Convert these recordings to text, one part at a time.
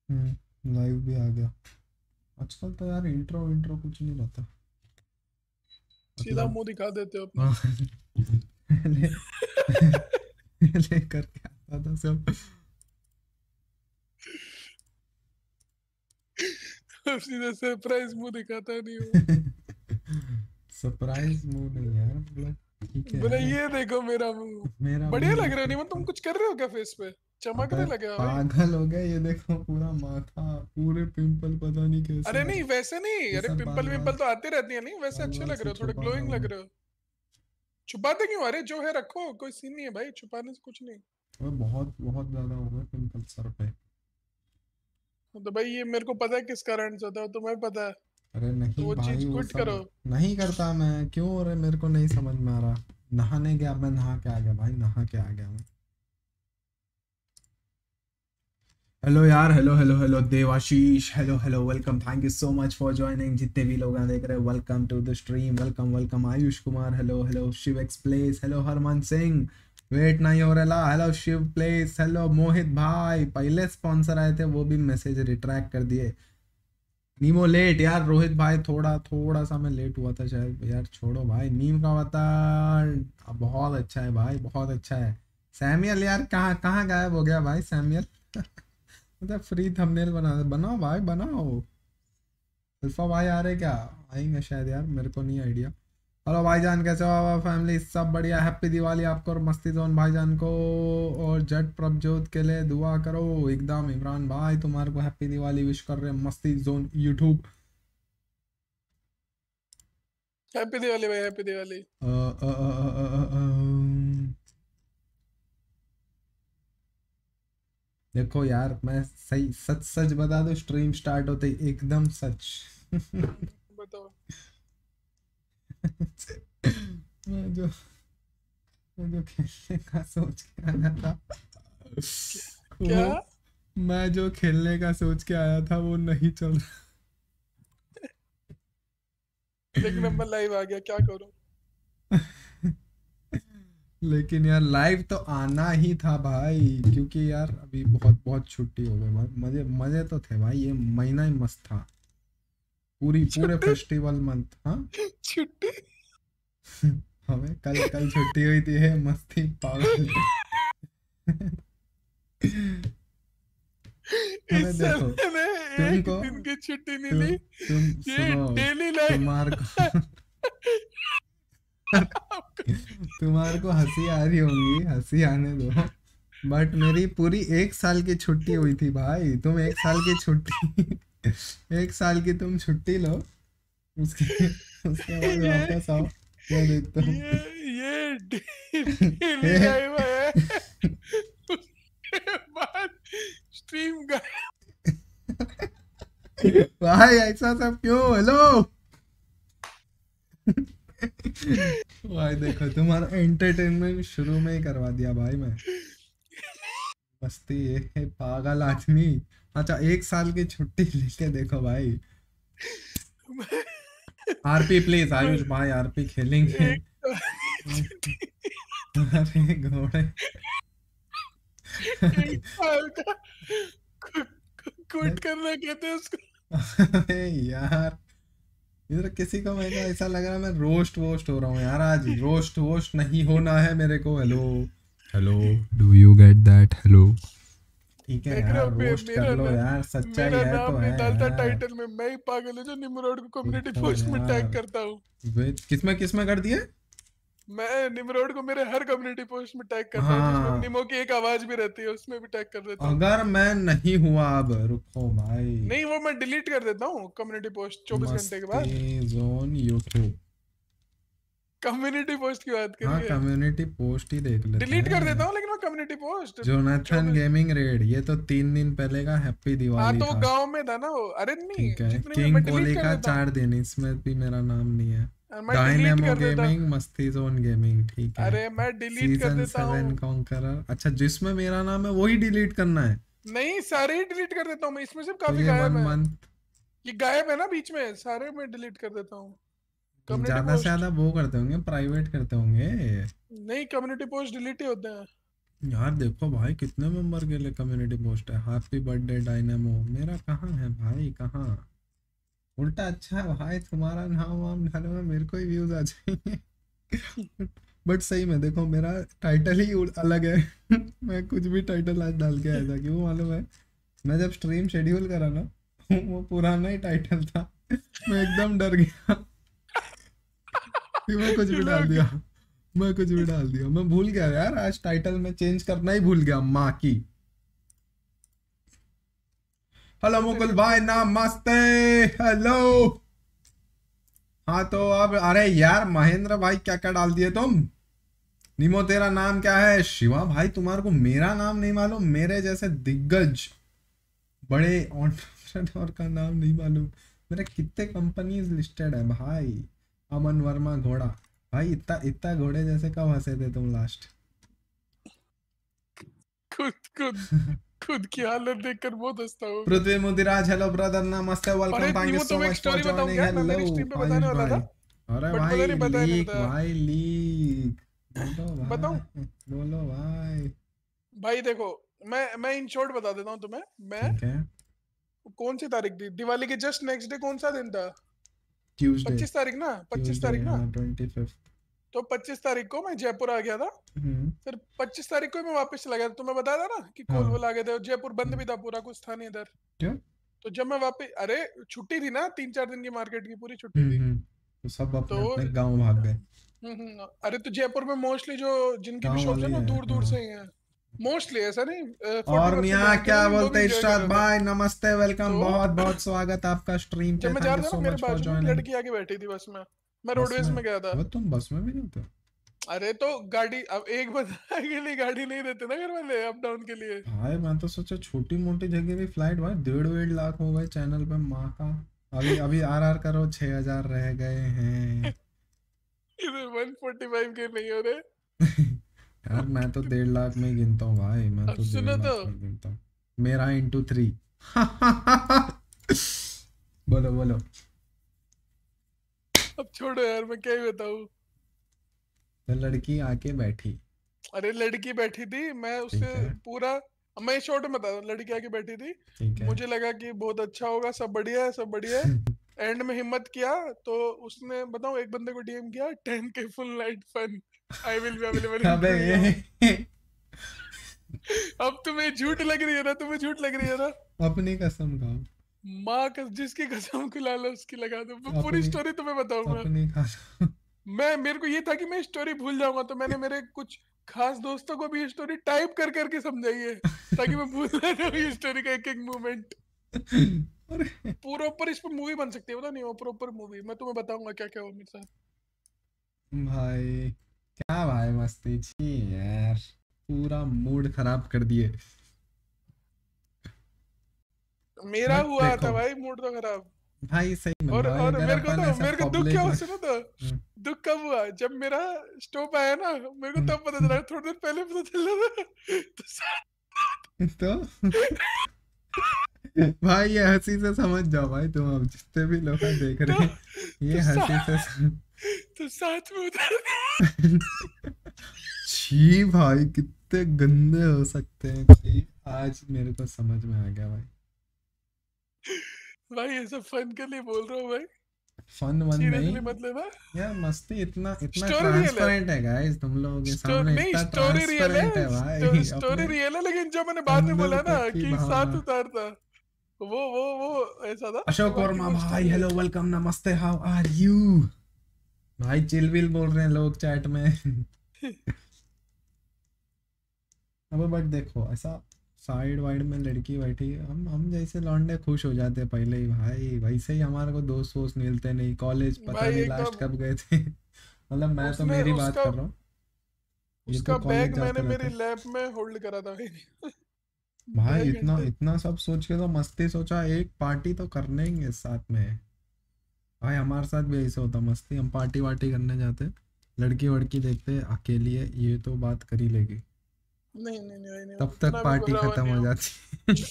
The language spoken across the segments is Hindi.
लाइव भी आ गया। आजकल तो यार इंट्रो इंट्रो कुछ नहीं रहता सीधा मतलब। मुंह दिखा देते हो अपना। हाँ। पहले पहले करके आता था सब। अब सीधा सरप्राइज मुंह दिखाता नहीं हूँ। सरप्राइज मूड नहीं है मतलब। ठीक है बोले यार। ये देखो मेरा मुंह। मेरा बढ़िया मुंह लग रहा है। देखो नहीं मतलब तुम तो। कुछ कर रहे हो क्या फेस पे? अबे चमकने लगे हो भाई। पागल हो गया, ये देखो पूरा माथा, पूरे पिंपल पता नहीं कैसे अरे आ नहीं रहे। वैसे नहीं, ये अरे सब बाल पिंपल बाल विंपल तो आती रहती है। नहीं वैसे बाल अच्छे बाल लग से रहे हो, थोड़े छुपा रहा ग्लोइंग हूँ लग मैं। रहे हो। छुपाते क्यों? अरे जो है रखो, कोई सीन नहीं है भाई, छुपाने से कुछ नहीं। वो बहुत बहुत ज्यादा हो गए पिंपल सर पे। तो भाई ये मेरे को पता है किस कारण से होता है, तुम्हें पता है। अरे तो नहीं वो भाई चीज वो क्विट सब करो। नहीं करता मैं, क्यों? अरे मेरे को नहीं समझ में आ रहा। नहाने गया मैं, नहा के आ गया भाई, नहा के आ गया मैं। हेलो यार, hello hello hello Devashish, hello hello, welcome, thank you so much for joining. जितने भी लोग देख रहे हैं, welcome to the stream, welcome welcome. Ayush Kumar, hello hello. Shiv X place, hello. Harman Singh, wait नहीं हो रहा, hello Shiv place, hello. Mohit भाई, पहले स्पॉन्सर आए थे वो भी मैसेज रिट्रैक्ट कर दिए। नीमो लेट यार, रोहित भाई थोड़ा थोड़ा सा मैं लेट हुआ था शायद यार, छोड़ो भाई। नीम का वतन बहुत अच्छा है भाई, बहुत अच्छा है। सैमुअल यार कहाँ कहाँ गायब हो गया भाई सैमुअल? मतलब फ्री थंबनेल बना दे, बनाओ भाई बनाओ। अल्फा भाई आ रहे क्या? आएंगे शायद यार, मेरे को नहीं आइडिया। हेलो भाईजान, कैसे हो? फैमिली सब बढ़िया? हैप्पी दिवाली आपको और मस्ती जोन भाईजान को। और जट प्रभजोत के लिए दुआ करो एकदम। इमरान भाई तुम्हारे को हैप्पी दिवाली विश कर रहे हैं, मस्ती जोन यूट्यूब। हैप्पी दिवाली भाई, हैप्पी दिवाली। देखो यार, मैं सही सच सच बता दूं, स्ट्रीम स्टार्ट होते ही एकदम सच। बताओ। मैं जो मैं जो खेलने का सोच के आया था क्या? वो मैं जो खेलने का सोच के आया था वो नहीं चल लेकिन अब मैं लाइव आ गया, क्या करूं? रहा। लेकिन यार लाइव तो आना ही था भाई, क्योंकि यार अभी बहुत बहुत छुट्टी हो गई भाई। मजे मजे तो थे भाई, ये महीना ही मस्त था। पूरे छुट्टी? Festival month. हाँ। छुट्टी? हमें कल कल छुट्टी हुई थी, है मस्ती पागल। अबे इस देखो, साल मैंने एक तुमको दिन की छुट्टी नहीं ली। तुम ये सुनो, डेली लाइफ। तुम्हारे को तुम्हारे को हंसी आ रही होंगी, हंसी आने दो। बट मेरी पूरी एक साल की छुट्टी हुई थी भाई। तुम एक साल की छुट्टी एक साल की तुम छुट्टी लो, उसके उसके बाद ये वापस आओ। मैं देखता हूँ। ये डेली लाइफ है। उसके बाद स्ट्रीम का। भाई ऐसा सब क्यों? हेलो भाई देखो, तुम्हारा एंटरटेनमेंट शुरू में ही करवा दिया भाई मैं। मस्ती ये है पागल आदमी। अच्छा, एक साल की छुट्टी लेके देखो भाई। आरपी प्लीज, आयुष भाई आरपी खेलेंगे। एक अरे घोड़े। एक साल का क्विट करना कहते हैं उसको। अरे यार, इधर किसी को मेरे को ऐसा लग रहा है मैं रोस्ट वोस्ट हो रहा हूँ यार। आज रोस्ट वोस्ट नहीं होना है मेरे को। Hello hello, do you get that? Hello. ठीक है देख रहे यार, हो रोस्ट कर मेरा लो ना, यार, सच्चाई मेरा है तो नाम नहीं है डालता यार। टाइटल में। मैं ही पागल हूँ जो निमरोड को कम्युनिटी देखो पोस्ट में टैग यार, करता हूँ। वे किसमें किसमें कर दिए? मैं निमरोड को मेरे हर कम्युनिटी पोस्ट में टैग करता हूँ, जिसमें हाँ, निमो की एक आवाज भी रहती है उसमें भी टैग कर देता हूँ। अगर मैं नहीं हुआ, अब रुको भाई। नहीं वो मैं डिलीट कर देता हूँ कम्युनिटी पोस्ट 24 घंटे के मस्ती बाद। Zone YouTube. कम्युनिटी पोस्ट की बात हाँ, करिए। कम्युनिटी पोस्ट ही देख लेते डिलीट कर देता हैं। हूँ लेकिन मैं community post Jonathan 24। Gaming red, ये तो 3 दिन पहले का हैप्पी हाँ दिवाली तो वो था। गांव में था ना वो। अरे ठीक नहीं है, जितने भी किंग मैं डिलीट कोहली कर का देता हूँ। 4 दिन, इसमें भी मेरा नाम नहीं है। मैं डिलीट डायनेमो कर देता हूँ। गेमिंग, मस्ती जोन गेमिंग, ठीक है। अरे मैं डिलीट कर सीजन देता 7 हूँ। कॉन्करर, अच्छा जिसमें मेरा नाम है वही डिलीट करना है। नहीं सारे ही डिलीट कर देता हूँ मैं, इसमें से तो काफी ये वन गायब है। मंथ ये गायब है ना बीच में, सारे मैं डिलीट कर देता हूँ। कम्युनिटी ज्यादा से पोस्ट। ज्यादा वो करते होंगे, प्राइवेट करते होंगे। नहीं कम्युनिटी पोस्ट डिलीट ही होते हैं। यार देखो भाई कितने मेंबर के लिए कम्युनिटी पोस्ट है, हैप्पी बर्थडे डायनेमो। मेरा कहाँ है भाई, कहाँ? उल्टा अच्छा है भाई, तुम्हारा नाम वाम डालो में मेरे को ही व्यूज आ जाएंगे। बट सही में देखो मेरा टाइटल ही अलग है। मैं कुछ भी टाइटल आज डाल के आया था, क्यों मालूम है? मैं जब स्ट्रीम शेड्यूल करा ना, वो पुराना ही टाइटल था। मैं एकदम डर गया, फिर मैं कुछ ये भी डाल लोग दिया। मैं कुछ भी डाल दिया, मैं भूल गया यार, आज टाइटल में चेंज करना ही भूल गया, माँ की। हेलो तो मुकुल तेरी भाई, नमस्ते। हेलो। हाँ तो अब अरे यार महेंद्र भाई, क्या क्या डाल दिए तुम? निमो तेरा नाम क्या है? शिवा भाई तुम्हारे को मेरा नाम नहीं मालूम? मेरे जैसे दिग्गज बड़े एंटरप्रेन्योर का नाम नहीं मालूम? मेरे कितने कंपनीज लिस्टेड है भाई। अमन वर्मा घोड़ा। भाई इतना इतना घोड़े जैसे कब हंसे थे तुम लास्ट? खुद खुद खुद की हालत देखकर बहुत हंसता हूँ मैं। पृथ्वी मुदिराज, हेलो ब्रदर, नमस्ते, वेलकम, अरे थैंक यू नीमू, सो तुम एक मच फॉर स्टोरी बताऊं जॉइनिंग। क्या? मैं हेलो मेरी स्ट्रीम पे आयुष बताने वाला भाई। था, अरे बट पता भाई नहीं बताया नहीं लीक, बताया। भाई लीक। बोलो बताऊं? भाई, बोलो भाई। भाई देखो, मैं इन शॉर्ट बता देता हूँ तुम्हें। मैं ठीक है। कौन सी तारीख थी दिवाली के जस्ट नेक्स्ट डे, कौन सा दिन था? ट्यूसडे। 25 तारीख ना, 25 ट्यूसडे तारीख ना। हाँ, 25th। तो 25 तारीख को मैं जयपुर आ गया था। हम्म। फिर 25 तारीख को ही मैं वापस चला गया था। तुम्हें बताया था ना कि कॉल हाँ। वोल आ गए थे और जयपुर बंद हम्म, भी था पूरा, कुछ था नहीं इधर। क्या? तो जब मैं वापस, अरे छुट्टी थी ना, 3-4 दिन की मार्केट की पूरी छुट्टी थी। हम्म। तो सब तो अपने अपने गांव भाग गए। अरे तो जयपुर में मोस्टली जो जिनकी भी गांव शॉप्स वाले है ना, ही है दूर दूर हाँ। से ही है। मोस्टली ऐसा नहीं, और 40% मियाँ यहाँ के हैं, क्या लेकिन वो भी बोलते इंजॉय कर इरशाद रहे थे। भाई, नमस्ते, वेलकम, तो बहुत बहुत स्वागत आपका स्ट्रीम जब पे, मैं जा थैंक यू रहा था सो ना, मेरे मच फॉर बाजू में एक ज्वाइनिंग। लड़की आके बैठी थी बस में। मैं बस रोडवेज में? में गया था। अब तुम बस में भी नहीं होते? अरे तो गाड़ी, अब एक बंदा के लिए गाड़ी नहीं देते ना घर वाले अप डाउन के लिए। भाई मैं तो सोचा छोटी मोटी जगह भी फ्लाइट, भाई 1.5 लाख हो गए चैनल पे, माँ का। अभी अभी आर करो, 6,000 रह गए हैं। इधर 145 के नहीं हो रहे। यार मैं तो 1.5 लाख में ही गिनता हूँ भाई, मैं अब तो डेढ़ सुनो तो, लाख में ही गिनता हूँ। मेरा इंटू 3। बोलो बोलो। अब छोड़ो यार, मैं क्या ही बताऊँ। तो लड़की आके बैठी। अरे लड़की बैठी थी, मैं उससे ठीक है। पूरा, अब मैं शॉर्ट में बता रहा हूँ। लड़की आके बैठी थी, ठीक है। मुझे लगा कि बहुत अच्छा होगा, सब बढ़िया है, सब बढ़िया है। एंड में हिम्मत किया तो उसने, बताऊं, एक बंदे को डीएम किया, 10K full night fun, I will be available in अबे गुड़गांव। अब तुम्हें झूठ लग रही है ना, तुम्हें झूठ लग रही है ना? अपनी कसम खाओ। माँ का जिसकी कसम खिला लो उसकी लगा दो। मैं पूरी अपनी स्टोरी तुम्हें बताऊंगा। अपनी खाओ। मैं, मेरे को ये था कि मैं स्टोरी भूल जाऊंगा, तो मैंने मेरे कुछ खास दोस्तों को भी ये स्टोरी टाइप कर करके समझाई है, ताकि मैं भूल ना जाऊं ये स्टोरी का एक एक मोमेंट। अरे प्रॉपर इस पर मूवी बन सकती है, पता नहीं, वो प्रॉपर मूवी मैं तुम्हें बताऊंगा क्या क्या हुआ मेरे साथ। भाई क्या भाई मस्ती छी यार, पूरा मूड खराब कर दिए। मेरा बट हुआ था देखो भाई मूड तो खराब। भाई, सही में भाई और अगर मेरे को अपन तो, ऐसा मेरे को दुख क्या पब्लिक हुआ में। सुनो तो, दुख कब हुआ जब मेरा स्टॉप आया ना, मेरे को तब पता चला, थोड़ी देर पहले पता चला था। तो तो भाई ये हंसी से समझ जाओ भाई, तुम अब जितने भी लोग देख तो रहे हैं, ये तो, हंसी से तो साथ में उतर। छी भाई, कितने गंदे हो सकते हैं भाई। आज मेरे को समझ में आ गया भाई। भाई ये सब फन के लिए बोल रहा हूँ भाई, फन वन नहीं। सीरियसली मत लेना। यार मस्ती, इतना इतना स्टोरी रियल है, ट्रांसपेरेंट है गाइस, तुम लोगों के सामने नहीं इतना स्टोरी रियल ट्रांसपेरेंट है भाई, है, स्टोरी अपने रियल है, लेकिन जो मैंने बाद में अंदर बोला ना तक की कि भावना। साथ उतारता, वो ऐसा था, अशोक बाकी वर्मा वो भाई, स्टोरी है। हेलो, वेलकम, नमस्ते, हाउ आर यू? भाई चिल विल बोल रहे हैं लोग चैट में। अब बट देखो ऐसा साइड वाइड में लड़की बैठी, हम जैसे लौंडे खुश हो जाते पहले ही भाई, वैसे ही हमारे को दोस्त वोस्त मिलते नहीं, कॉलेज पता भाई नहीं लास्ट एकदम, कब गए थे। मतलब मैं तो उसने मेरी बात उसका कर रहा हूँ, ये तो उसका कॉलेज बैग मैंने जाते मेरी रहते। लैब में होल्ड करा था भाई। भाई 2.5 घंटे। इतना सब सोच के तो मस्ती, सोचा एक पार्टी तो करने ही साथ में। भाई हमारे साथ भी ऐसे होता मस्ती, हम पार्टी वार्टी करने जाते, लड़की वड़की देखते अकेली है, ये तो बात कर ही लेगी, नहीं नहीं नहीं नहीं, तब तक उतना भी पार्टी भोला हुआ खत्म नहीं हो हूँ। जाती।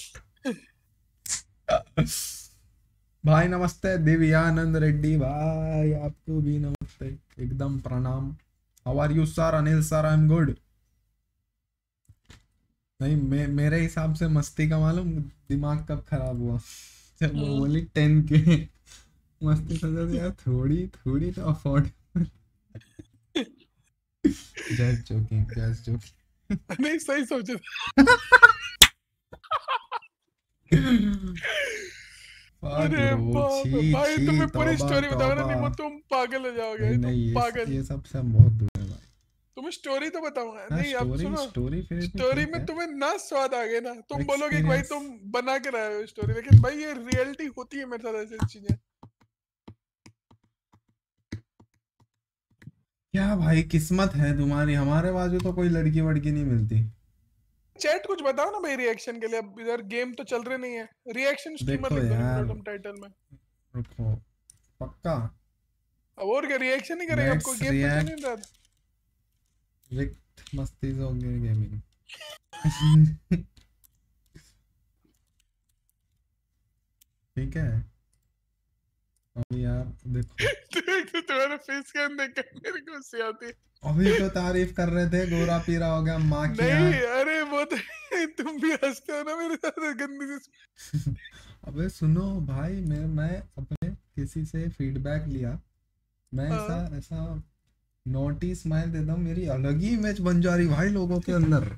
भाई नमस्ते दिव्यानंद रेड्डी भाई, आपको भी नमस्ते, एकदम प्रणाम। How are you sir? Anil sir, I am good. नहीं, मेरे हिसाब से मस्ती का मालूम दिमाग कब खराब हुआ जब वो बोली 10K। मस्ती समझा था यार, थोड़ी थोड़ी तो afford. Just joking, just joking. नहीं सही सोचे। फक अरे ब्रो, बाप रे, छी भाई छी, तुम्हें पूरी तौबा स्टोरी बताओ ना, तौबा। नहीं वो तुम पागल हो नहीं जाओगे, तुम नहीं, पागल। ये सब से हम बहुत दूर है भाई। तुम्हें स्टोरी तो बताऊंगा, हाँ, नहीं अब स्टोरी सुनो। स्टोरी फिर भी स्टोरी ठीक में है। तुम्हें ना स्वाद आ गया ना, तुम बोलोगे कि भाई एक्सपीरियंस। तुम बना के लाए हो स्टोरी, लेकिन भाई ये रियलिटी होती है मेरे साथ ऐसी चीजें। क्या भाई, किस्मत है तुम्हारी, हमारे बाजू तो कोई लड़की वड़की नहीं मिलती। चैट कुछ बताओ ना भाई रिएक्शन के लिए, अब इधर गेम तो चल रहे नहीं है। रिएक्शन स्ट्रीमर देखो लिख दो यार, निम्रोडम टाइटल में। रुको, पक्का। अब और क्या रिएक्शन ही करेंगे, अब कोई लेट्स गेम तो चल नहीं रिएक्ट रहा। विथ मस्ती गेमिंग। ठीक है। अभी यार देखो, तो तुम्हारे फेस के अंदर देख कर मेरी गुस्से आती है। अभी तो तारीफ कर रहे थे गोरा पीरा हो गया माँ की नहीं आँख। अरे वो तो तुम भी हंसते हो ना मेरे साथ गंदी सी। अबे सुनो भाई, मैं अपने किसी से फीडबैक लिया, मैं ऐसा हाँ। ऐसा नोटी स्माइल देता हूँ, मेरी अलग ही इमेज बन जा रही भाई लोगों के अंदर।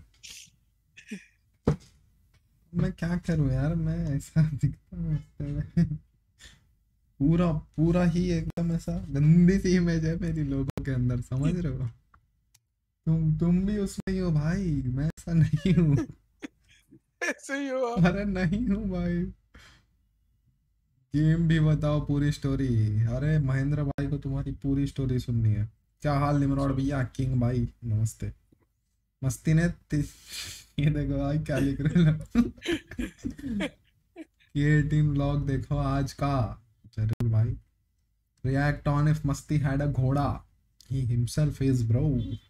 मैं क्या करूं यार, मैं ऐसा दिखता हूँ हंसते हुए। पूरा पूरा ही एकदम ऐसा गंदी सी इमेज है मेरी लोगों के अंदर, समझ रहे हो? तुम भी उसमें ही हो भाई, मैं ऐसा नहीं हूँ। ऐसे ही हो। अरे नहीं हूँ भाई। गेम भी बताओ पूरी स्टोरी। अरे महेंद्र भाई को तुम्हारी पूरी स्टोरी सुननी है। क्या हाल निमरोड भैया, किंग भाई नमस्ते। मस्ती ने ये देखो भाई क्या लिख रहे हैं। ये टीम व्लॉग देखो आज का, जरूर भाई। रिएक्ट ऑन इफ मस्ती हैड अ घोड़ा, ही हिमसेल्फ इज ब्रो।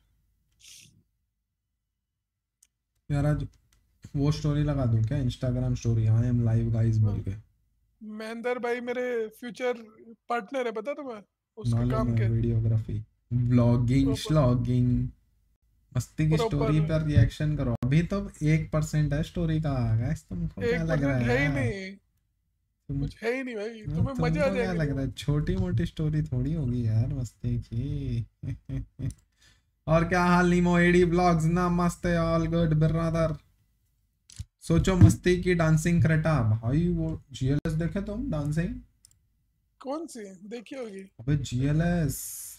यार आज वो स्टोरी लगा दूं क्या, Instagram story, I am live guys बोल के। महेंद्र भाई मेरे फ्यूचर पार्टनर है, पता तुम्हें उसके मालूम काम है, के। Videography, vlogging proper shlogging. मस्ती की प्रॉपर स्टोरी पर रिएक्शन करो, अभी तो 1% है स्टोरी का। गाइस तुमको क्या एक लग रहा परसेंट है है ही यार? नहीं। तुम कुछ है ही नहीं भाई, हाँ, तुम्हें मजा आ तुमको क्या जाएंगे लग रहा तुम। है, छोटी मोटी स्टोरी थोड़ी होगी यार मस्ती की। और क्या हाल नीमो एडी ब्लॉग्स, ना मस्त है, ऑल गुड ब्रदर। सोचो मस्ती की डांसिंग क्रेटा भाई, वो जीएलएस देखे तुम डांसिंग? कौन सी देखी होगी? अबे जीएलएस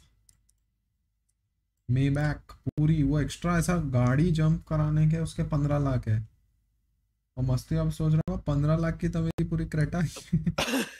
मेबैक पूरी, वो एक्स्ट्रा ऐसा गाड़ी जंप कराने के उसके 15 लाख है। और मस्ती अब सोच रहा हूँ 15 लाख की तो मेरी पूरी क्रेटा ही।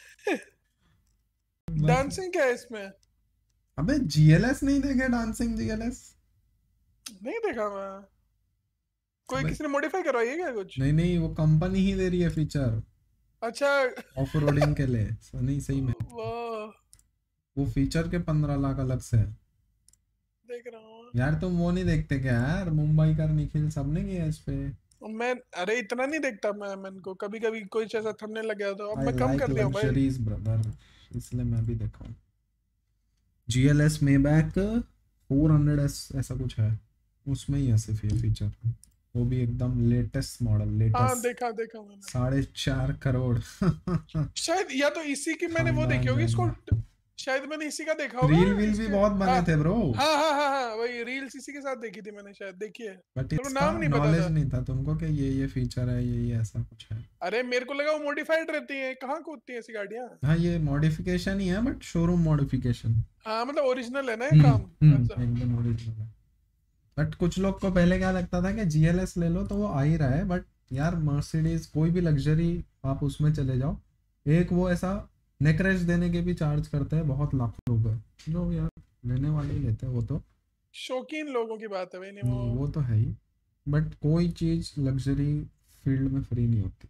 बस। डांसिंग क्या है इसमें? अबे जीएलएस नहीं देखे, डांसिंग जीएलएस? नहीं देखा मैं। कोई अबे किसी ने मॉडिफाई करवाई है क्या कुछ? नहीं नहीं, वो कंपनी ही दे रही है फीचर अच्छा। ऑफ रोडिंग के लिए, नहीं सही में। वाह। वो फीचर के 15 लाख अलग से है। देख रहा हूँ यार तुम वो नहीं देखते क्या यार, मुंबई का निखिल सबने किया इस पे। मैं। अरे इतना नहीं देखता मैं को कभी कभी कोई ऐसा थंबनेल लग गया तो अब आई मैं कम लाइक कर दिया हूँ भाई। लग्जरीज ब्रदर, इसलिए मैं भी देखा हूँ। जीएलएस मेबैक 400 ऐसा कुछ है, उसमें ही है सिर्फ ये फीचर। वो भी एकदम लेटेस्ट मॉडल, हाँ लेटेस्ट। देखा देखा मैंने। 4.5 करोड़। शायद या तो इसी की मैंने वो देखी खानदान होगी इसको। रहेगा। शायद मैंने इसी का देखा होगा। रील वील भी इसके बहुत हाँ बने थे ब्रो, हाँ हाँ हाँ हाँ वही रील्स इसी के साथ देखी थी मैंने, शायद देखी है। बट मेरे को इसका नाम नहीं पता नॉलेज था। नहीं था तुमको कि ये फीचर है, ये ऐसा कुछ है। अरे मेरे को लगा वो मॉडिफाइड रहती है, कहाँ कूदती है ऐसी गाड़ियाँ। हाँ ये मॉडिफिकेशन ही है, बट शोरूम मॉडिफिकेशन। हाँ मतलब ओरिजिनल है ना ये काम। अच्छा। एकदम ओरिजिनल है। बट कुछ लोग को पहले क्या लगता था कि जीएलएस ले लो तो वो आ ही रहा है, बट यार मर्सिडीज कोई भी लग्जरी आप उसमें चले जाओ, एक वो ऐसा नेक रेस देने के भी चार्ज करते हैं बहुत, लाखों रुपए। जो यार लेने वाले ही लेते हैं वो तो। शौकीन लोगों की बात है भाई, नहीं वो। वो तो है ही, बट कोई चीज लग्जरी फील्ड में फ्री नहीं होती।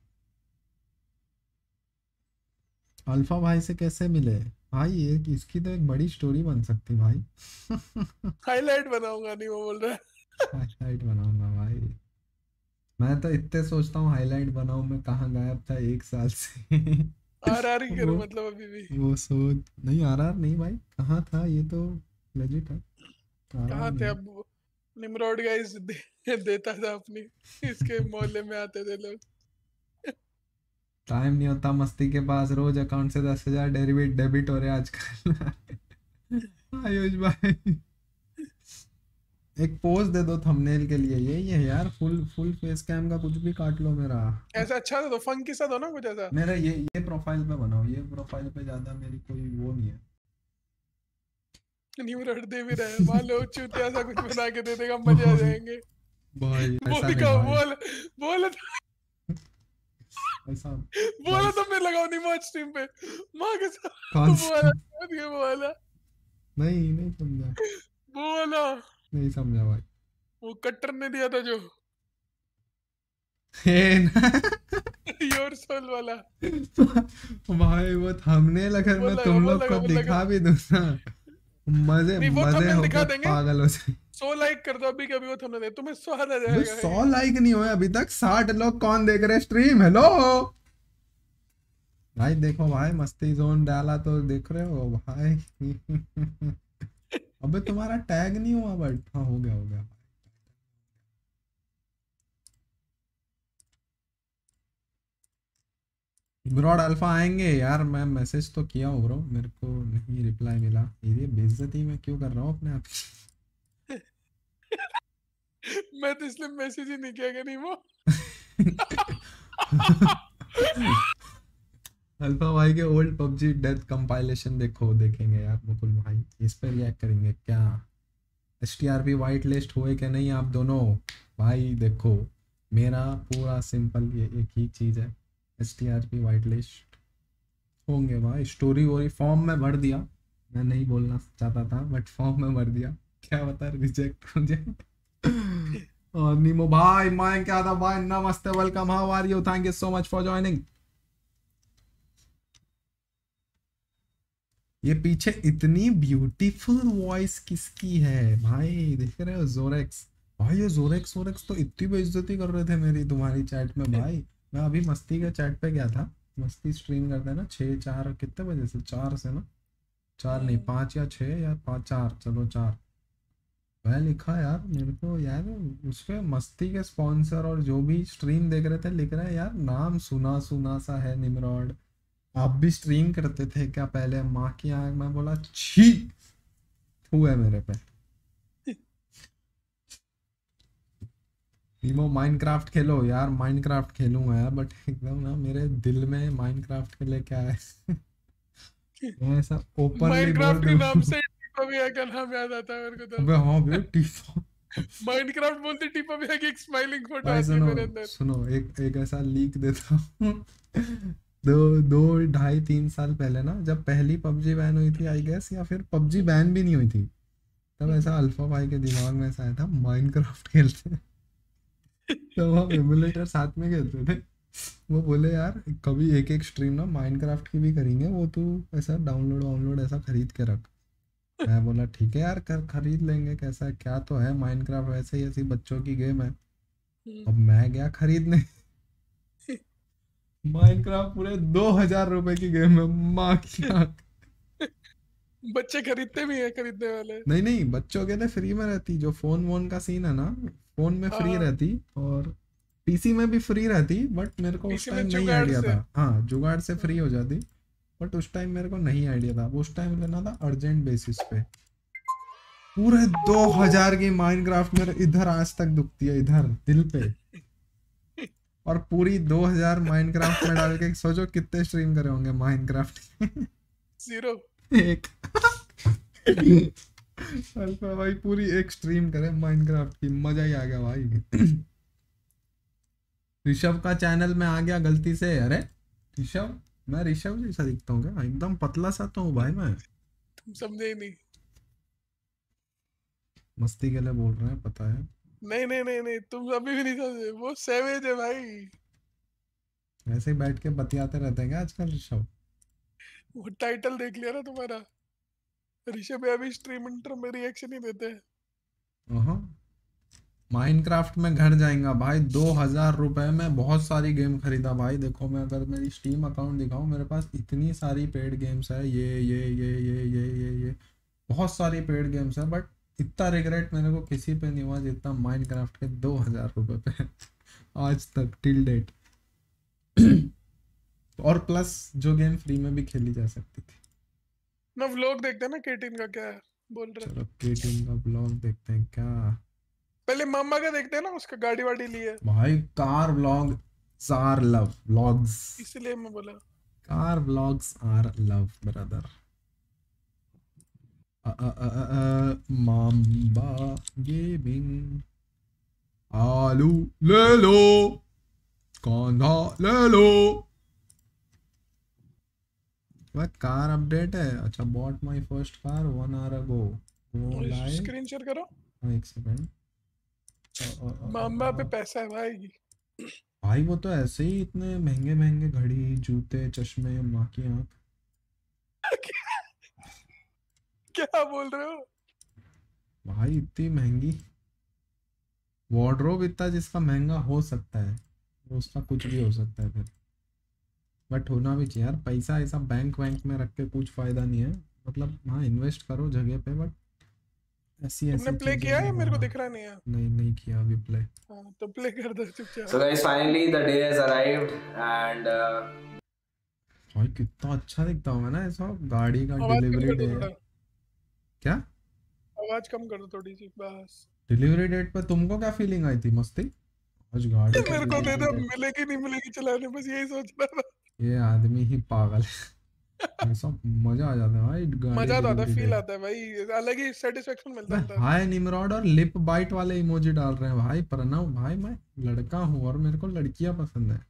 अल्फा भाई से कैसे मिले भाई, एक इसकी तो एक बड़ी स्टोरी बन सकती भाई। हाईलाइट बनाऊंगा, नहीं वो बोल रहा है। हाईलाइट बनाऊंगा भाई। मैं तो इतने सोचता हूँ हाईलाइट बनाऊं, मैं कहाँ गायब था 1 साल से। आर ही करूँ वो मतलब अभी भी। वो सोच नहीं, आरआर नहीं भाई, कहाँ था ये तो लेजिट है, आरआर कहाँ थे नहीं है। अब? निमरोड गाइस देता था अपनी, इसके मोहल्ले में आते थे लोग। टाइम नहीं होता मस्ती के पास, रोज अकाउंट से 10,000 डेबिट डेबिट हो रहे हैं आजकल। आयुष भाई एक पोज दे दो थंबनेल के लिए, यही है यार, फुल फुल फेस कैम का कुछ भी काट लो मेरा। ऐसा अच्छा था तो फंकी सा दो ना कुछ ऐसा। मेरा ये प्रोफाइल पे बनाओ, ये प्रोफाइल पे ज्यादा मेरी कोई वो नहीं है। निमरोड दे भी रहे, मान लो चूतिया सा कुछ बना के दे देगा, मजे आ जाएंगे। भाई ऐसा बोल नहीं का भाई, बोल, बोल ऐसा बोला भाई। तो मैं लगाओ नहीं मौज स्ट्रीम पे, माँ के साथ कौन बोला, सा? बोला नहीं नहीं समझा, बोला नहीं समझा भाई। वो कट्टर ने दिया था जो हे ना। योर सोल वाला। भाई वो थंबनेल अगर मैं तुम लोग को बोल लगा। दिखा भी दूं ना, मजे नहीं वो मजे थंबनेल दिखा होके देंगे, पागल हो जाए। 100 लाइक कर दो अभी कभी, वो थंबनेल तुम्हें स्वाद आ भाई जाएगा। 100 लाइक नहीं हुए अभी तक, 60 लोग कौन देख रहे स्ट्रीम? हेलो भाई, देखो भाई मस्ती जोन डाला तो देख रहे हो भाई। अबे तुम्हारा टैग नहीं हुआ, बट हाँ हो गया हो गया। ब्रॉड अल्फा आएंगे यार, मैं मैसेज तो किया हूँ ब्रो, मेरे को नहीं रिप्लाई मिला। ये बेइज्जती मैं क्यों कर रहा हूँ अपने आप की? मैं तो इसलिए मैसेज ही नहीं किया कि नहीं वो। अल्फा भाई के ओल्ड पबजी डेथ कंपाइलेशन देखो, देखेंगे यार मुकुल भाई, इस पर रिएक्ट करेंगे क्या? एसटीआरपी वाइट लिस्ट हुए कि नहीं आप दोनों? भाई देखो, मेरा पूरा सिंपल ये एक ही चीज़ है, एसटीआरपी वाइट लिस्ट होंगे भाई। स्टोरी वोरी फॉर्म में भर दिया, मैं नहीं बोलना चाहता था बट फॉर्म में भर दिया, क्या बता रिजेक्ट हो जाए। और नीमो भाई, मैं क्या था भाई, नमस्ते, welcome, how are you, thank you so much for joining. ये पीछे इतनी ब्यूटीफुल वॉइस किसकी है भाई, देख रहे हो? जोरेक्स भाई, ये जोरेक्स वोरेक्स तो इतनी बेइज्जती कर रहे थे मेरी तुम्हारी चैट में भाई। मैं अभी मस्ती के चैट पे गया था, मस्ती स्ट्रीम करते हैं ना 6 4 कितने बजे से, 4 से ना, 4 नहीं 5 या 6 या 5 4, चलो 4। मैं लिखा यार मेरे को यार, उस पे मस्ती के स्पॉन्सर और जो भी स्ट्रीम देख रहे थे लिख रहे हैं यार, नाम सुना सुना सा है निमरॉड, आप भी स्ट्रीम करते थे क्या पहले? माँ की आंख, मैं बोला छी, थू है मेरे पे। टीमो माइनक्राफ्ट खेलो यार, माइनक्राफ्ट खेलूंगा यार, बट एकदम ना मेरे दिल में माइनक्राफ्ट के लिए क्या है। मैं ऐसा ओपनली बोल माइनक्राफ्ट के दूं। नाम से टीपा भैया का नाम याद आता है मेरे को तो। अबे हाँ बे टीफो। माइनक्राफ्ट बोलते टीपा भैया की एक स्माइलिंग फोटो भाई आती है सुनो, मेरे अंदर। सुनो एक एक ऐसा लीक देता हूँ। दो दो 2.5 3 साल पहले ना, जब पहली पबजी बैन हुई थी आई गेस, या फिर पबजी बैन भी नहीं हुई थी, तब ऐसा अल्फा भाई के दिमाग में ऐसा आया था माइनक्राफ्ट खेलते हैं। तो हम एमुलेटर साथ में खेलते थे। वो बोले यार कभी एक एक स्ट्रीम ना माइनक्राफ्ट की भी करेंगे, वो तू ऐसा डाउनलोड वाउनलोड ऐसा खरीद के रख। मैं बोला ठीक है यार, कर खरीद लेंगे, कैसा क्या तो है माइनक्राफ्ट, वैसे ही ऐसी बच्चों की गेम है। अब मैं गया खरीदने, माइनक्राफ्ट पूरे 2,000 रुपए की गेम है, माँ की आंख। बच्चे खरीदते भी हैं, खरीदने वाले। नहीं नहीं, बच्चों के लिए फ्री में रहती, जो फोन वोन का सीन है ना, फोन में हाँ फ्री हाँ, रहती, और पीसी में भी फ्री रहती, बट मेरे को उस पीसी में टाइम नहीं जुगाड़ आइडिया से। था। हाँ जुगाड़ से फ्री हो जाती, बट उस टाइम मेरे को नहीं आइडिया था, उस टाइम लेना था अर्जेंट बेसिस पे। पूरे 2,000 की माइनक्राफ्ट मेरे इधर आज तक दुखती है, इधर दिल पे। और पूरी 2,000 माइनक्राफ्ट में डाल के सोचो कितने स्ट्रीम करे होंगे माइनक्राफ्ट के। 0। एक अल्फा भाई पूरी एक स्ट्रीम करे माइनक्राफ्ट की, मजा ही आ गया भाई। ऋषभ का चैनल में आ गया गलती से, अरे ऋषभ, मैं ऋषभ जैसा दिखता हूँ क्या? एकदम पतला सा तो हूँ भाई मैं। तुम समझे ही नहीं। मस्ती के लिए बोल रहे हैं पता है। नहीं नहीं नहीं नहीं, तुम अभी भी नहीं समझे, वो सैवेज है भाई। ऐसे ही बैठ के बतियाते रहते हैं क्या आजकल ऋषभ? वो टाइटल देख लिया ना तुम्हारा, ऋषभ भैया भी स्ट्रीम इंटर में रिएक्शन ही देते हैं। हाँ, माइनक्राफ्ट में घर जाएगा भाई, 2,000 रुपए में बहुत सारी गेम खरीदा भाई। देखो मैं अगर मेरी स्टीम अकाउंट दिखाऊं, मेरे पास इतनी सारी पेड गेम्स है, ये बहुत सारी पेड गेम्स है, बट इतना रिग्रेट मेरे को किसी पे नहीं हुआ जितना माइनक्राफ्ट के 2000 रुपए पे आज तक टिल डेट। और प्लस जो गेम फ्री में भी खेली जा सकती थी। ना व्लॉग देखते हैं ना केटीन का, क्या है बोल रहे हैं। चलो केटीन का ब्लॉग देखते हैं क्या। पहले मामा का देखते हैं ना, उसका गाड़ी वाड़ी ली है, भाई car vlog are love vlogs, इसलिए मैं बोला car vlogs are love brother. Mamba gaming, आलू ले लो, कांधा ले लो। वह कार अपडेट है। अच्छा, bought my first car 1 hour ago। वो लाइव। स्क्रीन शेयर करो। एक सेकंड। मामा पे पैसा है भाई। भाई वो तो ऐसे ही इतने महंगे महंगे घड़ी, जूते, चश्मे, माँ की आंख। क्या बोल रहे हो भाई इतनी महंगी वार्डरोब, इतना जिसका महंगा हो सकता है वो उसका कुछ भी हो सकता है फिर। बट होना भी चाहिए यार, पैसा ऐसा बैंक वैंक में रख के कुछ फायदा नहीं है। मतलब हाँ इन्वेस्ट करो जगह पे, बट ऐसी तुमने ऐसी प्ले चीजों किया है? में मेरे को हाँ। दिख रहा नहीं है। नहीं किया अभी प्ले। हाँ तो प्ले कर दो चुपचाप। So guys, finally the day has arrived and भाई कितना अच्छा दिखता होगा ना ऐसा, गाड़ी का आवाज कम डिलीवरी कर दो डे। थोड़ा, क्या आवाज कम कर दो थोड़ी सी बस। डिलीवरी डेट पे तुमको क्या फीलिंग आई थी? मस्ती। आज गाड़ी का मेरे को दे दो, delivery date। मिलेगी नहीं मिलेगी चलाने, बस यही सोच रहा था। ये आदमी ही पागल है। ऐसा मजा आ जाता है भाई गाड़ी मजा तो आता है, डिलीवरी फील डे। आता है भाई, अलग ही सेटिस्फेक्शन मिलता है अंदर। हाय निमरॉड और लिप बाइट वाले इमोजी डाल रहे हैं भाई। प्रणव भाई मैं लड़का हूँ और मेरे को लड़कियां पसंद है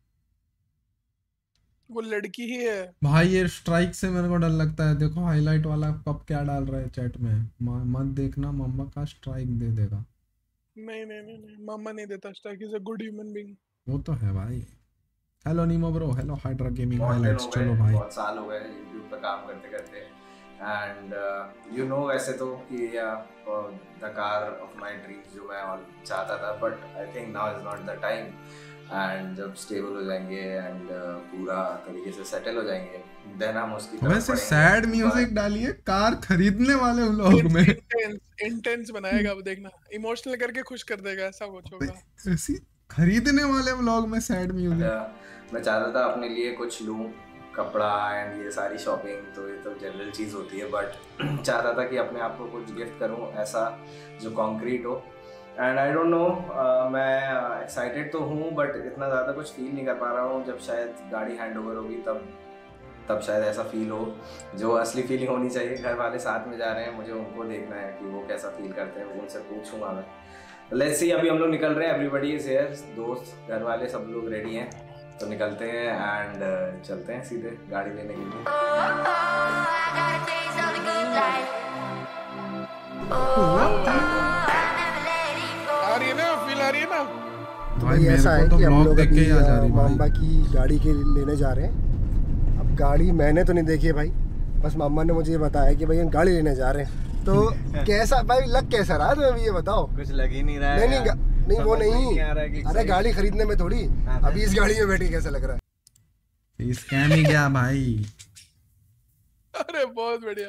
वो लड़की ही है भाई। ये स्ट्राइक से मेरे को डर लगता है। देखो हाईलाइट वाला कब क्या डाल रहा है चैट में। मत देखना, मम्मा का स्ट्राइक दे देगा। नहीं, मामा नहीं देता strike, is a good human being. वो तो है भाई। Hello Nemo bro, hello Hydra gaming बहुत दिन हाइलाइट्स। हो गए, चलो भाई बहुत साल हो गए यूट्यूब पे काम करते करते एंड यू नो वैसे तो कि the car of my dreams जो मैं चाहता था, but I think now is not the time. And जब स्टेबल हो जाएंगे एंड पूरा तरीके से सेटल हो जाएंगे देन हम उसकी तरफ वैसे बढ़ेंगे। सैड म्यूजिक डालिए कार खरीदने वाले व्लॉग में। इंटेंस बनाएगा, अब देखना इमोशनल करके खुश कर देगा, ऐसा कुछ होगा। ऐसी खरीदने वाले व्लॉग में सैड म्यूजिक। मैं चाहता था अपने लिए कुछ लूँ, कपड़ा एंड ये सारी शॉपिंग, तो ये तो जनरल चीज़ होती है, बट चाहता था कि अपने आप को कुछ गिफ्ट करूँ ऐसा जो कॉन्क्रीट हो। एंड आई डोंट नो, मैं एक्साइटेड तो हूँ बट इतना ज़्यादा कुछ फील नहीं कर पा रहा हूँ। जब शायद गाड़ी हैंड ओवर होगी तब शायद ऐसा फील हो जो असली फीलिंग होनी चाहिए। घर वाले साथ में जा रहे हैं, मुझे उनको देखना है कि वो कैसा फील करते हैं, उनसे पूछूंगा मैं। लेट्स सी, अभी हम लोग निकल रहे हैं, एवरीबॉडी इज हियर, दोस्त घर वाले सब लोग रेडी हैं, तो निकलते हैं एंड चलते हैं सीधे गाड़ी लेने के लिए। आ रही है ना, फील आ रही है ना। भाई ऐसा है तो कि हम ब्लॉग लोग देख के अभी ही आ जा रही भाई। मामा की गाड़ी के लेने जा रहे हैं। अब गाड़ी मैंने तो नहीं देखी है भाई, बस मामा ने मुझे ये बताया कि भाई हम गाड़ी लेने जा रहे हैं। तो कैसा भाई लग कैसा रहा तुम्हें भी ये बताओ। कुछ लग ही नहीं रहा है। नहीं वो नहीं, अरे गाड़ी खरीदने में थोड़ी, अभी इस गाड़ी में बैठ के कैसा लग रहा है। स्कैम ही गया भाई। अरे बहुत बढ़िया।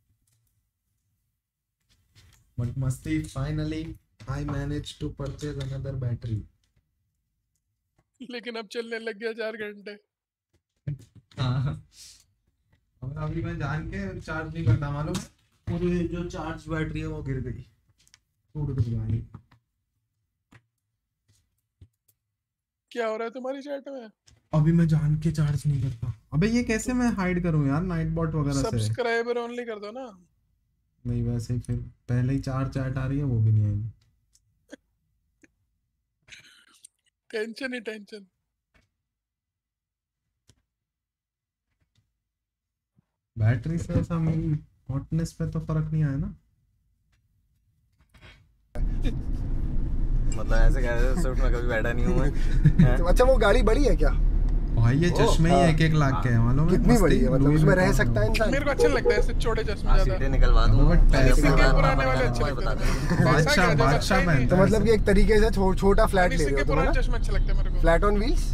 But मस्ती, finally I managed to purchase another battery. लेकिन अब चलने लग गया 4 घंटे। हाँ। और अभी मैं जान के चार्ज नहीं करता, मालूम है? पूरी जो चार्ज बैटरी है वो गिर गई, टूट गई गाड़ी। क्या हो रहा है तुम्हारी चैट में? अभी मैं जान के चार्ज नहीं करता। अबे ये कैसे मैं हाइड करूं यार नाइट बॉट वगैरह से? सब्सक्राइबर ओनली कर दो ना। नहीं वैसे ही फिर पहले ही 4 चैट आ रही है, वो भी नहीं आएगी। टेंशन ही टेंशन। बैटरी से ऐसा मेरी हॉटनेस पे तो फर्क नहीं आया ना। मतलब ऐसे कैसे सूट में कभी बैठा नहीं हूँ मैं। तो अच्छा वो गाड़ी बड़ी है क्या? भाई ये चश्मे ही हाँ। 1-1 लाख के हैं, मालूम है? कितनी बड़ी है, मतलब लुई उसमें रह विटॉन सकता है इंसान? मेरे को अच्छे लगता है ऐसे छोटे चश्मे सीटें ज्यादा। निकलवा दूँ। बट पैसे इसी के का पुराने वाले अच्छे लगते हैं। बादशाह बादशाह पहनता तो है मतलब कि एक तरीके से छोटा फ्लैट ले इसी रहे के हो तुम पुराने ना? चश्मे अच्छे लगते हैं मेरे को। Flat on wheels?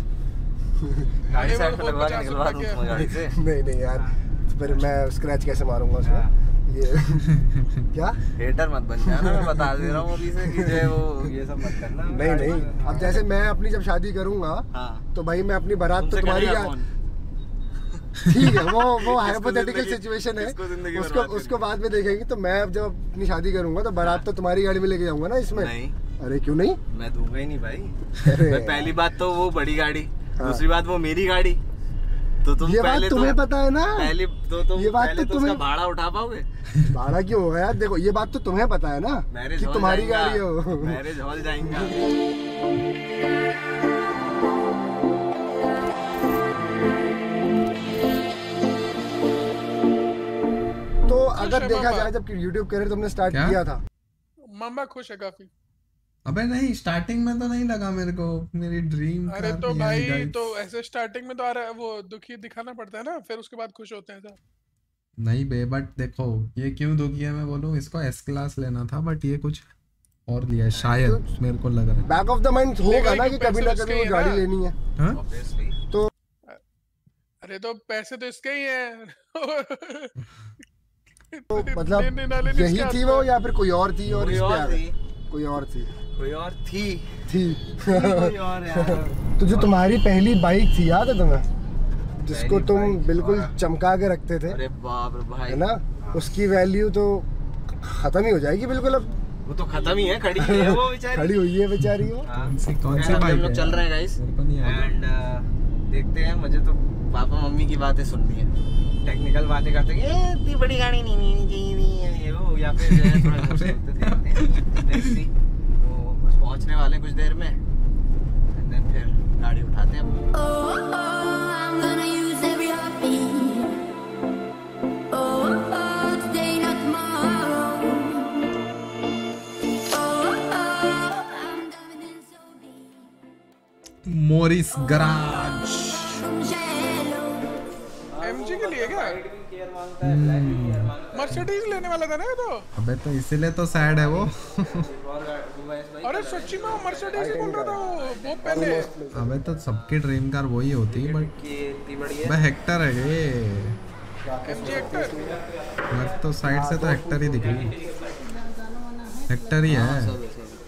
गाड़ी साइड पे लगवा के निकलवा दूँ तुम्हें गाड़ी से। नहीं यार, तो फिर मैं स्क्रैच कैसे मारूंगा उसमें? ये क्या हेटर मत बन जाना, मैं बता दे रहा हूँ अभी से कि जो है वो ये सब मत करना। नहीं नहीं, अब जैसे मैं अपनी जब शादी करूंगा हाँ। तो भाई मैं अपनी बारात तो तुम्हारी ठीक है, वो हाइपोथेटिकल सिचुएशन है, उसको बाद में देखेंगे। तो मैं अब जब अपनी शादी करूंगा तो बारात तो तुम्हारी गाड़ी में लेके जाऊंगा ना इसमें। नहीं, अरे क्यों नहीं, मैं दूंगा ही नहीं भाई। मैं पहली बात तो वो बड़ी गाड़ी, दूसरी बात वो मेरी गाड़ी, तो तुम ये पहले बात तुम्हें पता है ना, पहले तो तुम ये बात पहले तो तो उसका तुम्हें भाड़ा उठा पाओगे। भाड़ा क्यों होगा यार, देखो ये बात तो तुम्हें पता है ना मैरिज कि तुम्हारी गाड़ी है वो। मैरिज हॉल जाएंगे। तो अगर है देखा मामा। जाए, जब यूट्यूब करियर तुमने स्टार्ट क्या? किया था, मामा खुश है काफी। अबे नहीं, स्टार्टिंग में तो नहीं लगा मेरे को, मेरी ड्रीम अरे कार तो नहीं आई भाई गाइस। तो ऐसे स्टार्टिंग में तो आ रहा है, वो दुखी दिखाना पड़ता है ना, फिर उसके बाद खुश होते हैं सब। नहीं बे, बट देखो ये क्यों दुखी है मैं बोलूँ, इसको एस क्लास लेना था बट ये कुछ और लिया है शायद, मेरे को लग रहा है। बैक ऑफ द माइंड होगा ना कि क्योंकि कभी ना पैसे कभी वो उसके गाड़ी ही है लेनी है। हाँ? Obviously। अरे तो पैसे तो इसके ही हैं। तो मतलब लेने ना लेने यही इसके थी हाथ वो में। या फिर कोई और थी और कोई इस पे आ और गए? थी, कोई और थी कोई और थी थी और यार। तो जो तुम्हारी पहली बाइक थी याद है तुम्हें, जिसको पहली तुम बाइक, बिल्कुल हाँ। चमका के रखते थे, अरे बाप रे भाई, है ना, उसकी वैल्यू तो खत्म ही हो जाएगी बिल्कुल अब। वो तो खत्म ही है, खड़ी है वो बेचारी। खड़ी हुई है बेचारी वो। हाँ। कौन सी हम बाइक लोग है? चल रहे हैं गाइस, मेरे को नहीं याद। एंड देखते हैं। मुझे तो पापा मम्मी की बातें सुननी है, टेक्निकल बातें करते हैं, ये इतनी बड़ी गाड़ी नहीं चाहिए ये वो, या फिर जो है थोड़ा इमोशनल होते देखते हैं। Let's see. तो बस पहुंचने वाले हैं कुछ देर में, एंड देन फिर गाड़ी उठाते हैं। I'm gonna use every heartbeat. Today not tomorrow. I'm diving in so deep. Morris garage. From shallow. MG के लिए क्या? मर्सिडीज लेने वाला था ना ये तो। अबे तो इसीलिए तो सैड है वो। अरे सच्ची में मर्सिडीज ही बोल रहा था वो पहले। अबे तो सबकी ड्रीम कार वही होती है, बट इतनी बड़ी है। अबे हेक्टर है ये। MG Hector. लग तो साइड से तो हेक्टर ही दिख रही है, हेक्टर ही है।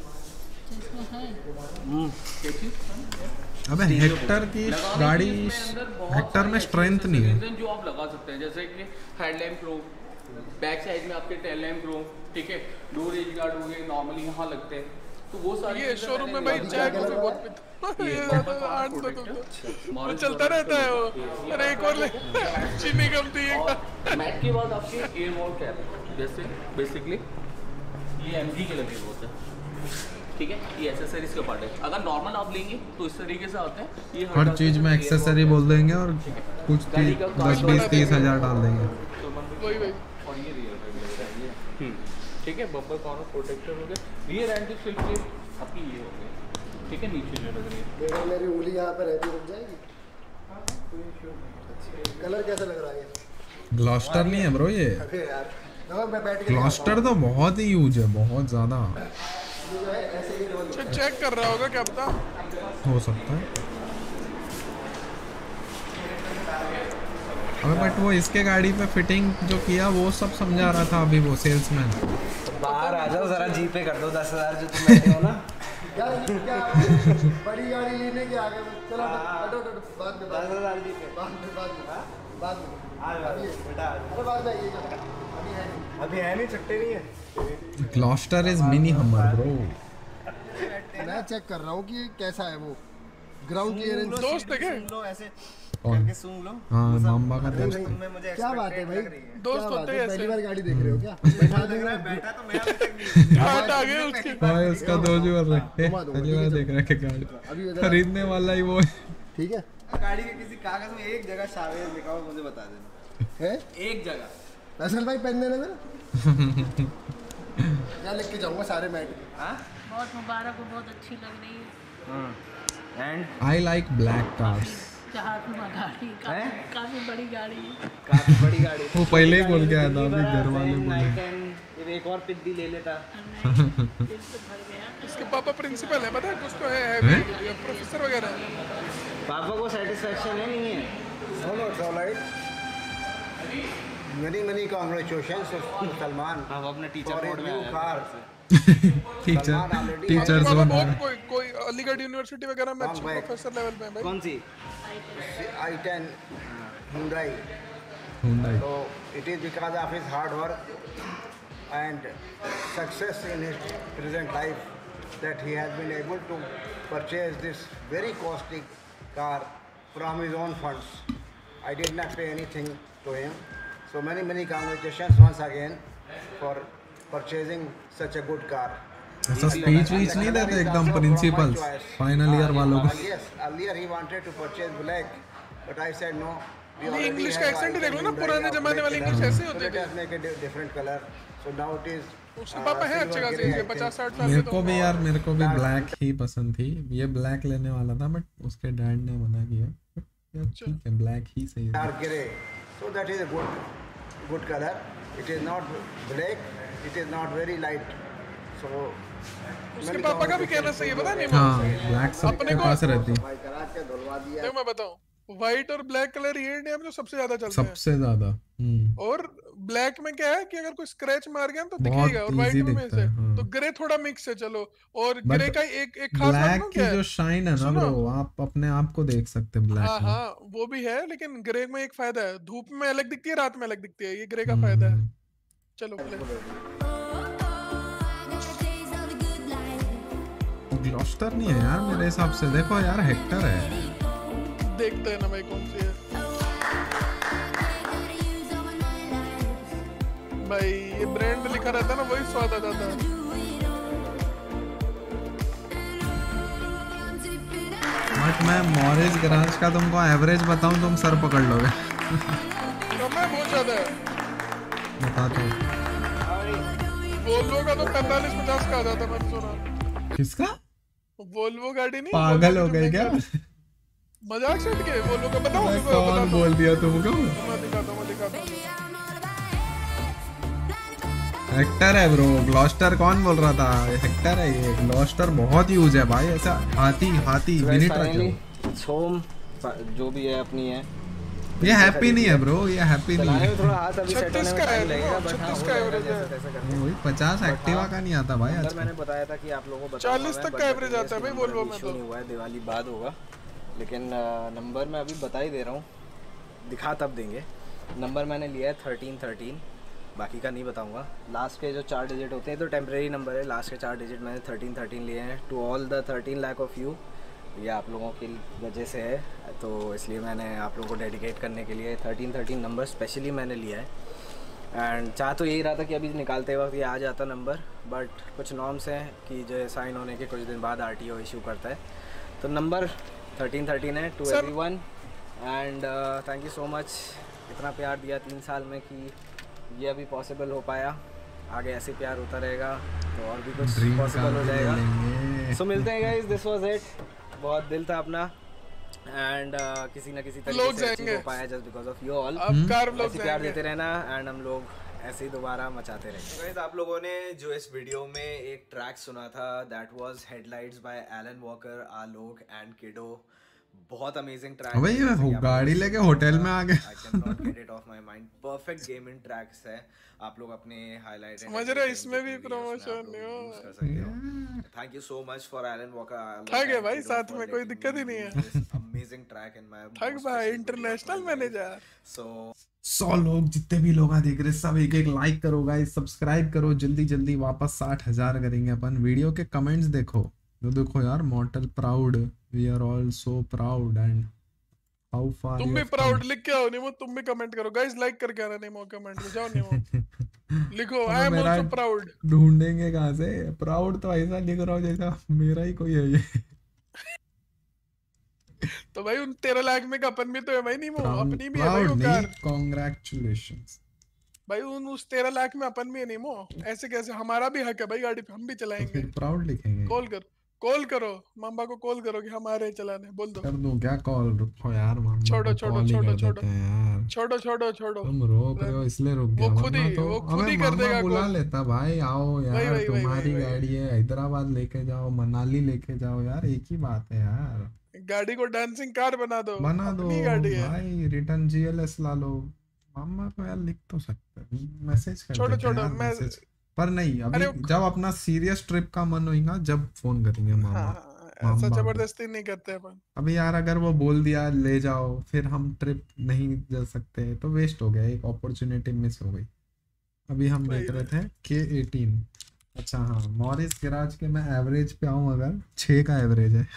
अबे हेक्टर की गाड़ी, हेक्टर में स्ट्रेंथ नहीं है। जो आप लगा सकते हैं, जैसे कि हेडलैम्प प्रो, बैक साइड में आपके टेल लैम्प प्रो, ठीक है, दो रेज गार्ड हो गए, नॉर्मली यहाँ लगते हैं, तो वो सारी ये शोरूम में भाई चाय कॉफी बहुत पीता। ये ज्यादा आठ तो तुम वो चलता रहता है वो। अरे एक और ले, चीनी कम थी एक। मैट के बाद आपके एयर वॉल कैप, जैसे बेसिकली ये एमजी के लगे होते हैं, ठीक है, ये एक्सेसरीज का पार्ट है। अगर नॉर्मल आप लेंगे तो इस तरीके से आते हैं। ये हर चीज में एक्सेसरी बोल देंगे और कुछ 10-20-30 हजार डाल देंगे। वही वही। और ये रियर, ठीक है, बम्पर कॉर्नर प्रोटेक्टर हो गया, रियर एंटी स्लिप प्लेट आपकी ये हो गई, ठीक है, नीचे जो लग रही है। देखो मेरी उंगली यहाँ पे रहती रुक जाएगी। कलर कैसा लग रहा है ये? ग्लॉस्टर नहीं है ब्रो ये, अरे यार देखो मैं बैठ के ग्लॉस्टर तो बहुत ही यूज है, बहुत ज्यादा चेक कर रहा होगा क्या पता। हो सकता है। अबे बट वो इसके गाड़ी पे फिटिंग जो किया वो सब समझा रहा था अभी वो सेल्समैन। बाहर आ जाओ जरा, जी पे कर दो 10,000 जो तुम बैठे हो ना। यार क्या बड़ी गाड़ी लेने के आगे चलो हटो हटो बाद में 10,000 जी पे। बाद में अभी बेटा अरे बाद में आइएगा, अभी है नहीं। अभी है नहीं, छुट्टे नहीं है। Gloster is mini Hummer bro. मैं चेक कर रहा हूँ कि कैसा है वो ग्राउंड क्लियरेंस। दोस्त है क्या? सुन लो ऐसे कौन? करके सुन लो। हाँ, मामा का दोस्त है। तुमने मुझे क्या बात है भाई, दोस्त क्या बात होते है, हैं पहली ऐसे। बार गाड़ी देख रहे हो क्या? बैठा लग रहा है देंगे बैठा तो मैं अभी तक नहीं। घाट आ गए उसके। भाई उसका दोस्त भी बोल रहे घुमा दूंगा, पहली ठीक बार है, देख रहा है कि गाड़ी अभी इधर खरीदने वाला ही वो है। ठीक है गाड़ी के किसी कागज में एक जगह शावेज लिखा हो मुझे बता देना, है एक जगह। फैसल भाई पेन देना मेरा। क्या लिख के जाऊंगा सारे मैट। हाँ बहुत मुबारक हो, बहुत अच्छी लग रही है। And I like black cars. जहाज़नुमा गाड़ी, काफी बड़ी गाड़ी है। काफी बड़ी गाड़ी। वो पहले ही बोल के आया था, अभी घर वाले बोले एक और पिद्दी ले लेता। दिल तो भर गया। इसके पापा प्रिंसिपल है, पता है कुछ तो है प्रोफेसर वगैरह। पापा को सेटिस्फेक्शन है नहीं है? No no it's alright. many congratulations to Salman अब अपने टीचर for मोड his में new आया car. Teacher Salman already teacher बाबा जोन बहुत कोई अलीगढ़ यूनिवर्सिटी वगैरह में अच्छे Long back. प्रोफेसर लेवल पे है भाई। कौन सी I-10 Hyundai. Hyundai. So it is because of his hard work and success in his present life that he has been able to purchase this very costly car from his own funds. I did not pay anything to him. So many congratulations once again for purchasing such a good car. ऐसा स्पीच वीच नहीं देते एकदम प्रिंसिपल्स फाइनल ईयर वालों को Yes, earlier he wanted to purchase black, but I said no. We नहीं, already इंग्लिश have का accent ही देख लो ना, Hyundai, पुराने black जमाने वाली color. इंग्लिश ऐसे ही So होती let थी। us make a different color. So now it is. उसके पापा है अच्छे खासे, silver grey, I 50-60 think. साल मेरे के को तो भी यार मेरे को भी ब्लैक ही पसंद थी ये ब्लैक लेने वाला था बट उसके डैड ने मना किया But यार ठीक है ब्लैक ही सही है Dark grey. So that is a good color. It is not black. It is not very light. So. उसके पापा का भी कहना सही है, पता नहीं हाँ ब्लैक सबके अपने को- पास रहती सफाई करा के धुलवा दिया. देखो मैं बताऊं, व्हाइट और ब्लैक कलर ये इंडिया में जो सबसे ज्यादा चलते हैं। सबसे ज्यादा और ब्लैक में क्या है कि अगर कोई स्क्रैच मार गया ना तो बहुत दिखेगा, और व्हाइट easy में दिखता से है, हाँ। तो ग्रे थोड़ा मिक्स है चलो, और But ग्रे का एक खास बात ब्लैक ना की क्या है, जो शाइन है ना सुनो। ब्रो आप अपने आप को देख सकते हैं हाँ ब्लैक में हाँ वो भी है, लेकिन ग्रे में एक फायदा है, धूप में अलग दिखती है, रात में अलग दिखती है, ये ग्रे का फायदा है। चलो play। ग्लॉस्टर नहीं है यार मेरे हिसाब से देखो यार हेक्टर है देखते हैं ना भाई कौन सी है। भाई ये ब्रांड लिखा रहता है ना, वही स्वाद आ जाता है। बट मैं मॉरिस गराज का तुमको एवरेज बताऊं तुम सर पकड़ लोगे कम है, बहुत ज्यादा है। बताता हूँ वोल्वो का तो 45-50 का आ जाता है, मैंने सुना। किसका वोल्वो गाड़ी नहीं, पागल Volvo हो की गए जो क्या maker- मजाक से हट के वोल्वो का बताओ मैं मेरे को, कौन बताता बोल दिया तुमको हूँ। मैं दिखाता हूँ। हेक्टर है ब्रो ग्लॉस्टर कौन बोल रहा था हेक्टर है ये ग्लॉस्टर बहुत यूज है भाई ऐसा हाथी मिनी ट्रक होम जो भी है अपनी है ये हैप्पी नहीं है ब्रो ये हैप्पी नहीं चलाने है में थोड़ा हाथ अभी सेट 36 होने में का है, टाइम लगेगा देखो, बट हाँ 36 हो का जाएगा average है। जैसे तैसे करके वही 50 एक्टिवा का नहीं आता भाई अगर आजकल मैंने बताया था कि आप लोगों को बताऊंगा 40 मैं, तक but का the average thing आता है is भाई कि Volvo नंबर में issue तो। नहीं हुआ है, दिवाली बाद होगा, लेकिन नंबर मैं अभी बता ही दे रहा हूँ, दिखा तब देंगे। नंबर मैंने लिया है 1313, बाकी का नहीं बताऊंगा। लास्ट के जो 4 डिजिट होते हैं तो टेम्परेरी नंबर है, लास्ट के 4 डिजिट मैंने 1313 लिए हैं। To all the 13 lakh of you, ये आप लोगों की वजह से है, तो इसलिए मैंने आप लोगों को डेडिकेट करने के लिए 1313 नंबर स्पेशली मैंने लिया है। एंड चाह तो यही रहा था कि अभी निकालते वक्त ये आ जाता नंबर, बट कुछ नॉर्म्स हैं कि जो साइन होने के कुछ दिन बाद RTO इशू करता है, तो नंबर 1313 है। To everyone and thank you so much, इतना प्यार दिया 3 साल में कि ये अभी पॉसिबल हो पाया, आगे ऐसे प्यार होता रहेगा तो और भी कुछ ड्रीम पॉसिबल हो जाएगा। जाएगा सो मिलते हैं गाइस, दिस वाज इट, बहुत दिल था अपना एंड किसी ना किसी तरीके लोग से अचीव जाएंगे। हो पाया just because of you all. अब कार लोग ऐसे प्यार जाएंगे। देते रहना एंड हम लोग ऐसे ही दोबारा मचाते रहेंगे। गाइस आप लोगों ने जो इस वीडियो में एक ट्रैक सुना था that was headlights by Alan Walker, Alok and Kiddo, बहुत अमेजिंग ट्रैक। अबे ये गाड़ी लेके होटल में आ गए। I can not get it of my mind, perfect gaming tracks है, आप लोग अपने हाईलाइट समझ रहे हो, इसमें भी promotion नहीं हो। कर सकते हो। Thank you so much for Alan Walker. थक गए भाई, साथ में कोई दिक्कत ही नहीं है। अमेजिंग ट्रैक इन माय थक भाई, इंटरनेशनल मैनेजर। सो 100 लोग जितने भी लोग देख रहे सब एक लाइक करो गाइस, सब्सक्राइब करो, जल्दी वापस 60,000 करेंगे अपन। वीडियो के कमेंट्स देखो, जो देखो यार, Mortal proud, we are all so proud and how far तुम भी प्राउड लिख के आओ निमो, तुम भी कमेंट करो गाइस, लाइक करके आना निमो, कमेंट में जाओ निमो लिखो आई एम आल्सो प्राउड। ढूंढेंगे कहाँ से प्राउड, तो ऐसा लिख रहा हूँ जैसा मेरा ही कोई है ये। तो भाई उन 13 लाख में का अपन भी तो है भाई निमो, अपनी भी है भाई वो कार। कांग्रेचुलेशंस भाई उस 13 लाख में अपन भी है निमो, ऐसे कैसे, हमारा भी हक है भाई गाड़ी पे, हम भी चलाएंगे। फिर प्राउड लिखेंगे। कॉल करो मामा को, कॉल करो कि हमारे चलाने, बोल दो। कर दूं क्या कॉल? रुको यार, मामा छोड़ो को call ही कर देते हैं यार। छोड़ो तुम रोक रहे हो इसलिए रुक गया, वो खुद ही कर मामा देगा बुला call। लेता भाई, आओ यार, वही, तुम्हारी वही। गाड़ी है, हैदराबाद लेके जाओ, मनाली लेके जाओ यार, एक ही बात है यार। गाड़ी को डांसिंग कार बना दो बना दो अपनी गाड़ी है। भाई, रिटर्न GLS ला लो, मामा को यार लिख तो सकते हैं, मैसेज कर छोड़ो देते हैं छोड़ो यार, मैं मैसेज। पर नहीं, अभी अरे जब अपना सीरियस ट्रिप का मन होगा जब फोन करेंगे मामा। हाँ ऐसा मामा को। जबरदस्ती नहीं करते अपन। अभी यार अगर वो बोल दिया ले जाओ, फिर हम ट्रिप नहीं जा सकते तो वेस्ट हो गया, एक अपॉर्चुनिटी मिस हो गई। अभी हम वही देख रहे थे K18। अच्छा हाँ, मॉरिस गैराज के मैं एवरेज पे आऊँ अगर 6 का एवरेज है।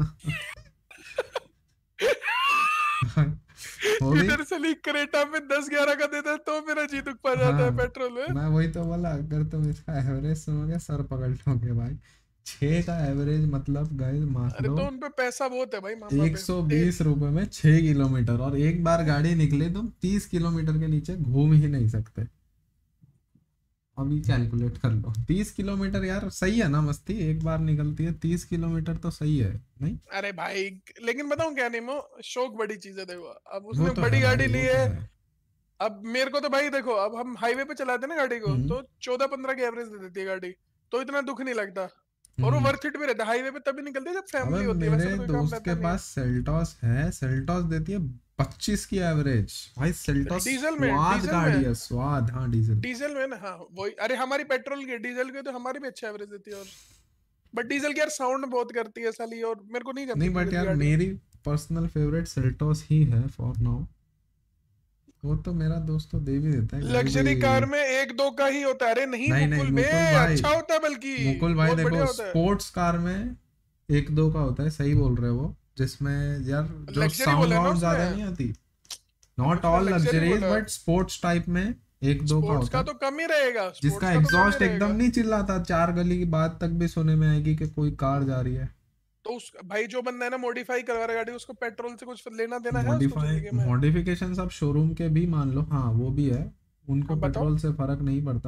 वो भी इधर से लीक क्रेटा में 10-11 का देता है तो मेरा जी दुख पा जाता है हाँ, पेट्रोल में। मैं वही तो बोला, अगर तुम इसका एवरेज सुनोगे सर पकड़ लोगे भाई। 6 का एवरेज मतलब गाइस मान अरे लो तो उनपे पैसा बहुत है भाई मामा पे। 120 रुपए में 6 किलोमीटर, और एक बार गाड़ी निकले तुम 30 किलोमीटर के नीचे घूम ही नहीं सकते। अभी कैलकुलेट कर लो, 30 किलोमीटर यार सही है ना, मस्ती एक बार निकलती है 30 किलोमीटर तो सही है नहीं? अरे भाई लेकिन बताऊं क्या निमो, शौक बड़ी चीज है। देखो अब वो उसने तो बड़ी है गाड़ी भाई, ली वो तो है। है। अब मेरे को तो भाई देखो, अब हम हाईवे पे चलाते हैं ना गाड़ी को, हम्म, तो 14-15 की एवरेज दे देती है गाड़ी, तो इतना दुख नहीं लगता और वो वर्थ इट भी रहता है। हाईवे पे तभी निकलती है जब अबे फैमिली होती है, वैसे मेरे तो कोई काम दोस्त रहता के नहीं है। पास सेल्टॉस है, सेल्टॉस देती है 25 की एवरेज। भाई सेल्टॉस डीजल में, स्वाद डीजल गाड़ी में। है, स्वाद। हाँ डीजल। डीजल में ना, हाँ वही। अरे हमारी पेट्रोल की, डीजल की तो हमारी भी अच्छा एवरेज देती है। और बट डीजल की यार साउंड बहुत करती है साली, और मेरे को नहीं जमती नहीं बट डीजल की यार गाड़ी। मेरी पर्सनल फेवरेट सेल्टॉस ही है फॉर नाउ। वो तो मेरा दोस्त तो दे भी देता है गाड़ी लग्जरी भी। कार में 1-2 का ही होता है। अरे नहीं नहीं मुकुल नहीं बे, मुकुल भाई, अच्छा होता है बल्कि मुकुल भाई बहुत बढ़िया देखो होता है। स्पोर्ट्स कार में 1-2 का होता है, सही बोल रहे हो वो, जिसमें यार जो लग्जरी साउंड बोला है ना वाउंड ज्यादा उसने। नहीं आती। नॉट उसने ऑल luxury लग्जरीज बोला। बट स्पोर्ट्स टाइप में 1-2 का स्पोर्ट्स होता का है, तो कम ही रहेगा, स्पोर्ट्स जिसका का तो कम ही एग्जॉस्ट रहेगा। एकदम नहीं चिल्लाता, 4 गली की बात तक भी सुने में आएगी कि कोई कार जा रही है। तो उस भाई जो बंदा है ना मॉडिफाई करवा रहा है गाड़ी, उसको पेट्रोल से कुछ लेना देना है उसको जिंदगी में। मॉडिफिकेशन आप शोरूम के भी मान लो, हाँ वो भी है, उनको हाँ, बताओ। पेट्रोल से फर्क नहीं पड़ता,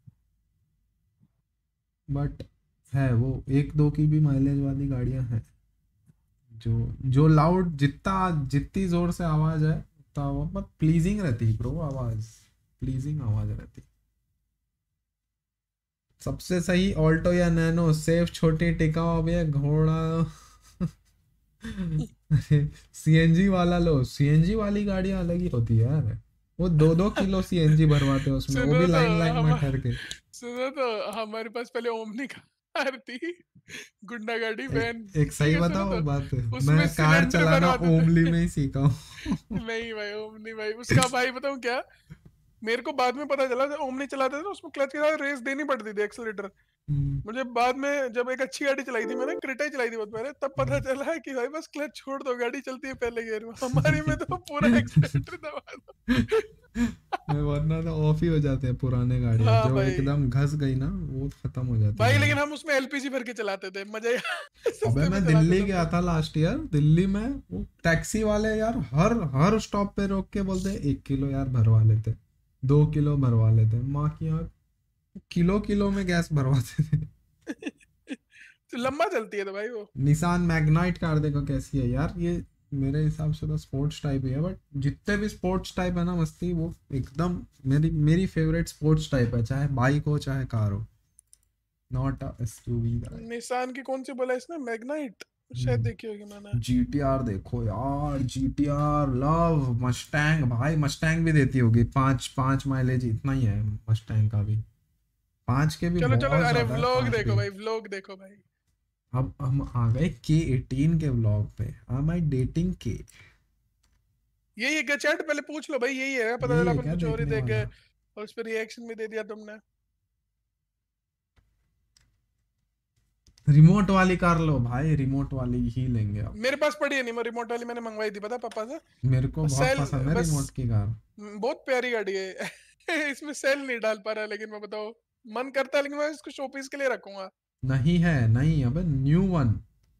बट है वो 1-2 की भी माइलेज वाली गाड़ियां हैं, जो लाउड जितनी जोर से आवाज है उतना वो बट प्लीजिंग रहती है ब्रो, आवाज प्लीजिंग आवाज रहती। सबसे सही ऑल्टो या नैनो, सेफ, छोटी, टिकाऊ भी है, घोड़ा। सीएनजी वाला लो, सीएनजी वाली गाड़ियां अलग ही होती है यार, वो 2-2 किलो सीएनजी भरवाते हैं उसमें, वो भी सुनो लाइन तो लाइन में ठहर के। सुनो तो हमारे पास पहले ओमनी कार थी, गुंडा गाड़ी वैन। एक सही ठीक है, सुनो बताओ तो, बात, उसमें मैं कार सिलेंडर चलाना भरवाते थे। ओमली में ही सीखा हूँ। नहीं भाई ओमनी भाई, उसका भाई बताऊं क्या, मेरे को बाद में पता चला जब ओमनी चलाते थे ना, उसमें क्लच के साथ रेस देनी पड़ती थी, एक्सीलेटर। मुझे बाद में जब एक अच्छी गाड़ी चलाई थी मैंने, क्रेटा ही चलाई थी बहुत पहले, तब पता चला कि भाई बस क्लच छोड़ दो, गाड़ी चलती है पहले गियर में। हमारी में तो पूरा एक्सीलेटर दबा दो। वरना तो ऑफ ही हो जाते हैं पुराने गाड़ियां, हाँ जो भाई। एकदम घस गई ना वो खत्म हो जाती भाई है। लेकिन हम उसमें एलपीजी भर के चलाते थे, मजा ही अबे सस्ते में मैं चलाते दिल्ली थे। गया था लास्ट ईयर, दिल्ली में वो टैक्सी वाले यार हर स्टॉप पे रोक के बोलते 1 किलो यार भरवा लेते, 2 किलो भरवा लेते, माँ की आँख, किलो में गैस भरवाते थे। तो लंबा चलती है तो भाई वो। निसान मैग्नाइट कार देखो कैसी है यार, ये मेरे हिसाब से तो स्पोर्ट्स टाइप ही है, बट जितने भी स्पोर्ट्स टाइप है ना मस्ती, वो एकदम मेरी फेवरेट स्पोर्ट्स टाइप है, चाहे बाइक हो चाहे कार हो, नॉट अ एसयूवी। निसान की कौन सी बोला इसने, मैग्नाइट शायद देखी होगी मैंने। जीटीआर देखो यार, जीटीआर लव, मस्टैंग भाई, मस्टैंग भी देती होगी 5 माइलेज, इतना ही है मस्टैंग का भी, 5 के भी चलो बहुत चलो, अरे ज्यादा है, व्लॉग 5 देखो भी। भाई, व्लॉग देखो भाई। अब हम आ गए K18 के व्लॉग पे। Am I dating K? यही है क्या चैट, पहले पूछ लो भाई, यही है, पता यही चला है अपन क्या कुछ और ही देखने देखे वाला? और उस पर रिएक्शन भी दे दिया तुमने। रिमोट वाली कार लो भाई, रिमोट वाली ही लेंगे अब। मेरे पास पड़ी है नहीं, मैं रिमोट वाली मैंने मंगवाई थी पता पापा से। मेरे को बहुत सेल पसंद है बस, रिमोट की कार। बहुत प्यारी गाड़ी है। इसमें सेल नहीं डाल पा रहा, लेकिन मैं बताओ मन करता है, लेकिन मैं इसको शोपीस के लिए रखूंगा। नहीं है, नहीं अबे न्यू वन,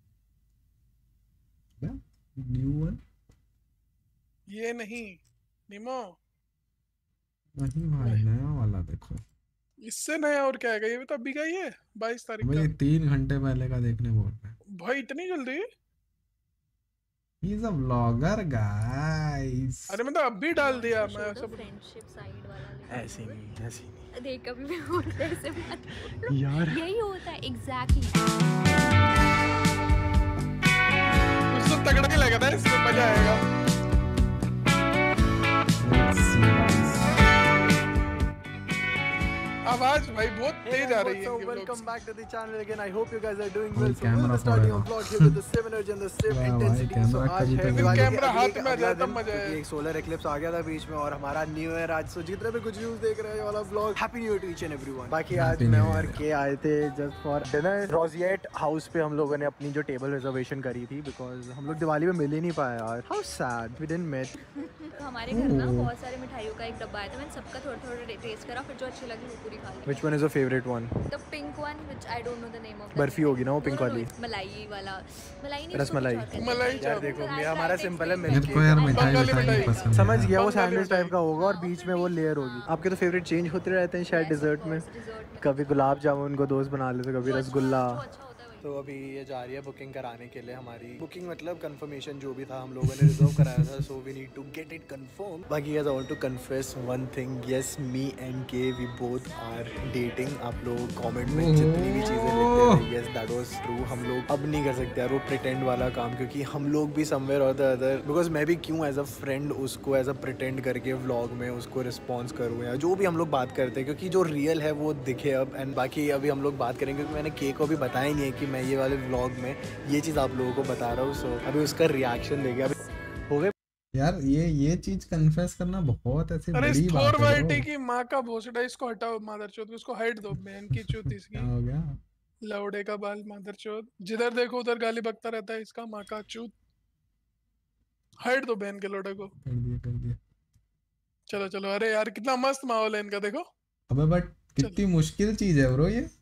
न्यू वन ये नहीं निमो, नहीं भाई, नया वाला देखो इससे नया और क्या है, ये भी तो अभी का ही है, 22 तारीख भाई, का। 3 घंटे पहले का देखने बोल रहे हैं। भाई इतनी जल्दी? He is a vlogger guys. अरे मैं तो अभी डाल दिया मैं Show the सब। friendship side वाला लेकिन ऐसे नहीं, ऐसे नहीं देख कभी भी बोल रहे ऐसे मत बोलो। यार। यही होता है एग्जैक्टली। उससे तगड़ा नहीं लगा था, इसमें मजा आएगा। Let's see. आवाज भाई बहुत तेज आ रही है इनकी Welcome vlogs back to the channel again. I hope you guys are doing भाई well. So camera we're starting a फोड़ेगा। vlog here with the same energy and the same वाह भाई, intensity. कैमरा So आज कभी है तो दिवाली के कैमरा अगले हाथ के में आ अगला जाए तब दिन, मजा क्योंकि है। एक सोलर एक्लिप्स आ गया था बीच में और हमारा न्यू ईयर आज। सो जितने भी कुछ व्यूज देख रहे हैं ये वाला vlog, happy new year to each and everyone. बाकी आज Happy मैं New और Year। के आए थे just for dinner. Roseate House पे हम लोगों ने अपनी जो टेबल रिजर्वेशन करी थी बिकॉज हम लोग दिवाली में मिल ही नहीं पाए यार। How sad we didn't met. तो हमारे घर ना बहुत सारे मिठाइयों का एक डब्बा आया था, मैंने सबका थोड़ा थोड़ा टेस्ट करा, फिर जो अच्छी लगी वो पूरी खा ली। Which one is your favourite one? The pink one which I don't know the name of. Barfi होगी ना वो पिंक वाली? मलाई वाला, मलाई नहीं, रसमलाई। उसको कुछ और कहते हैं। मलाई यार देखो हमारा सिंपल है मेरे को यार मिठाई बंगाली मिठाई मिठाई। पसंद है समझ यार। गया वो बंगाली सैंडविच टाइप मिठाई। का होगा और बीच में वो लेयर होगी। आपके तो फेवरेट चेंज होते रहते हैं शायद Yes, of डिजर्ट में। course, dessert में। कभी गुलाब जामुन को दोस्त बना लेते, कभी जो रसगुल्ला। अच्छा होता है वही। तो अभी ये जा रही है बुकिंग कराने के लिए। हमारी बुकिंग मतलब कंफर्मेशन जो भी था हम लोगों ने रिजर्व कराया था, so we need to get it confirm. बाकी guys I want to confess one thing, yes me and K we both are dating. आप लोग कमेंट में जितनी भी चीज़ें लिखते हैं यस दैट वाज ट्रू। हम लोग अब नहीं कर सकते यार वो प्रिटेंड वाला काम, क्योंकि हम लोग भी समवेयर और द अदर, बिकॉज मैं भी क्यों एज अ फ्रेंड उसको एज अ प्रिटेंड करके व्लॉग में उसको रिस्पॉन्स करूँ या जो भी हम लोग बात करते हैं, क्योंकि जो रियल है वो दिखे अब। एंड बाकी अभी हम लोग बात करेंगे क्योंकि मैंने के को भी बताया ही नहीं है कि मैं ये वाले व्लॉग में ये चीज़ आप लोगों को बता रहा हूँ। सो अभी उसका रिएक्शन देंगे। अभी हो गए यार ये चीज कन्फेस करना बहुत ऐसी अरे बड़ी इस बात थोर है वाइटी bro। की माँ का भोसड़ा, इसको हटाओ मादरचोद, इसको हाइट दो बहन की चूत क्या इसकी, हो गया? लौड़े का बाल मादरचोद, जिधर देखो उधर गाली बकता रहता है इसका माँ का चूत। हाइट दो बहन के लोड़े को। कर दिया। चलो चलो, अरे यार कितना मस्त माहौल है इनका, देखो अबे बट कितनी मुश्किल चीज है ब्रो ये।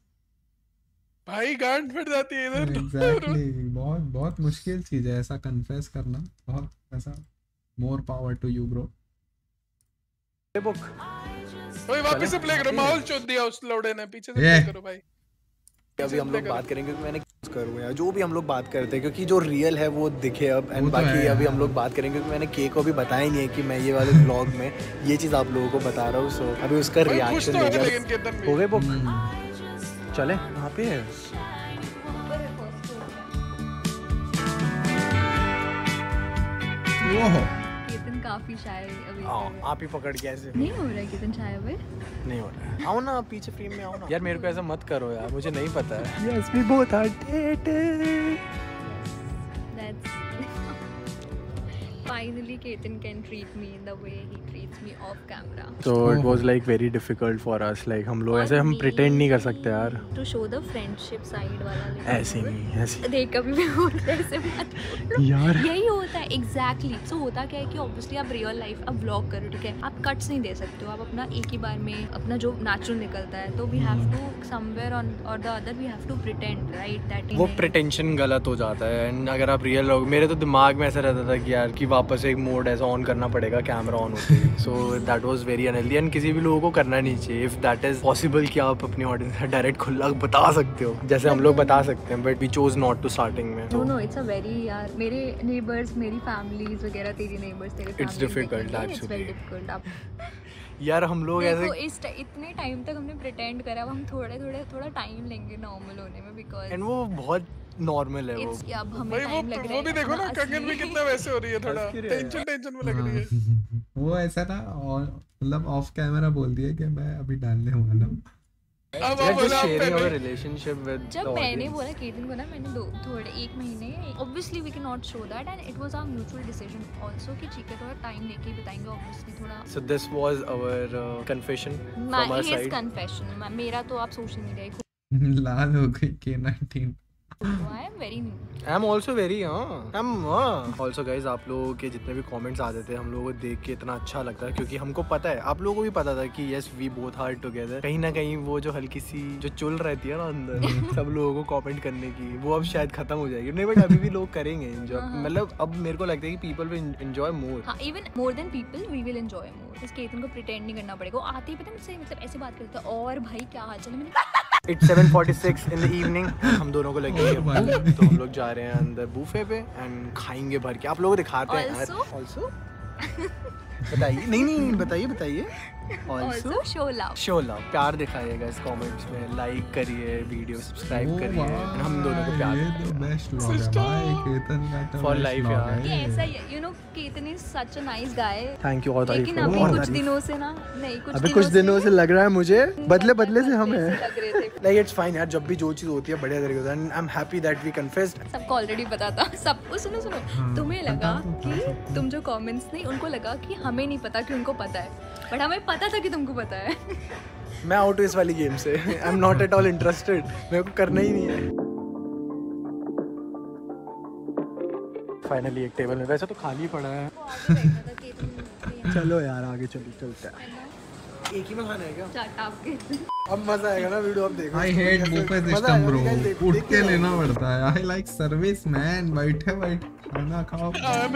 भाई गांड फट जाती है इधर। एग्जैक्टली बहुत बहुत मुश्किल चीज है ऐसा कन्फेस करना, बहुत ऐसा। More power to you bro. बुक ओए वापस से प्ले करो, माहौल चोद दिया उस लौड़े ने, पीछे से ये। प्ले करो भाई। अभी हम लोग बात करेंगे क्योंकि मैंने करूँ या जो भी हम लोग बात करते हैं, क्योंकि जो रियल है वो दिखे अब। एंड वो तो बाकी है अभी यार। हम लोग बात करेंगे क्योंकि मैंने के को भी बताया ही नहीं है कि मैं ये वाले व्लॉग में ये चीज़ आप लोगों को बता रहा हूँ। सो अभी उसका भाई खुश रिएक्शन तो है देगा। लेकिन केतन हो भी। गए बुक? चले कहाँ पे है? ऊपर है first floor ओहो में। केतन काफी शाय अभी तो। आप ही पकड़ के ऐसे नहीं हो रहा है केतन शाय अभी। नहीं हो रहा है। आओ ना आप पीछे फ्रेम में आओ ना यार। मेरे को ऐसा मत करो यार, मुझे नहीं पता है। Yes we both are dating. That's finally Ketan can treat me in the way he treats me off camera. तो it was like very difficult for us, like हम लोग ऐसे हम प्रिटेंड नहीं कर सकते यार। To show the friendship side वाला लेकिन ऐसे नहीं ऐसे देख कभी भी बोलते ऐसे मत बोलो। यार। यही होता है एग्जैक्टली। सो होता क्या है कि ऑब्वियसली आप रियल लाइफ अब व्लॉग करो, ठीक है, आप कट्स नहीं दे सकते हो, आप अपना एक ही बार में अपना जो नेचुरल निकलता है, तो we have to somewhere on और the other we have to pretend right that वो प्रिटेंशन गलत हो जाता है। एंड अगर आप रियल लोग, मेरे तो दिमाग में ऐसा रहता था कि यार कि वापस एक मोड ऐसा ऑन करना पड़ेगा कैमरा ऑन होते ही। So that was very unhealthy and किसी भी लोगों को करना नहीं चाहिए। इफ दैट इज पॉसिबल कि आप अपनी ऑडियंस से डायरेक्ट खुला बता सकते हो जैसे हम लोग बता सकते हैं, but we chose not to starting में। नो इट्स अ वेरी यार, मेरे नेबर्स मेरी फैमिलीज वगैरह, तेरी नेबर्स तेरे It's difficult, it's actually. Very difficult. आप यार हम लोग देखो ऐसे इतने टाइम तक हमने प्रिटेंड करा, अब हम थोड़ा टाइम लेंगे नॉर्मल होने में बिकॉज एंड वो बहुत नॉर्मल है वो। इट्स अब हमें भाई टाइम लग रहा है। वो भी देखो ना, अपना कंगन भी असली- कितना वैसे हो रही है, थोड़ा हंस क्यों रहा है? टेंशन में लग रही है। वो ऐसा ना मतलब ऑफ कैमरा बोल दिया कि मैं अभी डालने वाला हूँ। अब We're आप just बोला आप sharing our पहले relationship with जब the मैंने audience. बोला केतन को ना, मैंने थोड़े एक महीने obviously we can not show that and it was our mutual decision also कि ठीक है थोड़ा टाइम लेके ही बताएंगे ऑब्वियसली थोड़ा। So this was our confession from our his side. Confession, मेरा तो आप सोशल मीडिया लाल हो गई K19। I am very I'm also very also guys, आप लोगों के जितने भी कमेंट्स आते थे हम लोगों को देख के इतना अच्छा लगता है, क्योंकि हमको पता है, आप लोगों को भी पता था कि yes we both are together। कहीं ना कहीं वो जो हल्की सी जो चुल रहती है ना अंदर सब लोगों को कमेंट करने की, वो अब शायद खत्म हो जाएगी। नहीं बट अभी भी लोग करेंगे एंजॉय। मतलब अब मेरे को लगता है कि पीपल विल एंजॉय मोर। हाँ, even more than people we will enjoy more. इस केतन को प्रिटेंड नहीं करना पड़ेगा, वो आते ही पता है मुझसे मतलब ऐसे बात करता है, और भाई क्या हाल चाल है, मैंने It's 7:46 in the evening। हम दोनों को लगी है भूख, तो हम लोग जा रहे हैं अंदर बूफे पे एंड खाएंगे भर के। आप लोगों को दिखाते हैं Also? Also? बताइए नहीं बताइए also show love. Show love, प्यार दिखाइएगा इस कमेंट्स में, लाइक करिए, वीडियो सब्सक्राइब करिए, हम दोनों को प्यार ये तो बेस्ट व्लॉग है भाई, केतन का तो For best life vlog यार। है ये ये। ऐसा ही है, you know Ketan is such a nice guy. Thank you, और तारीफ लेकिन करो, अभी और कुछ तारीफ। दिनों से ना, नहीं अभी कुछ दिनों से लग रहा है मुझे बदले से हम वैसे हैं। लग रहे थे। लाइक इट्स फाइन यार, जब भी जो चीज होती है बढ़िया तरीके से, and I am happy that we confessed. सबको ऑलरेडी पता था, सबको। सुनो तुम्हें लगा कि तुम जो कमेंट्स, नहीं उनको लगा कि हमें नहीं पता कि उनको पता है, बट हमें पता था कि तुमको पता है। मैं आउट हूँ इस वाली गेम से, I am not at all interested, मेरे को करना ही नहीं है। फाइनली एक टेबल में, वैसे तो खाली पड़ा है। चलो यार आगे चलते हैं। एक ही में खाना है क्या? अब मजा आएगा ना वीडियो, अब देखो। I hate buffet system bro, उठ के लेना पड़ता है। I like service man, बैठे खाना खाओ।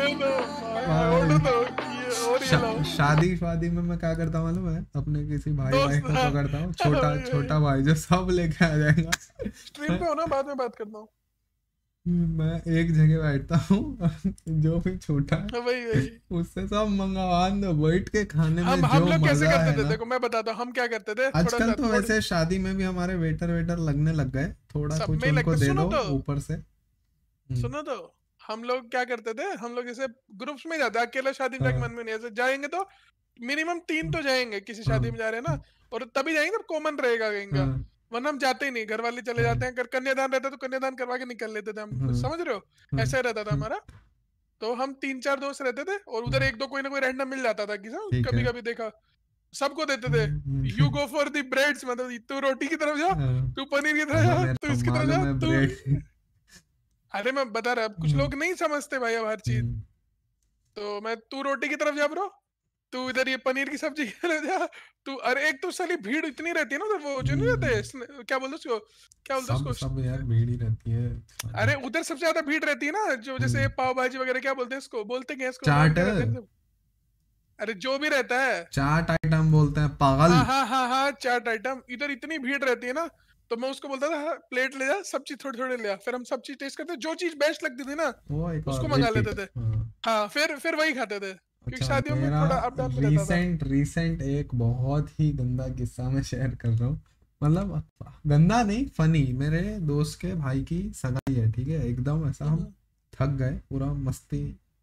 शादी में मैं क्या करता हूँ मालूम है? अपने किसी भाई को पकड़ता हूँ, छोटा भाई जो सब लेके आ जाएगा। स्ट्रीम पे हो ना, बाद में बात करता हूँ। मैं एक जगह बैठता हूँ, जो भी छोटा वही उससे सब मंगवा दो, बैठ के खाने में हम जो लोग कैसे मजा करते है थे, ना। देखो मैं बताता हूँ हम क्या करते थे। आजकल तो वैसे शादी में भी हमारे वेटर लगने लग गए, थोड़ा सब कुछ में उनको लगते। दे सुनो दो तो। ऊपर से। सुनो तो, हम लोग क्या करते थे, हम लोग जैसे ग्रुप्स में जाते, अकेला शादी में जाके मन में नहीं, ऐसे जाएंगे तो मिनिमम 3 तो जाएंगे, किसी शादी में जा रहे हैं ना, और तभी जाएंगे जब कॉमन रहेगा कहीं का, वरना हम जाते ही नहीं, घर वाले चले जाते हैं। अगर कन्यादान रहता तो कन्यादान करवा के निकल लेते थे हम, समझ रहे हो, ऐसा ही रहता था हमारा। तो हम 3-4 दोस्त रहते थे, और उधर एक दो कोई ना कोई रैंडम मिल जाता था, किसी कभी कभी देखा, सबको देते थे। You go for the breads, मतलब तू रोटी की तरफ जा, तू पनीर की तरफ जा, तू इसकी तरफ जा, तू। अरे मैं बता रहा, कुछ लोग नहीं समझते भाई अब हर चीज। तो मैं, तू रोटी की तरफ जा ब्रो, तू इधर ये पनीर की सब्जी की तरफ जा, तू। अरे एक तो साली भीड़ इतनी रहती है ना उधर, वो जो नहीं रहते, क्या बोलते उसको, क्या बोलते उसको, सब यार भीड़ ही रहती है। अरे उधर सबसे ज्यादा भीड़ रहती है ना, जो जैसे पाव भाजी वगैरह, क्या बोलते हैं इसको, बोलते क्या इसको, चाट। अरे जो भी रहता है, चाट आइटम बोलते हैं पागल। हाँ चाट आइटम। इधर इतनी भीड़ रहती है ना, तो मैं उसको बोलता था प्लेट ले जा, सब चीज थोड़ी थोड़ी ले आ, फिर हम सब चीज टेस्ट करते, जो चीज बेस्ट लगती थी ना उसको मंगा लेते थे। हाँ फिर वही खाते थे, क्योंकि शादियों में थोड़ा अप डाउन रहता था। रिसेंट एक बहुत ही गंदा किस्सा मैं शेयर कर रहा हूँ, मतलब गंदा नहीं, फनी। मेरे दोस्त के भाई की सगाई है, ठीक है, एकदम ऐसा हम थक गए, पूरा मस्ती,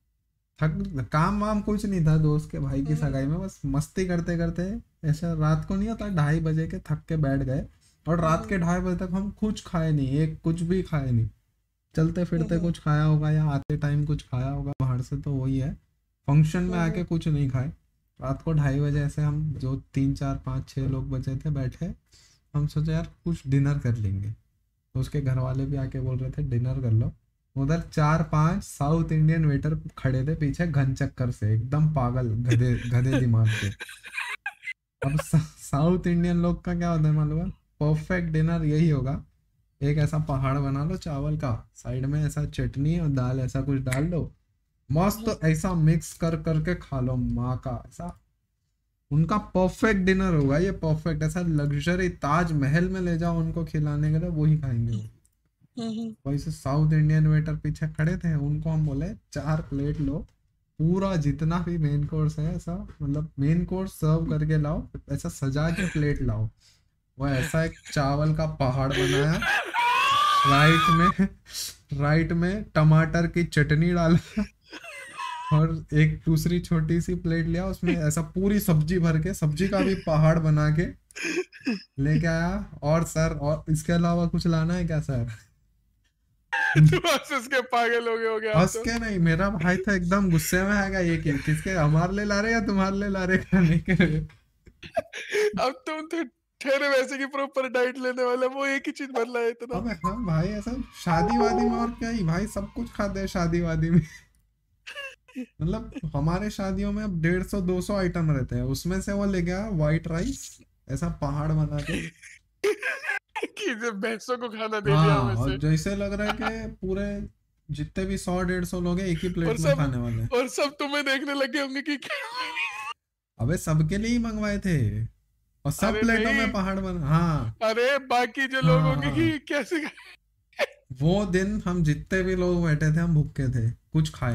काम वाम कुछ नहीं था, दोस्त के भाई की सगाई में बस मस्ती करते करते ऐसा रात को नहीं होता 2:30 बजे के थक के बैठ गए, और रात के 2:30 बजे तक हम कुछ खाए नहीं, एक कुछ भी खाए नहीं। चलते फिरते कुछ खाया होगा या आते टाइम कुछ खाया होगा बाहर से, तो वही है, फंक्शन में आके कुछ नहीं खाए। रात को 2:30 बजे ऐसे हम जो 3 4 5 6 लोग बचे थे बैठे, हम सोचे यार कुछ डिनर कर लेंगे, तो उसके घर वाले भी आके बोल रहे थे डिनर कर लो। उधर 4-5 साउथ इंडियन वेटर खड़े थे पीछे घन चक्कर से, एकदम पागल गधे दिमाग के। अब साउथ इंडियन लोग का क्या होता है मालूम है, परफेक्ट डिनर यही होगा, एक ऐसा पहाड़ बना लो चावल का, साइड में ऐसा चटनी और दाल ऐसा कुछ डाल दो, मस्त तो ऐसा मिक्स कर करके खा लो, माँ का ऐसा उनका परफेक्ट डिनर होगा ये, परफेक्ट ऐसा लग्जरी ताजमहल में ले जाओ उनको खिलाने के लिए, वही खाएंगे वो। वैसे साउथ इंडियन वेटर पीछे खड़े थे, उनको हम बोले 4 प्लेट लो, पूरा जितना भी मेन कोर्स है ऐसा, मतलब मेन कोर्स सर्व करके लाओ, ऐसा सजा के प्लेट लाओ। वो ऐसा एक चावल का पहाड़ बनाया, राइट में टमाटर की चटनी डाला, और एक दूसरी छोटी सी प्लेट लिया, उसमें ऐसा पूरी सब्जी भर के, सब्जी का भी पहाड़ बना के लेके आया। और सर, और इसके अलावा कुछ लाना है क्या सर? उसके पागल हो गया। हंस के नहीं, मेरा भाई था एकदम गुस्से में आ गया, ये किसके, हमारे लिए ला रहे या तुम्हारे लिए ला रहे खाने के लिए? अब तुम तो ठहरे वैसे की प्रॉपर डाइट लेने वाला, वो एक ही चीज बदला है इतना। अबे हाँ भाई, ऐसा शादी वादी में और क्या ही भाई, सब कुछ खाते हैं शादी वादी में। मतलब हमारे शादियों में अब 150-200 आइटम रहते हैं, उसमें से वो ले गया व्हाइट राइस, ऐसा पहाड़ बना के कि भैंसों को खाना दे दिया हाँ, वैसे। और जैसे लग रहा है कि पूरे जितने भी 100-150 लोग हैं एक ही प्लेट में खाने वाले, और सब तुम्हें देखने लगे होंगे कि अबे सबके लिए ही मंगवाए थे, और सब प्लेटों में पहाड़ बना। हाँ, अरे बाकी जो लोग होंगे कि कैसे वो दिन हम जितने भी लोग बैठे थे हम भूखे थे, कुछ खाए नहीं।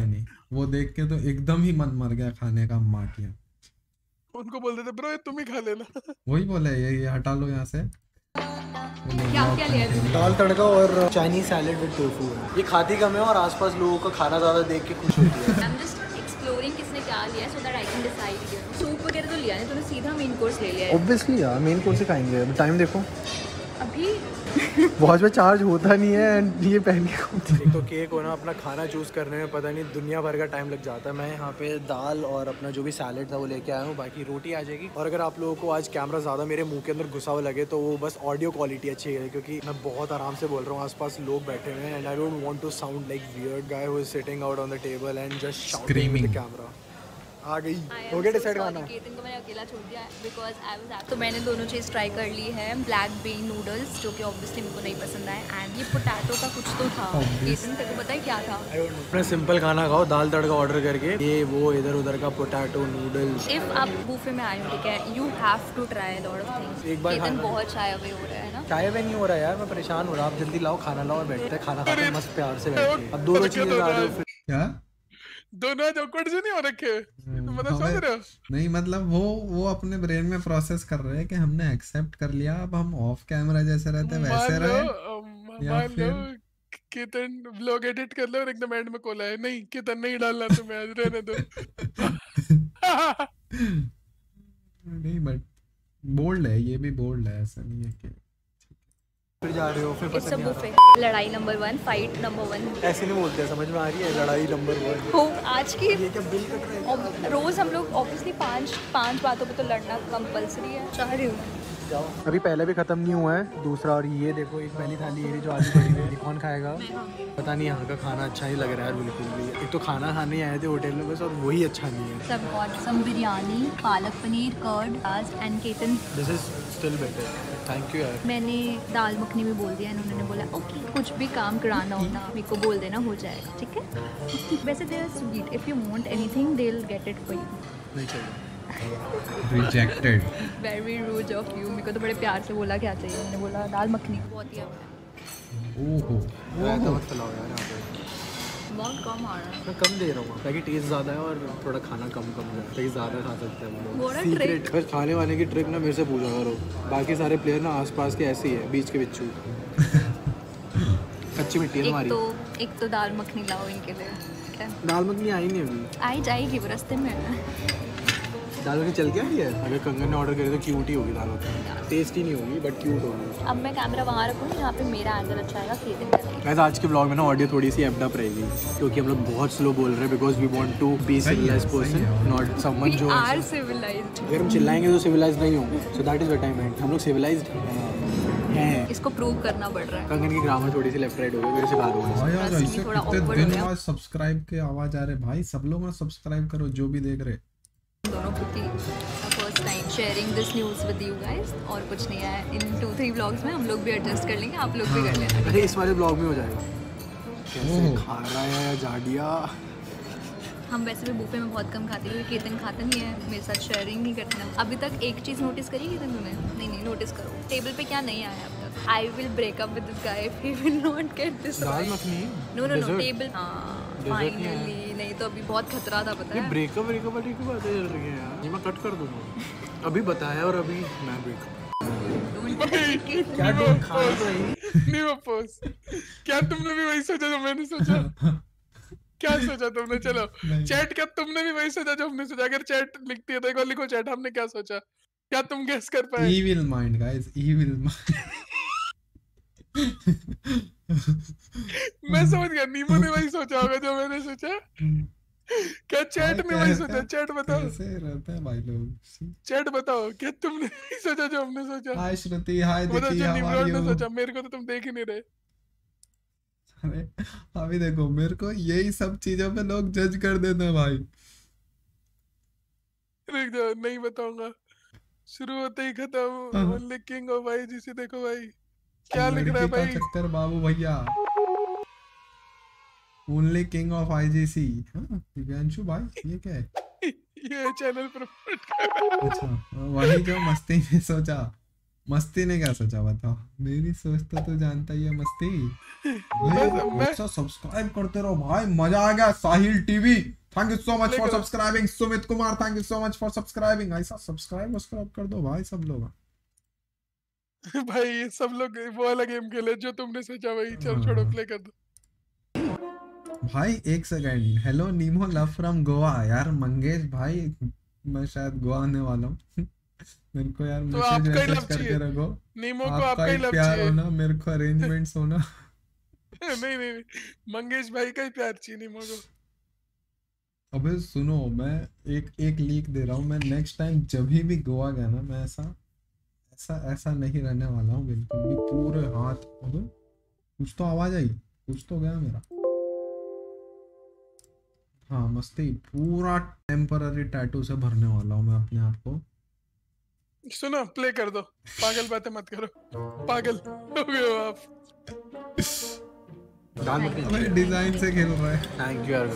वो देख के तो एकदम ही मन मर गया खाने का। माँ की उनको बोल देते ब्रो ये तुम ही खा लेना। वही बोले ये हटा लो यहाँ से। क्या क्या लिया है? दाल तड़का और चाइनीज सैलेड विद टोफू है। ये खाती कम है और आसपास लोगों का खाना ज़्यादा देख के खुश होती है। I'm just exploring किसने क्या लिया है so that I can decide here. Soup वगैरह तो लिया नहीं तूने, सीधा मेन कोर्स ले लिया है। ऑब्वियसली यार मेन कोर्स से खाएंगे। अभी टाइम देखो, अभी वॉच में चार्ज होता नहीं है एंड ये पहन के एक तो केक हो ना, अपना खाना चूज़ करने में पता नहीं दुनिया भर का टाइम लग जाता है। मैं यहाँ पे दाल और अपना जो भी सैलेड था वो लेके आया हूँ, बाकी रोटी आ जाएगी। और अगर आप लोगों को आज कैमरा ज़्यादा मेरे मुंह के अंदर घुसा हुआ लगे तो वो बस ऑडियो क्वालिटी अच्छी है, क्योंकि मैं बहुत आराम से बोल रहा हूँ, आसपास लोग बैठे हुए हैं and I don't want to sound like weird guy who is sitting out on the table and just shouting with the camera. आ गई हो गया डिसाइड खाना। केतन को मैंने अकेला छोड़ दिया बिकॉज आई वाज तो मैंने दोनों चीज़ ट्राई कर ली है। ब्लैक बीन नूडल्स जो कि ऑब्वियसली मेरे को नहीं पसंद आए, एंड ये पोटैटो का कुछ तो था। केतन तेरे को पता है क्या था? अपना सिंपल खाना खाओ, दाल तड़का ऑर्डर करके ये वो इधर उधर का पोटैटो नूडल्स। इफ आप बूफे में आए हो ठीक है, you have to try lot of things. एक बार केतन खाना- बहुत चाय अवे हो रहा है ना। चाय भी नहीं हो रहा यार, मैं परेशान हो रहा। आप जल्दी लाओ खाना लाओ और बैठते हैं खाना खाते हैं मस्त प्यार से बैठे। अब दोनों चीजें ला रहे हो फिर। क्या दोनों आज awkward से नहीं हो रखे, मतलब समझ रहे हो? नहीं मतलब वो अपने ब्रेन में प्रोसेस कर रहे हैं कि हमने एक्सेप्ट कर लिया, अब हम ऑफ कैमरा जैसे रहते वैसे रहे, या मान लो फिर केतन व्लॉग एडिट कर लो और एकदम एंड में कॉल आए नहीं केतन नहीं डालना तुम्हें आज, रहने दो। नहीं बट बोल्ड है, ये भी बोल्ड है, ऐसा नहीं है कि फिर जा रहे हो फिर इट्स पता अ नहीं आ बुफे। लड़ाई नंबर 1, फाइट नंबर 1। रहा। ऐसे नहीं बोलते, समझ में आ रही है लड़ाई नंबर 1। हो आज की ये क्या बिल कट रहा है? और रोज हम लोग ऑब्वियसली पांच बातों पे तो लड़ना कंपलसरी है। चाह रही हूँ अभी पहले भी खत्म नहीं हुआ है दूसरा, और ये देखो एक पहली थाली ये जो आधी पड़ी हुई है, कौन खाएगा? पता नहीं, यहाँ का खाना अच्छा नहीं लग रहा है बिल्कुल भी। एक तो खाना खाने आए थे होटल में बस, और वही अच्छा नहीं है। सब got some biryani, palak paneer, curd, आज and Ketan. This is still better, thank you यार। मैंने दाल मखनी भी बोल दिया, इन्होंने बोला ओके कुछ भी काम कराना हो ना मेरे को बोल देना, हो जाएगा ठीक है। वैसे they are sweet, if you want anything they will get it for you. नहीं चाहिए। Rejected. Very rude of you. मेरे को तो बड़े प्यार से बोला क्या चाहिए, मैंने बोला दाल मखनी। बहुत ही अब ओहो रायता मत खिलाओ यार यहाँ पे, बहुत कम आ रहा है। मैं कम दे रहा हूँ ताकि टेस्ट ज़्यादा है और थोड़ा खाना कम कम है, ताकि ज़्यादा खा सकते हैं हम What लोग। a trick. बस खाने वाने की ट्रिक ना मेरे से पूछा करो, बाकी सारे प्लेयर ना आसपास के ऐसे ही है, बीच के बिच्छू। कच्ची मिट्टी है हमारी। एक तो दाल मखनी लाओ इनके लिए ठीक है। दाल मखनी आई नहीं अभी, आई जाएगी वो रास्ते में है। दाल मखनी चल के आई है। अगर कंगन ने ऑर्डर करे तो क्यूट ही होगी दाल मखनी, टेस्टी नहीं होगी बट क्यूट होगी। अब मैं कैमरा वहाँ रखूँ जहाँ पे मेरा एंगल अच्छा आएगा, केतन का नहीं। गाइस आज के ब्लॉग में ना ऑडियो थोड़ी सी एप्ड अप रहेगी, क्योंकि हम लोग बहुत स्लो बोल रहे हैं because we want to be civilised person, not someone जो आर सिविलाइज्ड। अगर हम चिल्लाएंगे तो सिविलाइज्ड नहीं होंगे, so that is what I meant. हम लोग सिविलाइज्ड हैं। इसको प्रूव करना पड़ रहा है। कंगन की ग्रामर थोड़ी सी लेफ्ट राइट हो गई, मेरे सिखा दूंगा। भाई यार बस ऐसे ये थोड़ा कितने awkward हो दिन गया। बाद सब्सक्राइब के आवाज आ रहे भाई, सब लोग सब्सक्राइब करो जो भी देख रहे। दोनों खुद ही first time sharing this news with you guys, और कुछ नहीं है। इन 2-3 व्लॉग्स में हम लोग भी एडजस्ट कर लेंगे, आप लोग भी कर लेना। अरे इस वाले ब्लॉग में हो जाएगा। कैसे खा रहा है जाडिया। हम वैसे भी बूफे में बहुत कम खाते हैं, क्योंकि केतन खाता नहीं है, मेरे साथ शेयरिंग नहीं करता। अभी तक एक चीज़ नोटिस करी केतन तूने? नहीं नोटिस करो, टेबल पे क्या नहीं आया अब तक। I will break up with this guy if he will not get this dal makhani no Dessert? Table. हाँ फाइनली, नहीं तो अभी बहुत खतरा था पता ये है। ब्रेकअप वाली की बातें चल रही हैं यार, ये मैं कट कर दूंगा। अभी बताया और अभी मैं ब्रेकअप। क्या तुम खा तो नहीं वापस। क्या तुमने भी वही सोचा जो मैंने सोचा? क्या सोचा तुमने? चलो चैट, क्या तुमने भी वही सोचा जो हमने सोचा? अगर चैट लिखती है तो एक बार लिखो चैट हमने क्या सोचा, क्या तुम गेस कर पाए? Evil mind guys, evil mind। मैं समझ गया, नीमो ने वही सोचा होगा जो मैंने सोचा। क्या चैट ने वही सोचा? चैट बताओ, कैसे रहते हैं भाई लोग। चैट बताओ, क्या तुमने वही सोचा जो हमने सोचा? हाय श्रुति, हाय मतलब दीदी, जो हाउ नीमो आर ने यू? सोचा, मेरे को तो तुम देख ही नहीं रहे। अरे अभी देखो, मेरे को यही सब चीजों पे लोग जज कर देते हैं भाई। रुक जाओ, नहीं बताऊंगा। शुरू होते ही खत्म। Only king of IGC. देखो भाई क्या लिख रहा है लड़की का भाई। चक्कर बाबू भैया। Only king of IGC. Divyanshu भाई ये क्या है? ये चैनल प्रमोट कर रहा है। अच्छा वही जो मस्ती ने सोचा। मस्ती ने क्या सोचा बताओ? मेरी सोच तो तू जानता ही है मस्ती। भाई सब्सक्राइब करते रहो भाई, मजा आ गया। Sahil TV, thank you so much for subscribing. Sumit Kumar, thank you so much for subscribing. ऐसा सब्सक्राइब कर दो भाई सब लोग। भाई ये सब लोग वो वाला गेम खेले जो तुमने सोचा भाई। चल छोड़ो, प्ले कर दो भाई। एक second, hello Nemo love from Goa. यार मंगेश भाई, मैं शायद गोवा आने वाला हूँ। मेरे को यार तो आपका ही मैसेज लव करके चाहिए रखो। नीमो को, आपका आपका ही ही लव प्यार चाहिए। होना, मेरे को अरेंजमेंट्स होना। नहीं, मंगेश भाई का ही प्यार चाहिए नीमो को। अबे सुनो, मैं एक लीक दे रहा हूँ। मैं नेक्स्ट टाइम जब भी गोवा गया ना, मैं ऐसा नहीं रहने वाला हूँ बिल्कुल भी। पूरे हाथ, अबे कुछ तो आवाज आई, कुछ तो गया मेरा। हाँ मस्ती, पूरा टेम्पररी टैटू से भरने वाला हूँ मैं अपने आप को। सुनो, प्ले कर दो। पागल बातें मत करो, पागल हो गए हो आप। डिजाइन से खेल रहा है। थैंक यू यार।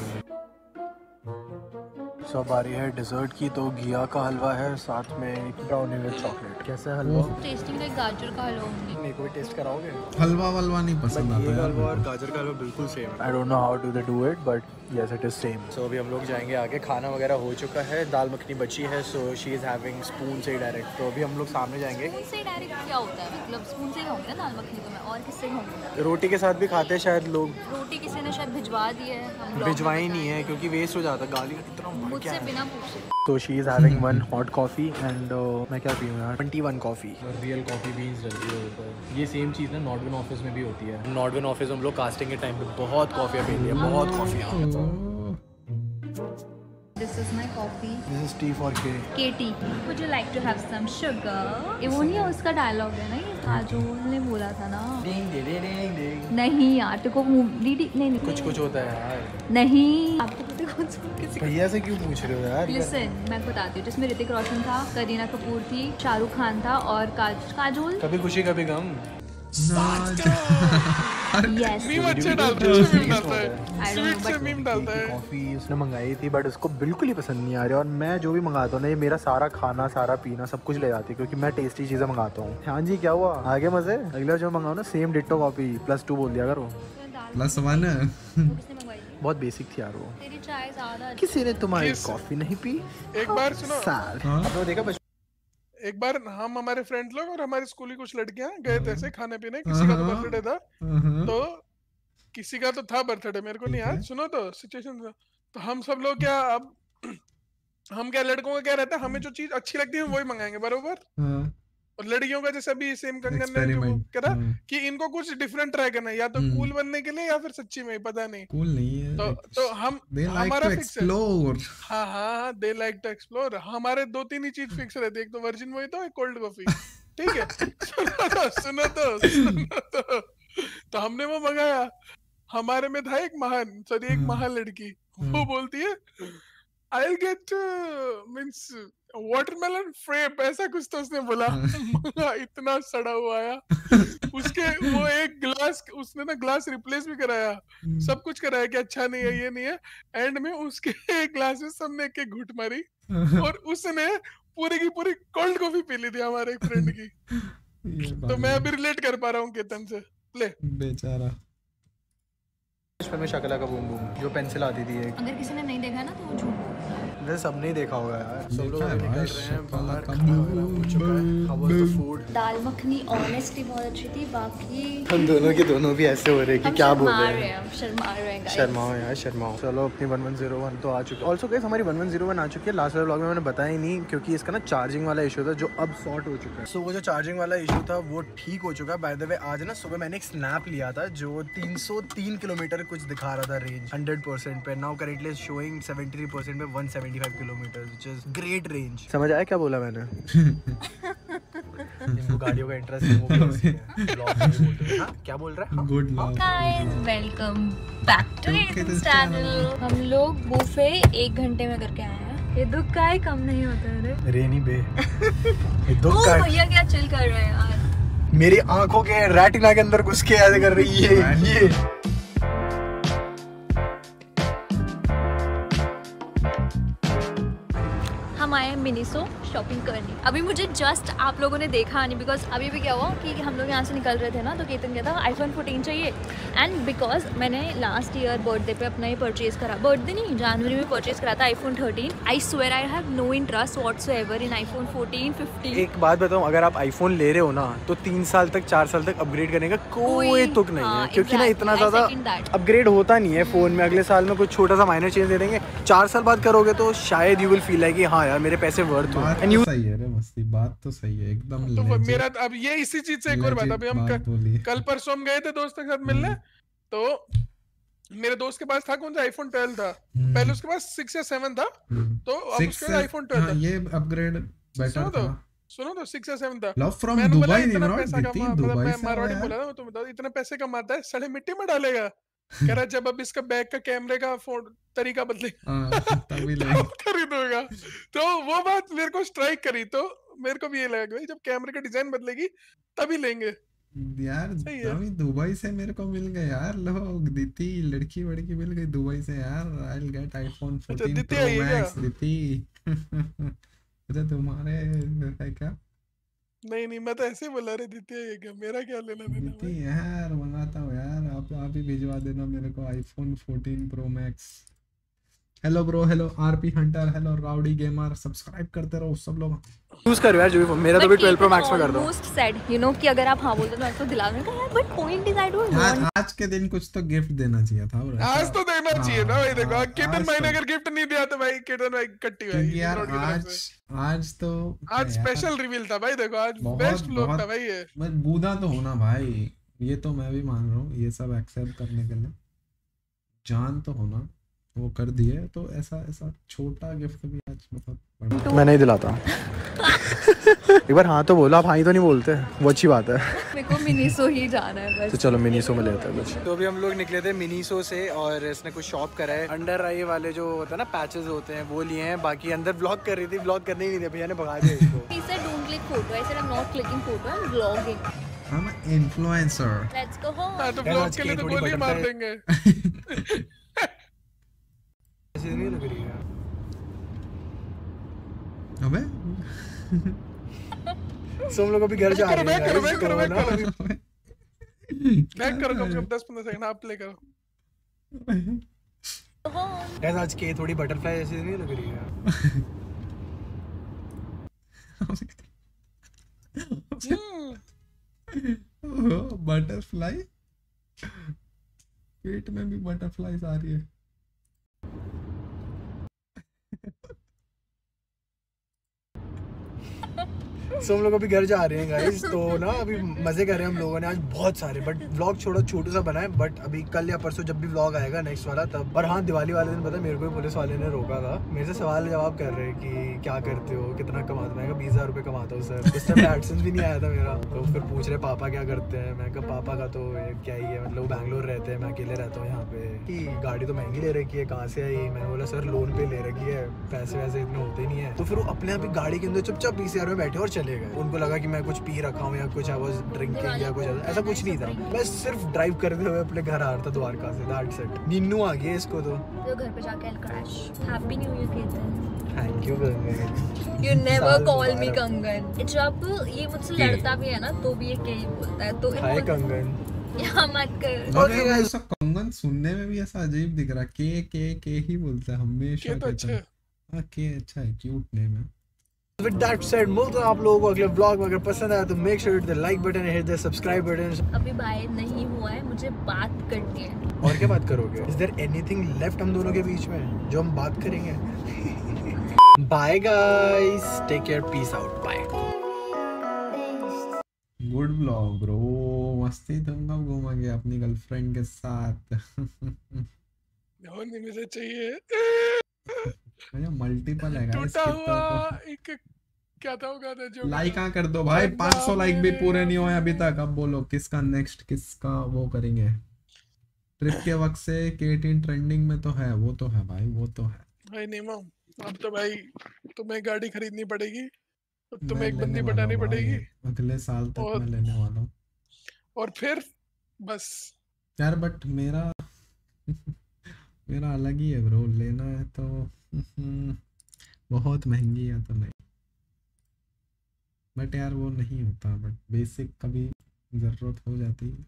सब बारी है डिजर्ट की, तो घिया का हलवा है, साथ में एक ब्राउनी विद चॉकलेट। कैसा है हलवा? टेस्टिंग लाइक गाजर का हलवा होंगे। मेरे को भी टेस्ट कराओगे? हलवा नहीं पसंद आता ये यार। हलवा और गाजर का हलवा बिल्कुल सेम है। I don't know how do they do it, but yes it is same. So अभी हम लोग जाएंगे आगे। खाना वगैरह हो चुका है, दाल मखनी बची है, so she is having spoon से डायरेक्ट। तो अभी हम लोग सामने जाएंगे। स्पून से डायरेक्ट क्या होता है? मतलब स्पून से खाऊंगा दाल मखनी तो मैं, और किससे खाऊंगा? रोटी के साथ भी खाते हैं शायद लोग। रोटी किसी ने शायद भिजवा दी है, हम लोग भिजवाई नहीं है क्योंकि वेस्ट हो जाता। गाली इतना मुझसे बिना पूछे। तो she is having one hot coffee and मैं क्या पीऊँ यार? 21 कॉफी। रियल कॉफी बीन्स डलती है ऊपर। ये सेम चीज़ ना नॉर्डविन ऑफिस में भी होती है। नॉर्डविन ऑफिस हम लोग कास्टिंग के टाइम पे बहुत कॉफी पी लिया, बहुत coffee. This is my coffee. This is tea for K. KT. Would you like to have some sugar? ये वो नहीं है उसका डायलॉग है ना, ये काजोल ने बोला था ना। डिंग डिंग डिंग डिंग। नहीं यार, तेरे को नहीं कुछ होता है यार। नहीं, आपको पता है कौन सा किसी? भैया से क्यों पूछ रहे हो यार? लिसन, मैं बताती हूँ। जिसमें ऋतिक रोशन था, करीना कपूर थी, शाहरुख खान था और काजोल। कभी खुशी कभी गम। Yes. मीम अच्छे डालता है, मीम डालता है, स्वीट से मीम डालता है। कॉफी उसने मंगाई थी बट उसको बिल्कुल ही पसंद नहीं आ रही। और मैं जो भी मंगाता हूँ ना, ये मेरा सारा खाना, सारा पीना सब कुछ ले जाती है क्योंकि मैं टेस्टी चीज़ें मंगाता हूँ। हाँ जी, क्या हुआ? आगे मजे? अगला जो मंगाओ ना, सेम डिट्टो कॉपी +2 बोल दिया करो। +1 बहुत बेसिक थी यार वो। तेरी चाय ज्यादा। किसी ने तुम्हारी कॉफी नहीं पी? एक बार सुनो, आपने देखा एक बार हम, हमारे फ्रेंड लोग और हमारी स्कूल की कुछ लड़कियां गए थे ऐसे खाने पीने। किसी का तो बर्थडे था, तो किसी का तो था बर्थडे, मेरे को नहीं याद। सुनो तो सिचुएशन। तो हम सब लोग क्या, अब हम क्या, लड़कों का क्या रहता है, हमें जो चीज अच्छी लगती है वही मंगाएंगे बरोबर। और लड़कियों का जैसे अभी सेम कंगन ने जो करा कि इनको कुछ डिफरेंट ट्राई करना है, या तो कूल बनने के लिए या फिर सच्ची में पता नहीं। कूल नहीं है तो हम, हमारा फिक्स है। हाँ, दे लाइक टू एक्सप्लोर। हमारे 2-3 ही चीज फिक्स रहती है, एक तो वर्जिन वही तो, एक कोल्ड कॉफी। ठीक है। सुनो तो हमने वो मंगाया। हमारे में था एक महान लड़की। वो बोलती है I'll get means watermelon frappe, ऐसा कुछ तो उसने बोला। इतना सड़ा हुआ आया उसके। वो एक ग्लास, उसने ना ग्लास रिप्लेस भी कराया, सब कुछ कराया कि अच्छा नहीं है, ये नहीं है। एंड में उसके एक ग्लास में सबने एक घुट मारी और उसने पूरी की पूरी कोल्ड कॉफी पी ली थी हमारे एक फ्रेंड की। तो मैं अभी रिलेट कर पा रहा हूँ केतन से। प्ले। बेचारा। बचपन में शकला का बूम बूम जो पेंसिल आती थी एक। अगर किसी ने नहीं देखा ना तो वो झूठ बोल रहा है। वैसे सबने ही देखा होगा यार। सब लोग देखा है निकल भाई, रहे हैं बाहर, शकला खाना वगैरह हो चुका है। How was the food? Dal makhani honestly बहुत अच्छी थी। बाकी हम दोनों के दोनों भी ऐसे हो रहे हैं कि क्या बोल रहे हैं। हम शर्मा रहे हैं। शर्माओ यार, शर्माओ। चलो अपनी 1101 तो आ चुकी है। ऑल्सो गाइस हमारी 1101 आ चुकी है। लास्ट वाले व्लॉग में मैंने बताया ही नहीं क्योंकि इसका ना चार्जिंग वाला इशू था जो अब सॉर्ट हो चुका है। सो वो जो चार्जिंग वाला इशू था वो ठीक हो चुका है। बाय द वे आज ना सुबह मैंने एक स्नैप लिया था जो 303 किलोमीटर कुछ दिखा रहा था रेंज 100% पे। नाउ करेंटली शोइंग 73% पे 175 kilometre, which is great range. समझ आया क्या बोला मैंने? इनको गाड़ियों का इंटरेस्ट है, वो ब्लॉग में बोलते हैं। हाँ, क्या बोल रहा है? Good luck guys, welcome back to this channel. हम लोग बुफे 1 घंटे में करके आए हैं। ये दुख का ही कम नहीं होता है। रेनी बे ये दुख का भैया क्या चिल कर रहे हैं यार। मेरी आंखों के रेटिना के अंदर घुस के ऐसे कर रही है ये। हम आए मिनी मिनीसो शॉपिंग करनी। अभी मुझे जस्ट आप लोगों ने देखा नहीं, बिकॉज अभी भी क्या हुआ कि हम लोग यहाँ से निकल रहे थे ना, तो केतन कहता iPhone 14 चाहिए। एंड बिकॉज मैंने लास्ट ईयर बर्थडे पे अपना ही परचेज करा, बर्थडे नहीं जनवरी में परचेज करा था iPhone 13। I swear I have no interest whatsoever in iPhone 14, 15। एक बात बताऊं, अगर आप आईफोन ले रहे हो ना तो 3 साल तक 4 साल तक अपग्रेड करने का कोई तुक नहीं है, क्योंकि ना इतना ज़्यादा अपग्रेड होता नहीं है फ़ोन में। अगले साल में कुछ छोटा सा माइनर चेंज दे देंगे, 4 साल बाद करोगे तो शायद यू विल फील लाइक कि हाँ यार मेरे पैसे वर्थ हो। बात तो सही है रे मस्ती, बात तो सही है एकदम। तो मेरा अब ये इसी चीज से एक और बात, अभी हम कल परसों हम गए थे दोस्तों के साथ मिलने, तो मेरे दोस्त के पास था कौन सा iPhone 12 था, पहले उसके पास 6 या 7 था, तो अब उसके पास iPhone 12 था। ये अपग्रेड बेटर था। सुनो तो 6 या 7 था। लव फ्रॉम दुबई नहीं ब्रो, पैसा दिती कमा, दुबई मैं से मारवाड़ी आया। बोला था, तुम बताओ इतने पैसे कमाता है, साले मिट्टी में डालेगा। कह रहा जब अब इसका बैक का कैमरे का तरीका बदलेगा तभी तब खरीदूंगा। तो वो बात मेरे को स्ट्राइक करी, तो मेरे को भी ये लगा कि भाई जब कैमरे का डिजाइन बदलेगी तभी लेंगे यार। अभी दुबई से मेरे को मिल गए यार लोग, दीदी लड़की वड़की मिल गई दुबई से यार। I will get iPhone 14 Pro Max दीदी। अरे तुम्हारे है क्या? नहीं मैं तो ऐसे ही बोला रे, दीदी है क्या, मेरा क्या लेना देना दीदी यार मंगाता हूँ यार, आप ही भिजवा देना मेरे को iPhone 14 Pro Max। Hello bro, hello RP hunter, hello rowdy gamer, subscribe करते रहो सब लोग। यूज करो यार जो भी, मेरा तो भी 12 Pro Max में कर दो। मोस्ट सैड यू नो कि अगर आप हाँ बोलते तो मैं तो दिलाने का यार, but point is I don't want. आज के दिन कुछ तो गिफ्ट देना चाहिए था ब्रो। आज तो देना चाहिए ना भाई। देखो केतन भाई ने अगर गिफ्ट नहीं दिया तो भाई केतन भाई कट्टी भाई यार। आज तो आज स्पेशल रिवील था भाई। देखो आज बेस्ट व्लॉग था भाई ये। मैं बूढ़ा तो होना भाई, ये तो मैं भी मान रहा हूँ, ये सब एक्सेप्ट करने के लिए जान तो होना, वो कर दिए। तो ऐसा छोटा गिफ्ट भी आज बहुत बड़ा। मैं नहीं दिलाता। एक बार हाँ तो बोलो, आप हाँ ही तो नहीं बोलते, वो अच्छी बात है। मेरे को मिनीसो ही जाना है बस। तो चलो मिनीसो में लेते हैं कुछ। तो अभी हम लोग निकले थे मिनीसो से और इसने कुछ शॉप करा है। अंडर आई वाले जो होता है ना पैचेस होते हैं वो लिए हैं, बाकी अंदर ब्लॉग कर रही थी, ब्लॉग करने ही नहीं दिया, भैया ने भगा दिया इसको। He said don't click photo. I said I'm not clicking photo. I'm vlogging. I'm an influencer. Let's go home. हाँ तो ब्लॉग के लिए तो गोली मार देंगे। ऐसे नहीं लग रही है। अबे सो हम लोग अभी घर जा रहे हैं। बैक करो बैक करो कम से कम 10-15 सेकंड आप प्ले करो। गाइस आज के थोड़ी बटरफ्लाई ऐसे नहीं लग रही है। बटरफ्लाई पेट में भी बटरफ्लाईज आ रही है। सो हम लोग अभी घर जा रहे हैं गाइस, तो ना अभी मजे कर रहे हैं हम लोगों ने आज बहुत सारे, बट व्लॉग छोड़ो छोटू सा बना है, बट अभी कल या परसों जब भी व्लॉग आएगा नेक्स्ट वाला तब। और हाँ दिवाली वाले दिन पता है मेरे को पुलिस वाले ने रोका था, मेरे से सवाल जवाब कर रहे हैं कि क्या करते हो, कितना कमाते हो। मैं कहा 20,000 रुपये कमाता हूँ सर। उस टाइम एडसेंस भी नहीं आया था मेरा, तो फिर पूछ रहे पापा क्या करते हैं। मैं कहा पापा का तो क्या ही है, मतलब बैंगलोर रहते हैं, मैं अकेले रहता हूँ यहाँ पे। कि गाड़ी तो महंगी ले रखी है, कहाँ से आई। मैंने बोला सर लोन पे ले रखी है, पैसे वैसे इतने होते नहीं है। तो फिर वो अपने आप ही गाड़ी के अंदर चुपचाप 20,000 में बैठे और चले गए। उनको लगा कि मैं कुछ पी रखा हूँ या कुछ आई वाज ड्रिंकिंग या कुछ ऐसा कुछ नहीं था। मैं सिर्फ ड्राइव करते हुए अपने घर आ रहा था द्वारका से। That's it. निन्नू आ गया इसको तो घर पे जाके क्रैश। हैप्पी न्यू ईयर कहते हैं। Thank you Kangan. You never call me Kangan. जब ये मुझसे लड़ता भी है ना तो भी ये के ही बोलता है। तो हाय कंगन यहाँ मत कर। अरे ऐसा कंगन सुनने में भी ऐसा अजीब दिख रहा है। के ही बोलता है हमेशा। तो अच्छा है। हाँ के अच्छा है, क्यूट नेम है। With that said, मिलते हैं आप लोगों को अगले व्लॉग में। अगर पसंद आया तो make sure to like button and hit the subscribe button. अभी बाय नहीं हुआ है, मुझे बात करनी है। और क्या बात करोगे? Is there anything left हम दोनों के बीच में जो हम बात करेंगे? Bye guys, take care, peace out, bye. Good blog bro, मस्ती। तुम कब घूमेंगे अपनी गर्लफ्रेंड के साथ? होने मुझे चाहिए। मल्टीपल है गाइस। टूटा हुआ एक क्या था वो गाना जो लाइक कर दो भाई। 500 लाइक भी पूरे नहीं हुए अभी तक। अब बोलो किसका नेक्स्ट, किसका वो करेंगे। ट्रिप के वक्त से K18 ट्रेंडिंग में तो है, वो तो है भाई, वो तो है भाई। नीमा अब तो भाई तुम्हें गाड़ी खरीदनी पड़ेगी, तुम्हें एक मैं बंदी लेने पटानी वाला हूँ पड़ेगी भाई, अगले साल तक मैं लेने वाला हूँ। और फिर बस यार बट मेरा मेरा अलग ही है ब्रो। लेना है तो बहुत महंगी है तो नहीं। बट यार वो नहीं होता, बट बेसिक कभी जरूरत हो जाती है।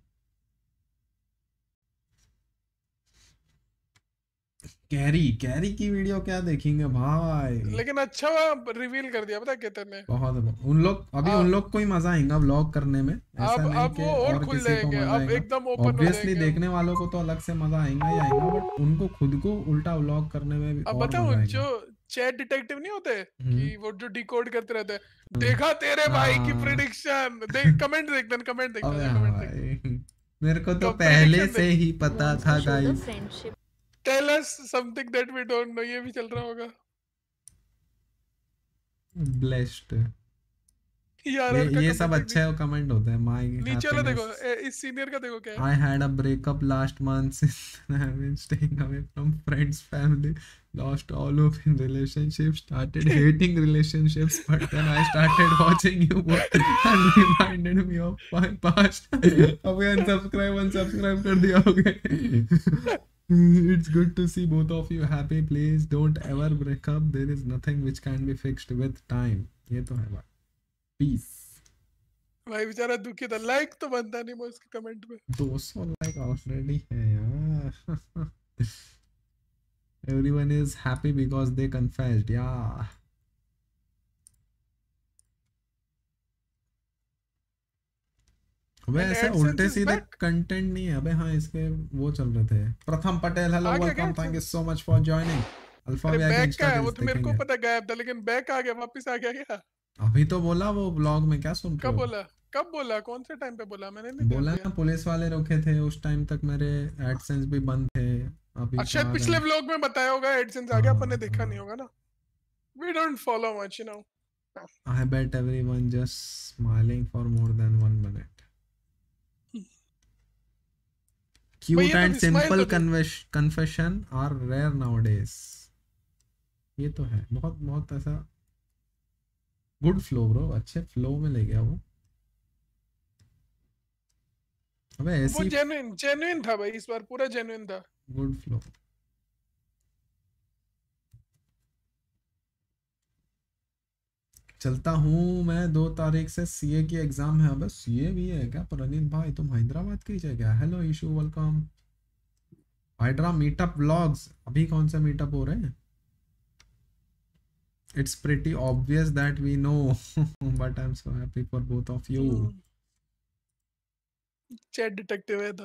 कैरी की वीडियो क्या देखेंगे भाई। लेकिन अच्छा रिवील कर दिया पता कहते ने। बहुत उन लोग को ही मजा आएगा व्लॉग करने में, ऐसा नहीं अब कि वो और और खुल किसी को जाएंगे, मजा अब आएगा। एकदम ओपन हो ऑब्वियसली जाएंगे। देखने वालों को तो अलग से मजा आएगा ही आएगा, बट उनको खुद को उल्टा व्लॉग करने में भी अब और बताओ मजा आएगा। जो चैट डिटेक्टिव नहीं होते कि वो जो डिकोड करते रहते हैं, हम्म। देखा तेरे भाई की हाँ। प्रिडिक्शन, देख कमेंट अबे देख हाँ कमेंट भाई, मेरे को तो तो पहले prediction से ही पता था guys. Friendship. Tell us something that we don't know, ये भी चल रहा होगा ब्लेस्ड, यार। और ये का सब comment अच्छे कमेंट होते हैं। माय नीचे वाला देखो, हैप्पीनेस, इस सीनियर का देखो क्या है। I had a breakup last month since I have been staying away from friends, family, lost all hope in relationships, started hating relationships, but then I started watching you both and reminded me of my past. अबे unsubscribe कर दिया होगे। It's good to see both of you happy. Please don't ever break up. There is nothing which can be fixed with time. ये तो है बात। Peace. भाई बेचारा दुखी था, लाइक तो बनता नहीं मैं उसके कमेंट में। 200 लाइक ऑलरेडी है यार। Everyone is happy because they confessed. Yeah. अबे And ऐसे AdSense उल्टे is सीधे back. कंटेंट नहीं है। अबे हाँ, इसके वो चल रहे थे। प्रथम पटेल, हेलो आ गया वेलकम, क्या thank you so much for joining. Alpha अरे वी आगे बैक का इंस्टा है वो रील्स तो मेरे को देखेंगे। पता गायब था, लेकिन बैक आ गया, वापस आ गया क्या? अभी तो बोला वो ब्लॉग में, क्या सुन रहे कब हो? बोला? कब बोला? कौन से टाइम पे बोला? मैंने नहीं ध्यान बोला दिया। ना, पुलिस वाले रोके थे उस टाइम तक, मेरे एडसेंस भी बंद थे। अभी शायद कहाँ पिछले गए? व्लॉग में बताया होगा, एडसेंस आ गया, अपन ने देखा हाँ। नहीं होगा ना। We don't follow much you know. I bet everyone just smiling for more than 1 minute. Cute ये तो and smile simple तो दे। confession are rare nowadays. ये तो है, बहुत बहुत ऐसा गुड फ्लो ब्रो, अच्छे फ्लो में ले गया वो। अबे वो ऐसी जेन्युइन था भाई, इस बार पूरा जेन्युइन था। Good flow. चलता हूँ मैं, 2 तारीख से सीए की एग्जाम है। अबे सीए भी है क्या प्रनीत भाई? तुम हैदराबाद के ही है क्या? Hello Ishu, welcome. Hydra meetup vlogs, अभी कौन से मीटअप हो रहे हैं? It's pretty obvious that we know, but I'm so happy for both of you. Chat detective है तो।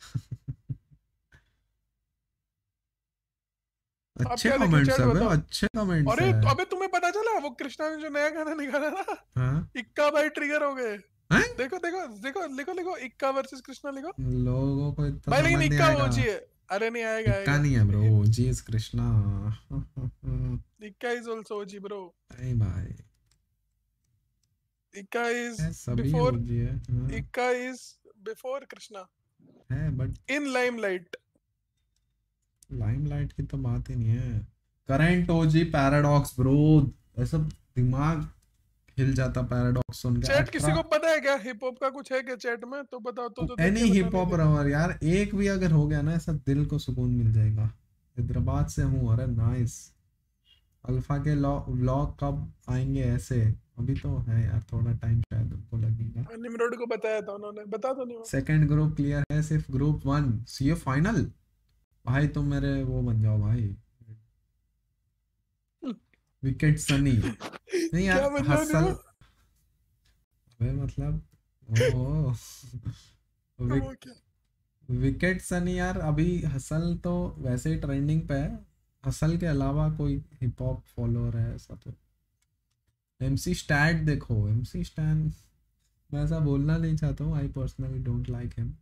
अच्छे क्या देखे कमेंट्स चैट है बे, बताओ। अच्छे कमेंट्स अरे है। अबे तुम्हें पता चला वो कृष्णा ने जो नया गाना निकाला ना, हाँ? इक्का भाई ट्रिगर हो गए। हैं? देखो देखो देखो, लिखो इक्का वर्सेस कृष्णा लिखो लोगों को इतना भाई, लेकिन समझ नहीं इक्का आएगा। ओजी है। अरे नहीं आएगा, इक्का आएगा। नहीं है ब्रो, जी इज कृष्णा। इक्का इज आल्सो ओजी ब्रो। नहीं भाई, इक्का इज सभी बिफोर, ओजी है। हाँ, इक्का इज बिफोर कृष्णा है बट इन लाइमलाइट। लाइमलाइट की तो बात ही नहीं है। करंट ओजी पैराडॉक्स ब्रो, ऐसा दिमाग हिल जाता पैराडॉक्स सुन के। चैट किसी को पता है क्या हिप हॉप का कुछ है क्या चैट में? तो बताओ तो एनी हिप हॉप रवर यार, एक भी अगर हो गया ना ऐसा, दिल को सुकून मिल जाएगा। हैदराबाद से हूँ, अरे नाइस। अल्फा के व्लॉग कब आएंगे ऐसे? अभी तो है यार, थोड़ा टाइम शायद उनको लगेगा। निमरोड को बताया था उन्होंने, बता तो नहीं वो। सेकंड ग्रुप क्लियर है, सिर्फ ग्रुप 1 सीए फाइनल। भाई तुम मेरे वो बन जाओ भाई, विकेट सनी। नहीं यार, क्या बन जाओ हसल, नहीं अबे मतलब ओ वो क्या? विकेट सनी यार। अभी हसल तो वैसे ही ट्रेंडिंग पे है, हसल के अलावा कोई हिप हॉप फॉलोअर है ऐसा तो? एमसी स्टैट देखो, एमसी स्टैन, मैं ऐसा बोलना नहीं चाहता हूँ, I personally don't like him.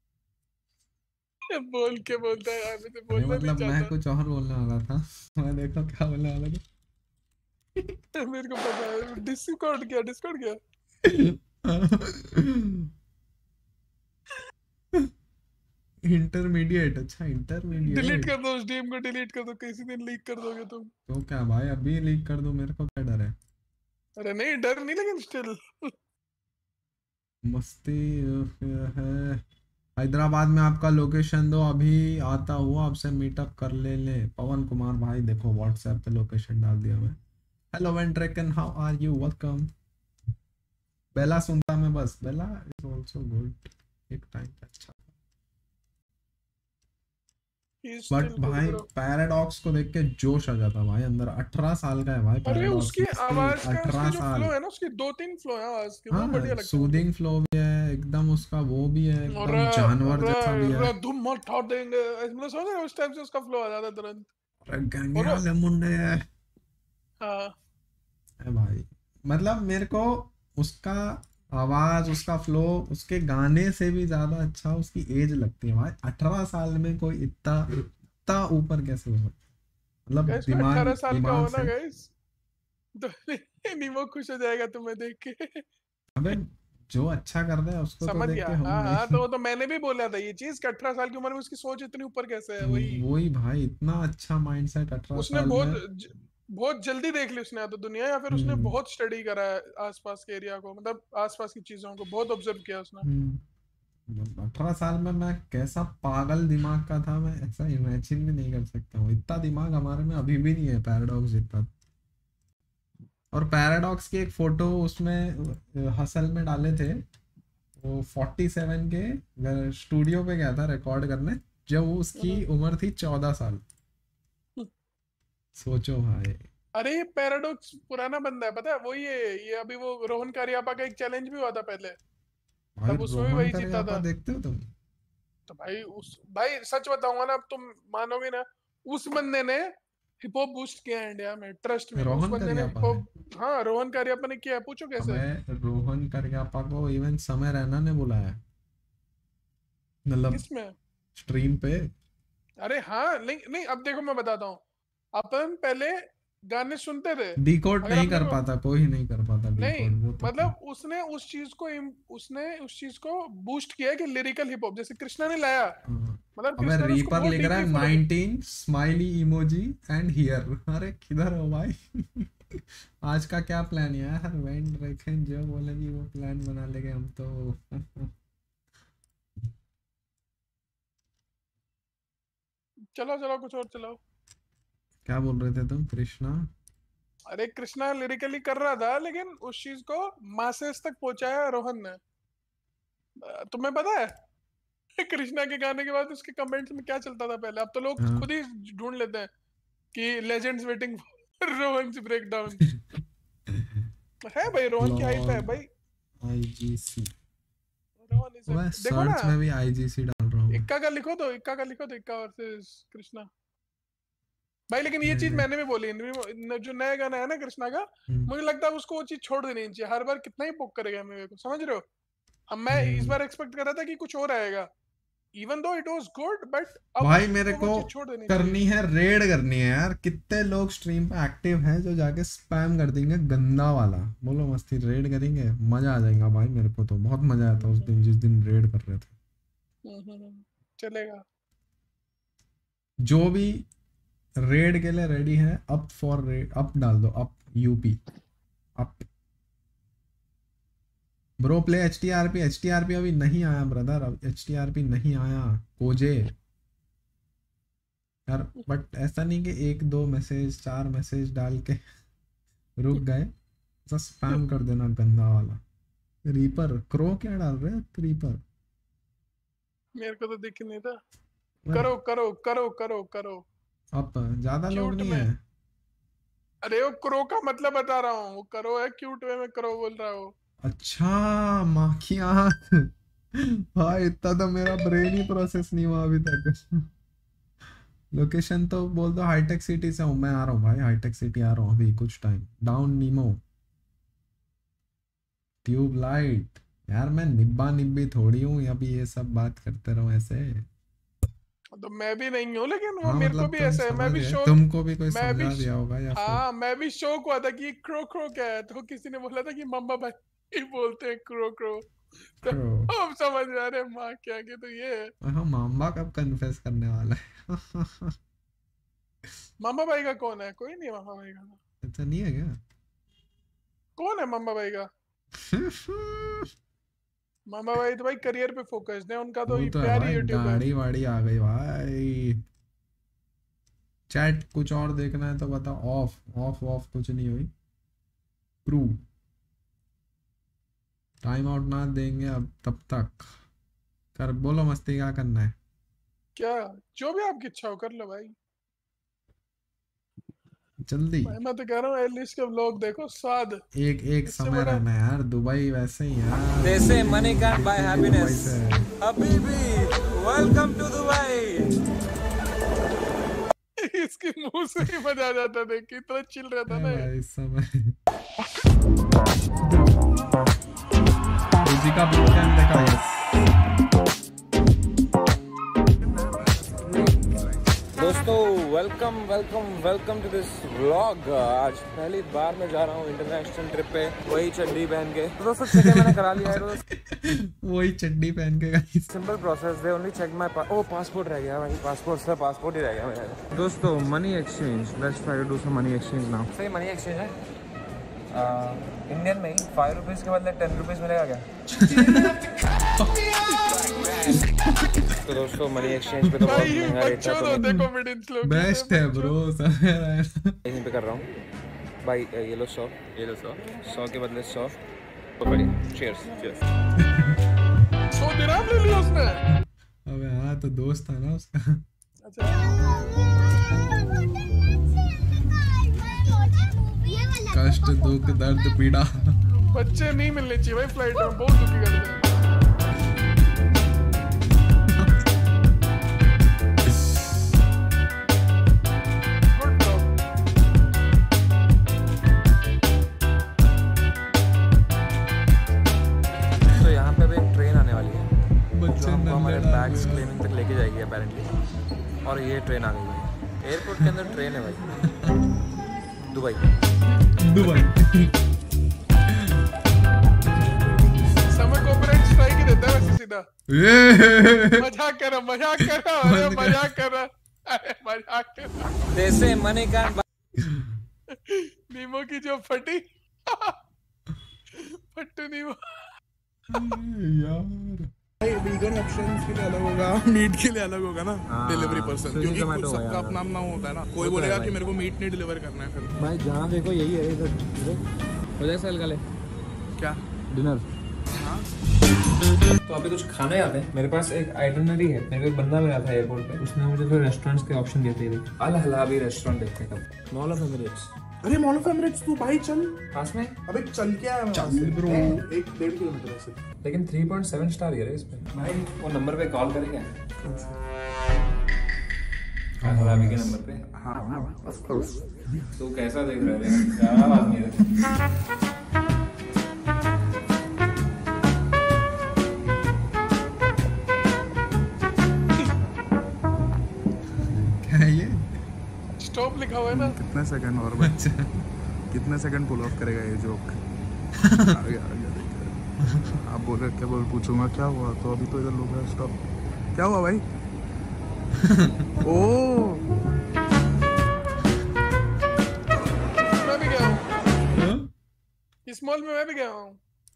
बोल के बोलता है यार, मैं तो नहीं बोलना नहीं मतलब मैं चाहता। कुछ और बोलने वाला था, मैं देखो क्या बोलने वाला था। मेरे को पता है। डिस्कॉर्ड क्या? इंटरमीडिएट, अच्छा इंटरमीडिएट। डिलीट कर दो उस डीएम को, डिलीट कर दो, किसी दिन लीक कर दोगे तुम। तो क्या भाई, अभी लीक कर दो, मेरे को क्या डर है? अरे नहीं, डर नहीं, लेकिन स्टिल मस्ती है। हैदराबाद में आपका लोकेशन दो, अभी आता हुआ आपसे मीटअप कर ले। पवन कुमार भाई देखो, व्हाट्सएप पे लोकेशन डाल दिया मैं। हेलो वेंट्रेकन, how are you, welcome. Bella सुनता मैं बस, बेला इज आल्सो गुड, एक टाइम पे अच्छा। He's बट still good, भाई bro. पैराडॉक्स को देख के जोश आ जाता भाई अंदर। 18 साल का है भाई अरे पैराडॉक्स, उसकी आवाज का, 18 उसके जो साल। फ्लो है ना, उसकी 2-3 फ्लो है आवाज के, वो हाँ बढ़िया लगता है मुझे। सूदिंग फ्लो भी है एकदम उसका, वो भी है और एकदम जानवर जैसा भी है। धुम मचा देंगे, ऐसे मतलब समझ रहे हो, उस टाइप से उसका फ्लो आ जाता है तुरंत। अरे और गंगे वो वाले मुंडे है हाँ भाई। मतलब मेरे को उसका आवाज, उसका फ्लो, उसके गाने से भी ज्यादा अच्छा उसकी एज लगती है भाई। 18 साल में कोई इतना इतना ऊपर कैसे हो सकता है? मतलब गाइस, मैं दिमाग 18 साल का दिमाग हूँ ना से। गाइस, तो नीमो खुश हो जाएगा तुम्हें देख के। अबे जो अच्छा कर रहा है उसको तो समझ देख गया, के हाँ होगा हाँ, ही। तो मैंने भी बोला था ये चीज कि 18 साल की उम्र में उसकी सोच इतनी ऊपर कैसे है। वही वही भाई, इतना अच्छा माइंडसेट 18 उसने साल में। बहुत जल्दी देख ली उसने या तो दुनिया, या फिर उसने हम्म, बहुत स्टडी करा है आसपास के एरिया को, मतलब आसपास की चीजों को बहुत ऑब्जर्व किया उसने। 18 साल में मैं कैसा पागल दिमाग का था, मैं ऐसा इमेजिन भी नहीं कर सकता हूँ। इतना दिमाग हमारे में अभी भी नहीं है पैराडॉक्स जितना। और पैराडॉक्स की एक फोटो उसमें हसल में डाले थे, वो 47 के स्टूडियो पे गया था रिकॉर्ड करने, जब वो उसकी उम्र थी 14 साल। सोचो भाई। अरे ये पैराडॉक्स पुराना बंदा है, पता है वो, ये अभी वो रोहन कारियापा का एक चैलेंज भी हुआ था पहले, भाई तब उसमें भी रोहन वही जीता करियापा था। देखते हो तुम? तो भाई सच बताऊंगा ना, अब तुम मानोगे ना, उस बंदे ने हिप हॉप बूस्ट किया है इंडिया में, ट्रस्ट में, उस रोहन बंदे ने करियापा हिप है? हॉप, हाँ रोहन कारियापा ने किया है, पूछो कैसे। अबे रोहन करियापा को इवन समय रैना ने बुलाया, मतलब किसमें? स्ट्रीम पे। अरे हाँ, नहीं नहीं, अब देखो मैं बताता हूँ, अपन पहले गाने सुनते थे, डिकोड अगर नहीं अपने कर को, पाता, कोई नहीं कर पाता नहीं डिकोड, वो तो था। मतलब उसने उस चीज को बूस्ट किया है कि लिरिकल हिप हॉप जैसे कृष्णा ने लाया, हाँ। मतलब अबे कृष्णा ने उसको रीपर बहुत लिख रहा डीपली है follow 19 smiley emoji and here. अरे किधर हो भाई? आज का क्या प्लान है यार? वेंट रखें जो बोलेगी वो प्लान बना लेंगे हम तो। चलो चलो कुछ और चलाओ। क्या बोल रहे थे तुम कृष्णा? अरे कृष्णा लिरिकली कर रहा था, लेकिन उस चीज को मासेस तक पहुंचाया रोहन ने। तुम्हें पता है कृष्णा के गाने के बाद उसके कमेंट्स में क्या चलता था पहले? अब तो लोग हाँ। खुद ही ढूंढ लेते हैं कि legends waiting for Rohan break down. है भाई, रोहन की हाइप है लॉल भाई। आईजीसी। रोहन इज, मैं देखो ना, सर्च में भी आईजीसी डाल रहा हूँ। इक्का का लिखो तो, इक्का वर्सेस कृष्णा भाई। लेकिन ये नहीं चीज नहीं। मैंने भी बोली, जो नया गाना है ना कृष्णा का, मुझे लगता है उसको वो चीज छोड़ देनी चाहिए। हर बार कितना ही पुक करेगा मेरे को, समझ रहे हो? अब मैं इस बार एक्सपेक्ट कर रहा था कि कुछ और आएगा, even though it was good, but अब भाई मेरे उसको वो को चीज छोड़ देनी चाहिए। करनी है, रेड करनी है यार। कितने लोग स्ट्रीम पे एक्टिव हैं जो जाके स्पैम कर देंगे गंदा वाला? बोलो मस्ती रेड करेंगे, मजा आ जाएगा भाई। मेरे को तो बहुत मजा आया था उस दिन जिस दिन रेड कर रहे थे। चलेगा। जो भी रेड के लिए रेडी है, अप फॉर रेड, अप डाल दो, up UP up. Bro play HTRP. HTRP अभी नहीं आया ब्रदर, अब एचटीआरपी नहीं आया कोजे यार। बट ऐसा नहीं कि एक दो मैसेज, 4 मैसेज डाल के रुक गए, ऐसा स्पैम कर देना गंदा वाला। रीपर क्रो क्या डाल रहे हैं? रीपर मेरे को तो दिख नहीं था। करो करो करो करो करो। अब ज्यादा लोग क्यूट नहीं में, है। अरे वो क्रो का मतलब बता रहा हूँ, वो करो है, क्यूट वे में करो बोल रहा हो। अच्छा माँ की आँख। भाई इतना तो मेरा ब्रेन ही प्रोसेस नहीं हुआ अभी तक। लोकेशन तो बोल दो हाईटेक सिटी से हूँ मैं, आ रहा हूँ भाई, हाईटेक सिटी आ रहा हूँ अभी कुछ time. Down Nemo tube light. यार मैं निब्बा निब्बी थोड़ी हूँ अभी ये सब बात करते रहो ऐसे। तो मैं भी नहीं हूँ, लेकिन वो हाँ मेरे को मतलब भी तुम ऐसा है, मैं समझ भी गए, शौक, तुमको भी कोई मैं भी समझा दिया होगा या फिर। हाँ मैं भी शौक हुआ था कि क्रो क्रो क्या है, तो किसी ने बोला था कि मम्मा भाई बोलते हैं क्रो क्रो, तो क्रो। अब समझ में आ रहे माँ क्या के, तो ये है। हाँ मामा कब कन्फेस करने वाला है? मामा भाई का कौन है? कोई नहीं है मामा भाई का। ऐसा नहीं है क्या? कौन है मामा भाई का? मामा भाई तो भाई करियर पे फोकस्ड है, उनका तो वो तो है प्यार ही भाई, यूट्यूब है। गाड़ी वाड़ी आ गई भाई। चैट कुछ और देखना है तो बताओ। ऑफ ऑफ ऑफ कुछ नहीं हुई। प्रूव टाइम आउट ना देंगे अब तब तक। कर बोलो मस्ती क्या करना है। क्या जो भी आपकी इच्छा हो कर लो भाई। जल्दी भाई मैं तो कह रहा हूँ एटलीस्ट के व्लॉग देखो स्वाद। एक एक इससे समय बड़ा- रहना है यार, दुबई वैसे ही यार। They say money can't buy happiness. Dubai से है। Habibi, welcome to Dubai. इसके मुंह से ही मजा आ जाता देख के, इतना चिल रहता ना ये। भाई समय जी का बुक कैंप देखा। यस दोस्तों welcome welcome welcome to this vlog. आज पहली बार मैं जा रहा हूँ इंटरनेशनल ट्रिप पे, वही चड्डी पहन के। तो दोस्तों चेक मैंने करा लिया है। वही चड्डी पहन के guys. Simple process, they only check my passport रह गया भाई, पासपोर्ट ही रह गया मेरा। दोस्तों money exchange, let's try to do some money exchange now. सही मनी एक्सचेंज है इंडियन में ही। 5 रुपीज़ के बदले 10 रुपीज़ मिलेगा क्या? तो दोस्तों मनी एक्सचेंज पे तो बहुत भाई ये महंगा रेट बच्चों था, तो तो देखो कॉन्फिडेंस लोग बेस्ट है ब्रो समय। यहीं पे कर रहा हूँ भाई। ये लो 100 के बदले 100। बढ़िया, चीयर्स चीयर्स। 100 दिरहम ले लिया उसने। अबे हाँ तो दोस्त था ना उसका। कष्ट दुख दर्द पीड़ा। बच्चे नहीं मिलने चाहिए भाई फ्लाइट में, बहुत दुखी करते हैं। Good job. तो यहाँ पे अभी एक ट्रेन आने वाली है जो बच्चे हमको हमारे नल्ले बैग्स क्लेमिंग तक लेके जाएगी अपेरेंटली। और ये ट्रेन आ गई है। एयरपोर्ट के अंदर ट्रेन है भाई। दुबई समय कॉपीराइट स्ट्राइक ही देता है वैसे सीधा। मजाक कर रहा। जैसे मनी का नीमो की जो फटी फट्टू नीमो। यार वीगन ऑप्शंस के लिए अलग होगा, मीट के लिए अलग होगा ना डिलीवरी पर्सन, क्योंकि सबका अपना अपना होता है ना। कोई बोलेगा कि मेरे को मीट नहीं डिलीवर करना है, फिर भाई जहाँ देखो यही है इधर। हो जाए साल का क्या डिनर। तो अभी कुछ खाने आते हैं। मेरे पास एक आइटनरी है। मेरे को एक बंदा मिला था एयरपोर्ट पे, उसने मुझे थोड़े रेस्टोरेंट्स के ऑप्शन दिए थे। अल हलाबी रेस्टोरेंट देखते हैं कब। Mall of Emirates. अरे मॉल ऑफ एमिरेट्स तू भाई चल पास में। अबे चल के आया मैं चल वहाँ से। ब्रो। 1-1.5 किलोमीटर से। लेकिन 3.7 स्टार है इस पे। भाई वो नंबर पे कॉल करेंगे अल हलाबी के नंबर पे। हाँ तो कैसा देख रहे हैं? क्या आदमी है। क्या है ये? स्टॉप लिखा हुआ है ना। कितने सेकंड और बच्चे, कितने सेकंड पुल ऑफ करेगा ये जोक? आ गया देखिए। आप बोल रहे क्या बोल, पूछूंगा क्या हुआ, तो अभी तो इधर लोग हैं। स्टॉप। क्या हुआ भाई? ओ मैं भी गया हूँ हाँ? इस मॉल में, मैं भी गया हूँ।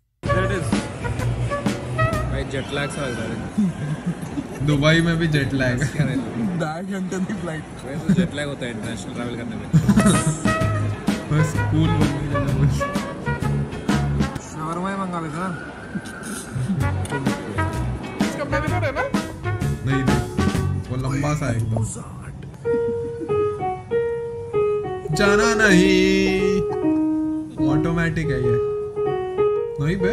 भाई जेट लैग सा लग रहा है। दुबई में भी जेट लैग। 10 घंटे की फ्लाइट। वैसे जेट लैग होता है इंटरनेशनल ट्रैवल करने में। बस कूल बनने का बस। शवरमा ही मंगा लेते ना। इसका मैनेजर है ना। नहीं वो लंबा सा है एकदम। जाना नहीं, ऑटोमेटिक है ये। नहीं बे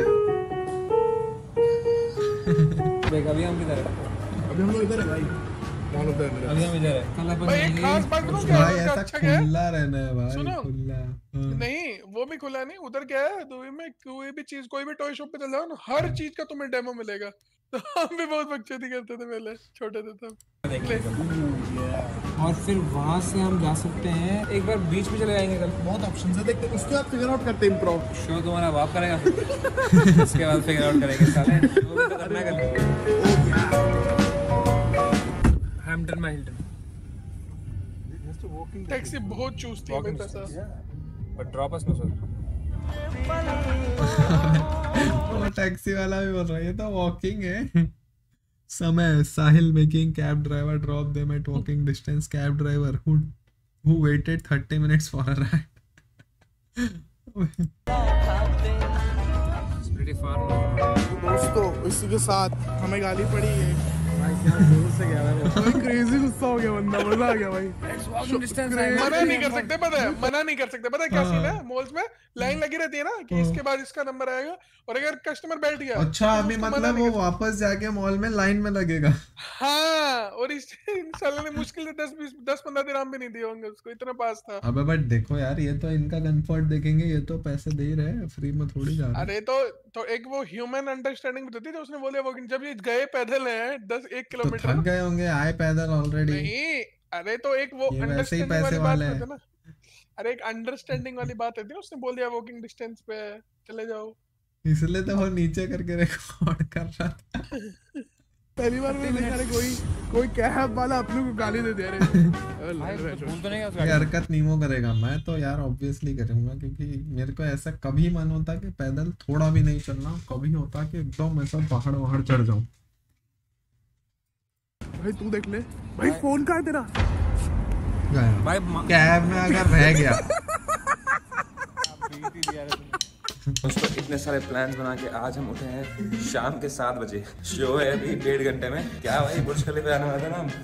अभी हम किधर है? अभी हम लोग इधर है भाई, मॉल ऑफ एमिरेट्स। अभी हम इधर है। कल अपन भाई एक खास बात बताऊं क्या भाई है, ऐसा अच्छा क्या है? खुला रहना है भाई। सुनो। खुला नहीं वो भी खुला नहीं। उधर क्या है दुबई में, कोई भी चीज, कोई भी टॉय शॉप पे चल जाओ ना, हर चीज का तुम्हें डेमो मिलेगा। तो हम भी बहुत बकचोदी करते थे पहले, छोटे थे तब। और फिर वहाँ से हम जा सकते हैं, एक बार बीच पे चले जाएंगे कल। बहुत ऑप्शंस है, देखते हैं उसके बाद फिगर आउट करते हैं इम्प्रोव। शो तुम्हारा बाप करेगा। उसके बाद फिगर आउट करेंगे साले। वो भी तो करना है कल। हैम्पटन में हिल्टन। टैक्सी बहुत चूसती है भाई पैसा। But drop us no sir. वो टैक्सी वाला भी बोल रहा है ये तो वॉकिंग है। Samay Sahil making cab driver drop them at walking distance. Cab driver who waited 30 minutes for a ride. It's pretty far now. उसको, इसी के साथ हमें गाली पड़ी है। भाई क्या जोर से गया है वो। क्रेजी गुस्सा हो गया बंदा, मजा आ गया भाई। मना नहीं कर सकते, पता है मना नहीं कर सकते, पता है क्या सीन है मॉल्स में, लाइन लगी रहती है ना कि इसके बाद इसका नंबर आएगा, और अगर कस्टमर बैठ गया अच्छा तो अभी उसको मना मतलब नहीं वो कर वापस जाके मॉल में लाइन में लगेगा। हाँ, और इस साले ने मुश्किल से 10-15 दिरहम भी नहीं दिए होंगे उसको, इतना पास था। अबे बट देखो यार, ये तो इनका कंफर्ट देखेंगे, ये तो पैसे दे ही रहे हैं, फ्री में थोड़ी जा रहे हैं। अरे तो एक वो ह्यूमन अंडरस्टैंडिंग होती थी, तो उसने बोला वो जब ये गए पैदल हैं 1 तो किलोमीटर थक गए होंगे, आए पैदल ऑलरेडी। नहीं, अरे तो एक वो ये वैसे ही अंडरस्टैंडिंग पैसे वाली बात वाले होती हैं। है ना, अरे एक अंडरस्टैंडिंग वाली बात होती है, उसने बोल दिया वॉकिंग डिस्टेंस पे है, चले जाओ। इसलिए तो वो नीचे करके रिकॉर्ड कर रहा था। पहली बार मैंने देखा कोई कैब वाला अपने को गाली दे दे रहे। ये हरकत नहीं वो करेगा, मैं तो यार ऑब्वियसली करूंगा, क्योंकि मेरे को ऐसा कभी मन होता कि पैदल थोड़ा भी नहीं चलना, कभी होता कि एकदम ऐसा पहाड़ वहाड़ चढ़ जाऊं। भाई तू देख ले भाई, फोन कहाँ है तेरा? भाई कैब में अगर रह गया। दोस्तों इतने सारे प्लान्स बना के आज हम उठे हैं शाम के 7 बजे। शो है अभी 1.5 घंटे में। क्या भाई बुर्ज खलीफा आने वाला था ना हम?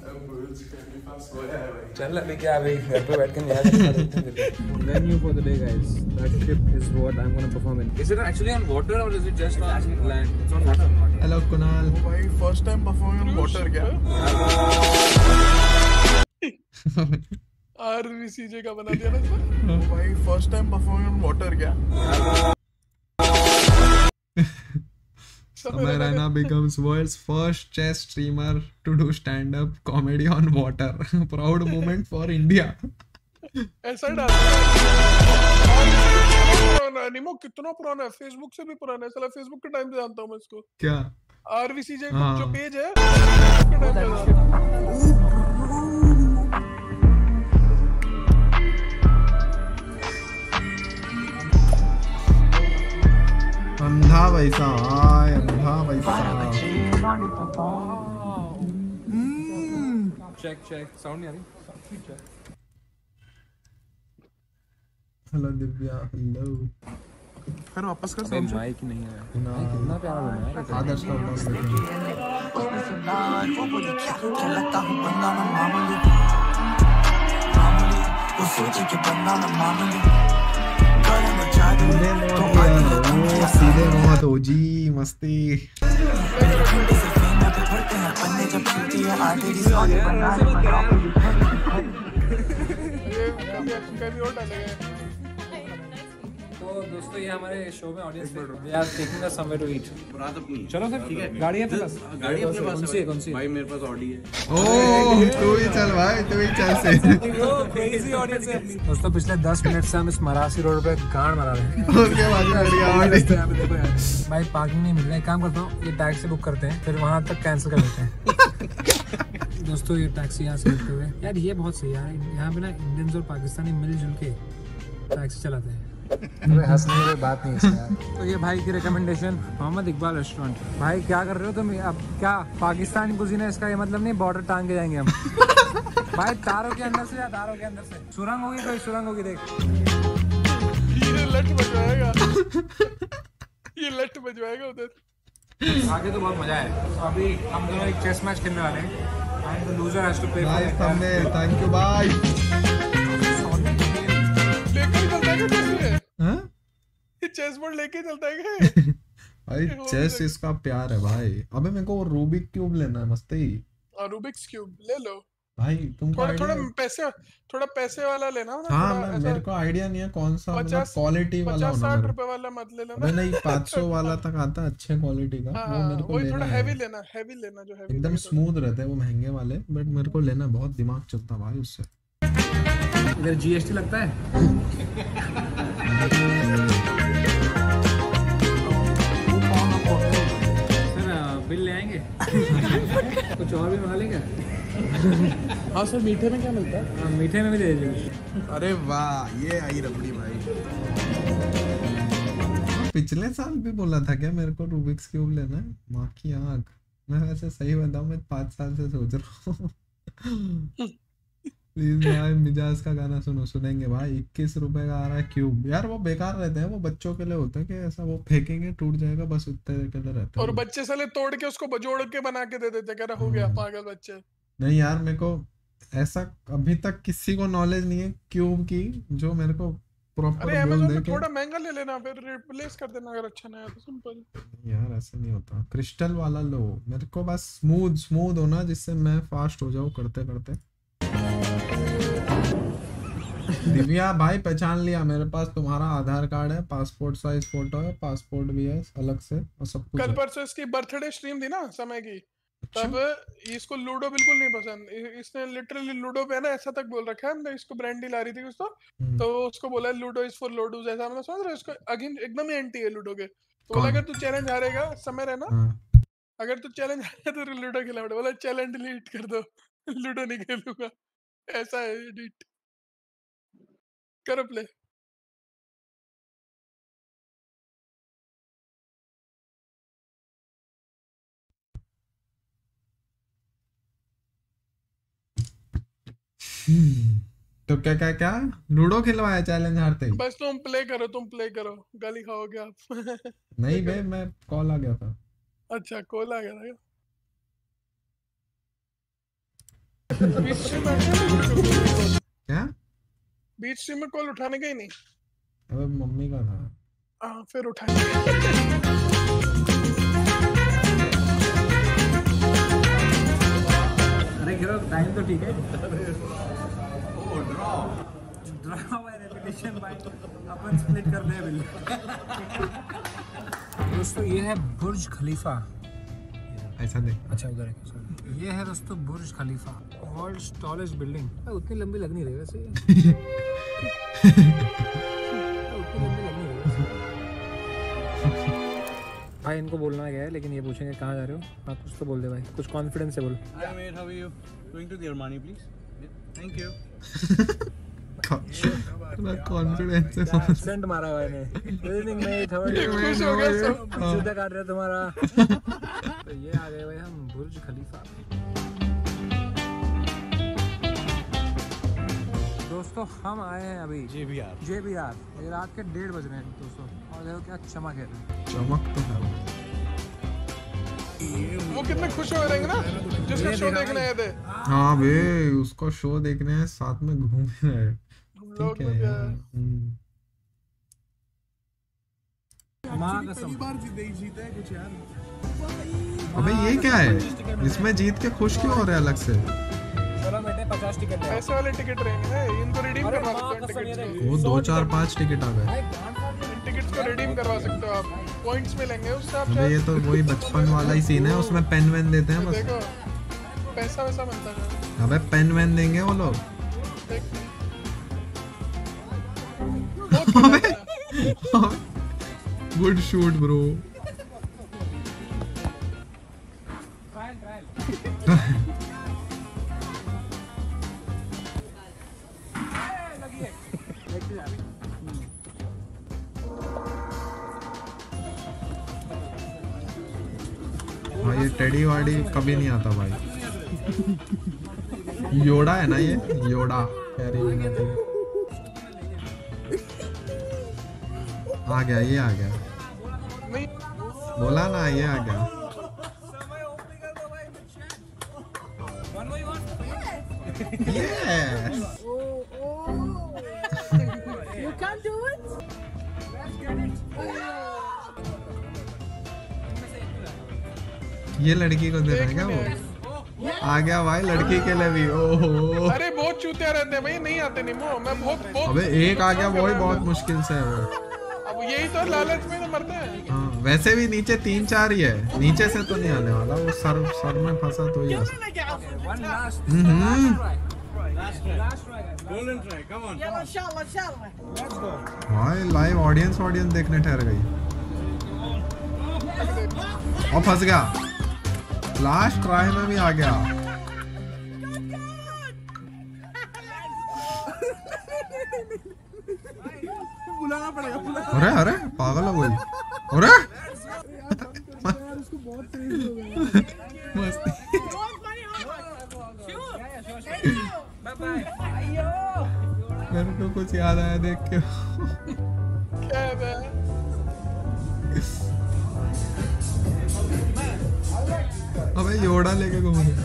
चल अभी क्या, अभी घर पे बैठ के नहीं Venue for the day, guys. That ship is what I'm gonna perform in. Is it actually on water or is it just on land? It's on water. Hello Kunal. भाई first time perform on water क्या? RVCJ का बना दिया ना इसने। भाई first time perform on water क्या? Samay Raina becomes world's first chess streamer to do stand-up comedy on water. Proud moment for India. ऐसा डाल निमो, कितना पुराना है, फेसबुक से भी पुराना है साला, फेसबुक के टाइम से जानता हूँ मैं इसको। क्या? RVCJ हाँ। जो पेज है उसके टाइम से जानता हूँ। अंधा वैसा आय, अंधा वैसा। चेक साउंड नहीं आ रही। Hello Divya, hello. फिर वापस कर अबे माइक नहीं है। कितना प्यारा बना है। आदर्श का सीधे मौत हो जी, मस्ती। तो दोस्तों ये हमारे शो में ऑडियंस थे। We are taking us somewhere to eat. चलो सर, ठीक है। गाड़ी है आपके पास? गाड़ी अपने पास है। कौन सी? भाई मेरे पास ऑडी है। ओह तू ही चल भाई, तू ही चल से। क्रेजी ऑडियंस है। दोस्तों पिछले 10 मिनट से हम इस मरासी रोड पे गांड मारा रहे हैं। उसके बाद बढ़िया ऑडी। भाई पार्किंग नहीं मिल रहा है, काम करता हूँ ये टैक्सी बुक करते हैं, फिर वहाँ तक कैंसिल कर देते हैं। दोस्तों ये टैक्सी यहाँ से लेते हुए यार, ये बहुत सही यार, यहाँ पे ना इंडियंस और पाकिस्तानी मिलजुल के टैक्सी चलाते हैं। हंसने की कोई बात नहीं है यार। तो ये भाई की रिकमेंडेशन, मोहम्मद इकबाल रेस्टोरेंट। भाई क्या कर रहे हो तुम? अब क्या पाकिस्तानी कुजीन है, इसका ये मतलब नहीं बॉर्डर टांग के जाएंगे हम। भाई तारों के अंदर से या तारों के अंदर से? सुरंग होगी, कोई सुरंग होगी देख। ये लट बजवाएगा। ये लट बजवाएगा उधर। आगे तो बहुत मजा है। तो अभी हम दोनों एक चेस मैच खेलने वाले हैं। And the loser has to pay for nice thumbnail, thank you bye. लेके चलता है क्या? हां, ये चेस बोर्ड लेके चलता है क्या? भाई चेस इसका प्यार है भाई। अबे मेरे को रूबिक क्यूब लेना है, मस्ती। और रूबिक्स क्यूब ले लो भाई तुमको थोड़ा पैसे वाला लेना ना। हाँ, मेरे को आइडिया नहीं है कौन सा, मतलब क्वालिटी वाला होना। 50-60 रुपए वाला मत ले लेना। नहीं 500 वाला तक आता है अच्छे क्वालिटी का। वो मेरे को लेना थोड़ा है। हैवी लेना जो हैवी एकदम स्मूथ रहते हैं वो महंगे वाले, बट मेरे को लेना बहुत दिमाग चलता भाई उससे। इधर जीएसटी लगता है। सर बिल ले आएंगे? कुछ और भी मंगा लेंगे? हाँ सर, मीठे में क्या मिलता है? हाँ, मीठे में भी दे दीजिए। अरे वाह, ये आई रबड़ी भाई। पिछले साल भी बोला था क्या मेरे को रूबिक्स क्यूब लेना है? माँ की आँख। मैं वैसे सही बताऊँ, मैं 5 साल से सोच रहा हूँ। प्लीज भाई मिजाज का गाना सुनो, सुनेंगे भाई। 21 रुपए का आ रहा है क्यूब। यार वो बेकार रहते हैं, वो बच्चों के लिए होते हैं कि ऐसा वो फेंकेंगे टूट जाएगा, बस उतने के लिए रहते हैं और वो। बच्चे साले तोड़ के उसको जोड़ के बना के दे देते, कह रहा हो गया पागल बच्चे। नहीं यार, मेरे को ऐसा अभी तक किसी को नॉलेज नहीं है क्यूब की जो मेरे को प्रॉपर अरे बोल अमेज़न दे में के थोड़ा महंगा ले लेना, फिर रिप्लेस कर देना अगर अच्छा नहीं आया तो। सिंपल यार ऐसा नहीं होता। क्रिस्टल वाला लो, मेरे को बस स्मूथ स्मूथ होना जिससे मैं फास्ट हो जाऊं करते करते। दिव्या भाई पहचान लिया, मेरे पास तुम्हारा आधार कार्ड है, पासपोर्ट साइज फोटो है, पासपोर्ट भी है अलग से और सब कुछ कल है। परसों इसकी बर्थडे स्ट्रीम थी ना समय की, तब इसको लूडो बिल्कुल नहीं पसंद। इसने लिटरली लूडो पे ना ऐसा तक बोल रखा है, हमने इसको ब्रांडी ला रही थी उसको, तो उसको बोला लूडो इज फॉर लोडूज, ऐसा हमने समझ रहे उसको अगेन एकदम ही एंटी है लूडो के। तो बोला अगर तू चैलेंज हारेगा, समय रहना, अगर तू चैलेंज हारेगा तो लूडो खिला। बोला चैलेंज डिलीट कर दो, लूडो नहीं खेलूंगा। ऐसा है एडिट करो प्ले। तो क्या क्या क्या लूडो खिलवाया चैलेंज हारते ही? बस तुम प्ले करो, गाली खाओगे आप। नहीं बे, मैं कॉल आ गया था। अच्छा कॉल आ गया था क्या? बीच स्ट्रीम में कॉल उठाने का ही नहीं? अबे मम्मी का था। हाँ फिर उठाएंगे। अरे गिरो टाइम तो ठीक है। अपन स्प्लिट कर दे बिल। दोस्तों ये है बुर्ज खलीफा। ऐसा नहीं, अच्छा उधर है। sorry। ये है दोस्तों Burj Khalifa, world's tallest building. उतनी लंबी लग नहीं रही वैसे। उतनी लंबी लग नहीं रही वैसे। भाई इनको बोलना क्या है, लेकिन ये पूछेंगे कहाँ जा रहे हो आप, कुछ तो बोल दे भाई, कुछ कॉन्फिडेंस से बोल। Hi mate, how are you? Going to the Armani, please? Thank you. Confidence से एक्सेंट मारा भाई ने। Good evening mate, how are you? खुश हो गया सब। सीधा काट रहा तुम्हारा। तो ये आ गए भाई हम बुर्ज खलीफा। दोस्तों हम आए हैं अभी JBR। ये रात के 1:30 बज रहे हैं दोस्तों, और देखो क्या चमक है। चमक तो है। वो कितने खुश हो रहेंगे ना जिसका शो देखने आए थे। हाँ बे, उसको शो देखने हैं, साथ में घूम रहे हैं। ठीक है यार। माँ कसम। अबे ये क्या है, इसमें जीत के खुश क्यों हो रहे हैं अलग से? चलो बेटे 50 टिकट ले। पैसे वाले टिकट रहेंगे, इनको रिडीम करवा सकते हो टिकट्स वो 2 4 5 टिकट आ गए। को। टिकट्स को रिडीम करवा सकते हो आप, पॉइंट्स मिलेंगे उससे आप। अबे ये तो वही बचपन वाला ही सीन है, उसमें पेन वेन देते हैं बस। देखो पैसा वैसा मिलता है। अबे पेन वेन देंगे वो लोग। Good shoot bro. हाँ ये टेडी वाडी कभी नहीं आता भाई। योडा है ना ये, योडा कैरी आ गया, ये आ गया। बोला ना ये आ गया। Yes. You can't do it? ये लड़की को दे रहा है क्या वो? आ गया भाई लड़की के लिए भी। ओहो अरे बहुत चूतिया रहते हैं भाई, नहीं आते निमो। मैं बहुत अबे एक आ गया, वो ही बहुत मुश्किल से है वो। अब यही तो लालच में तो मरते हैं। हाँ, वैसे भी नीचे 3 4 ही है, नीचे से तो नहीं आने वाला वो। सर में फंसा तो ही आ सकता। भाई लाइव ऑडियंस देखने ठहर गई और फंस गया। लास्ट ट्राई में भी आ गया। बुलाना पड़ेगा। अरे अरे पागल हो गई। अरे मस्ती। याद आया देख के। क्या है? अबे योड़ा लेके घूम रहे।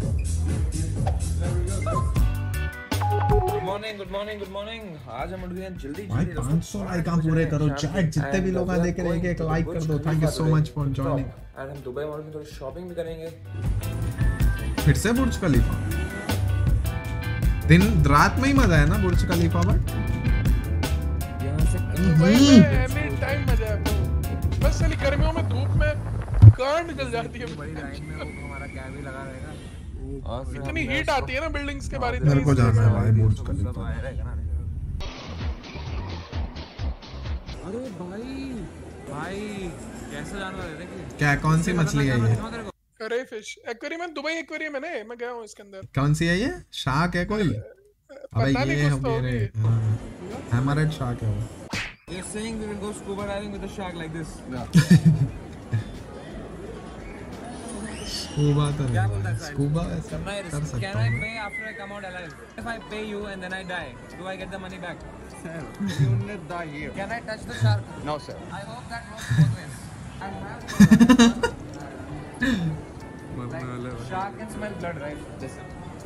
Good morning. आज हम उठ गए जल्दी भाई 500 लाइक आप पूरे करो चैट, जितने भी लोग देख रहे हैं एक लाइक कर दो। Thank you so much for joining. आज हम दुबई मॉल में थोड़ी शॉपिंग भी करेंगे। फिर से बुर्ज खलीफा, दिन रात में ही मजा है ना बुर्ज खलीफा में। यहाँ से एनी टाइम मजा है bro। बस साली गर्मियों में धूप में गांड निकल जाती है। बड़ी लाइन में वो हमारा कैब ही लगा रहेगा। इतनी हीट आती है ना बिल्डिंग्स के बारे में। मेरे को जाना है भाई बुर्ज खलीफा। अरे भाई कैसे जानवर है देखिए। क्या कौन सी मछली है ये? करे फिश एक्वेरियम में, दुबई एक्वेरियम है ना, मैं गया हूँ इसके अंदर। कौन सी है ये? शार्क है कोई? अबे ये हम कह रहे हैं हैमरहेड शार्क है वो। You're saying we will go scuba diving with a shark like this? Scuba तो क्या बोलता है? स्कूबा ऐसा कर सकता Can I pay after I come out alive? If I pay you and then I die, do I get the money back? Sir, you will not die here. Can I touch the shark? No, sir. I hope that works both ways. I have like shark can smell blood, right? Listen.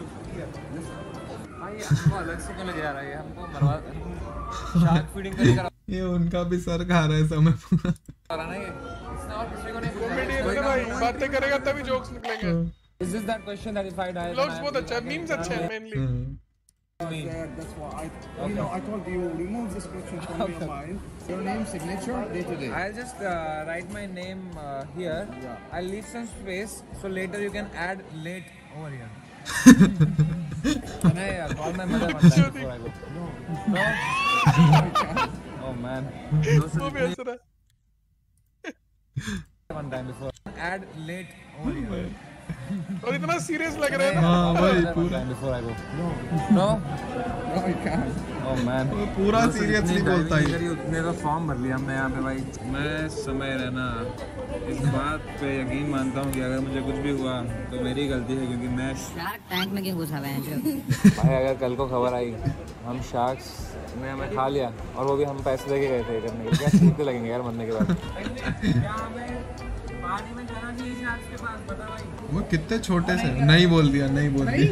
भाई हमको अलग से क्यों लग जा रहा है? हमको मरवा शार्क फीडिंग करा। ये उनका भी सर खा रहा है समय पूरा। कराना है इसने और किसी को नहीं कॉमेडी है ना भाई, बातें करेगा तभी जोक्स निकलेंगे। Is this that question that if I die? Vlogs बहुत अच्छा है, मीम्स अच्छे हैं mainly. That's why I told you remove this question from your mind. Your name, signature, day to day. I'll just write my name here. Yeah. I'll leave some space so later you can add late over here. Can I call my mother one time before I go? No. Oh man. वो भी ऐसा है। One time before. Add late over here. और इतना सीरियस लग रहा है ना। हाँ भाई पूरा। One time before I go. No. No, you can't. Oh man. वो पूरा सीरियसली बोलता है। उतने का फॉर्म भर लिया हमने यहाँ पे भाई। मैं समय रहना इस बात पे यकीन मानता हूँ कि अगर मुझे कुछ भी हुआ तो मेरी गलती है, क्योंकि मैं शार्क टैंक में क्यों घुसा हुआ है जो? भाई अगर कल को खबर आई हम शार्क्स ने हमें खा लिया और वो भी हम पैसे देके गए थे करने के, क्या सीखते लगेंगे यार मरने के बाद। पानी में जाना चाहिए शार्क्स के पास, बता भाई। वो कितने छोटे से नहीं बोल दिया। क्या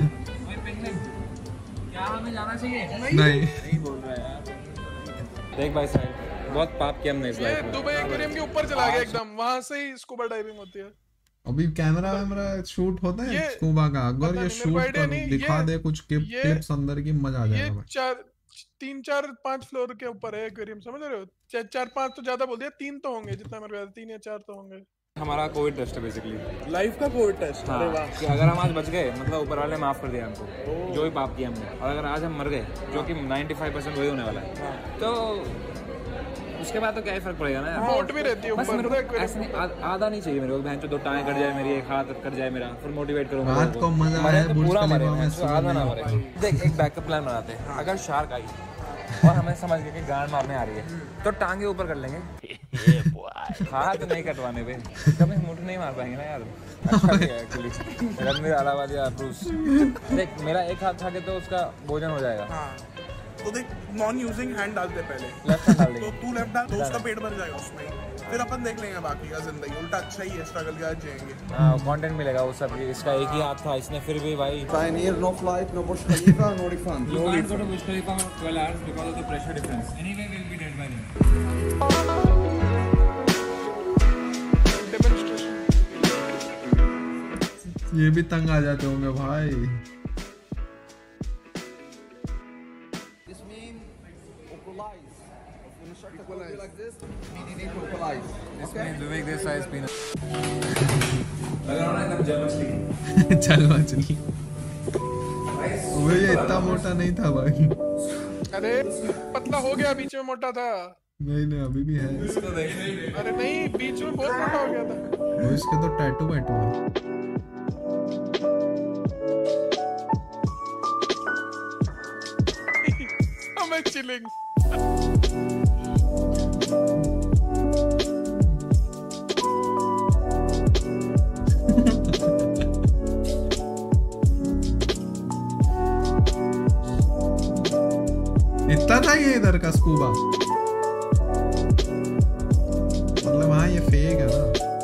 हमें जाना चाहिए? नहीं बोल रहा है यार। देख भाई साहब बहुत पाप किया हमने इस लाइफ में। दुबई एक्वेरियम के ऊपर चला गया एकदम, वहां से ही स्कूबा डाइविंग होती है। अभी कैमरा शूट होता है स्कूबा का, अगर ये शूट कर दिखा दे कुछ क्लिप्स अंदर की, मजा आ जाएगा भाई। 3-4-5 फ्लोर के ऊपर है एक्वेरियम, समझ रहे हो? 4-5 तो ज्यादा बोल दिया, 3 तो होंगे जितना मेरे को 3 या 4 तो होंगे। हमारा कोविड टेस्ट है बेसिकली, लाइफ का कोविड टेस्ट। अरे वाह कि अगर हम आज बच गए मतलब ऊपर वाले माफ कर दिया हमको जो भी पाप किया हमने, और अगर आज हम मर गए जो कि 95% वही होने वाला है, तो उसके बाद तो क्या ही फर्क पड़ेगा ना यार। मोट भी रहती है बस मेरे को ऐसे नहीं, आधा नहीं चाहिए मेरे को। बहन चो 2 टांग कट जाए मेरी, 1 हाथ कट जाए मेरा, फिर मोटिवेट करूंगा रात को मजा आया तो पूरा मरे, आधा ना मरे। देख एक बैकअप प्लान बनाते हैं, अगर शार्क आई और हमें समझ गए कि गांड मारने आ रही है तो टांगे ऊपर कर लेंगे। हाथ नहीं कटवाने पे कभी मुठ नहीं मार पाएंगे ना यार। अच्छा किया एक्चुअली रणवीर अलाहाबादी अप्रूव्स। देख मेरा 1 हाथ था के तो उसका भोजन हो जाएगा। हाँ तो देख नॉन यूजिंग हैंड डालते पहले, लेफ्ट हैंड डाल तो तू लेफ्ट डाल तो उसका पेट भर जाएगा उसमें, फिर अपन देख लेंगे बाकी का जिंदगी। उल्टा अच्छा ही है, स्ट्रगल के साथ जिएंगे। हाँ कंटेंट मिलेगा वो सब। इसका 1 ही हाथ था, इसने फिर भी भाई Pioneer, no flight, no Burj Khalifa, no refund. You can't go to Burj Khalifa for 12 hours because of the pressure difference. Anyway, we'll be dead by then. ये भी तंग आ जाते होंगे भाई। This means equalize. When a shark equalize like this, meaning equalize. Okay? Vivek Desai is peanut. लग रहा है एकदम जल मछली। चल मछली। वो ये इतना मोटा नहीं था भाई। अरे पतला हो गया, बीच में मोटा था। नहीं अभी भी है। इसको देख। अरे नहीं बीच में बहुत मोटा हो गया था। वो इसके तो टैटू है। I'm chilling. इतना था ये है इधर का स्कूबा। मतलब हाँ ये फेक है ना।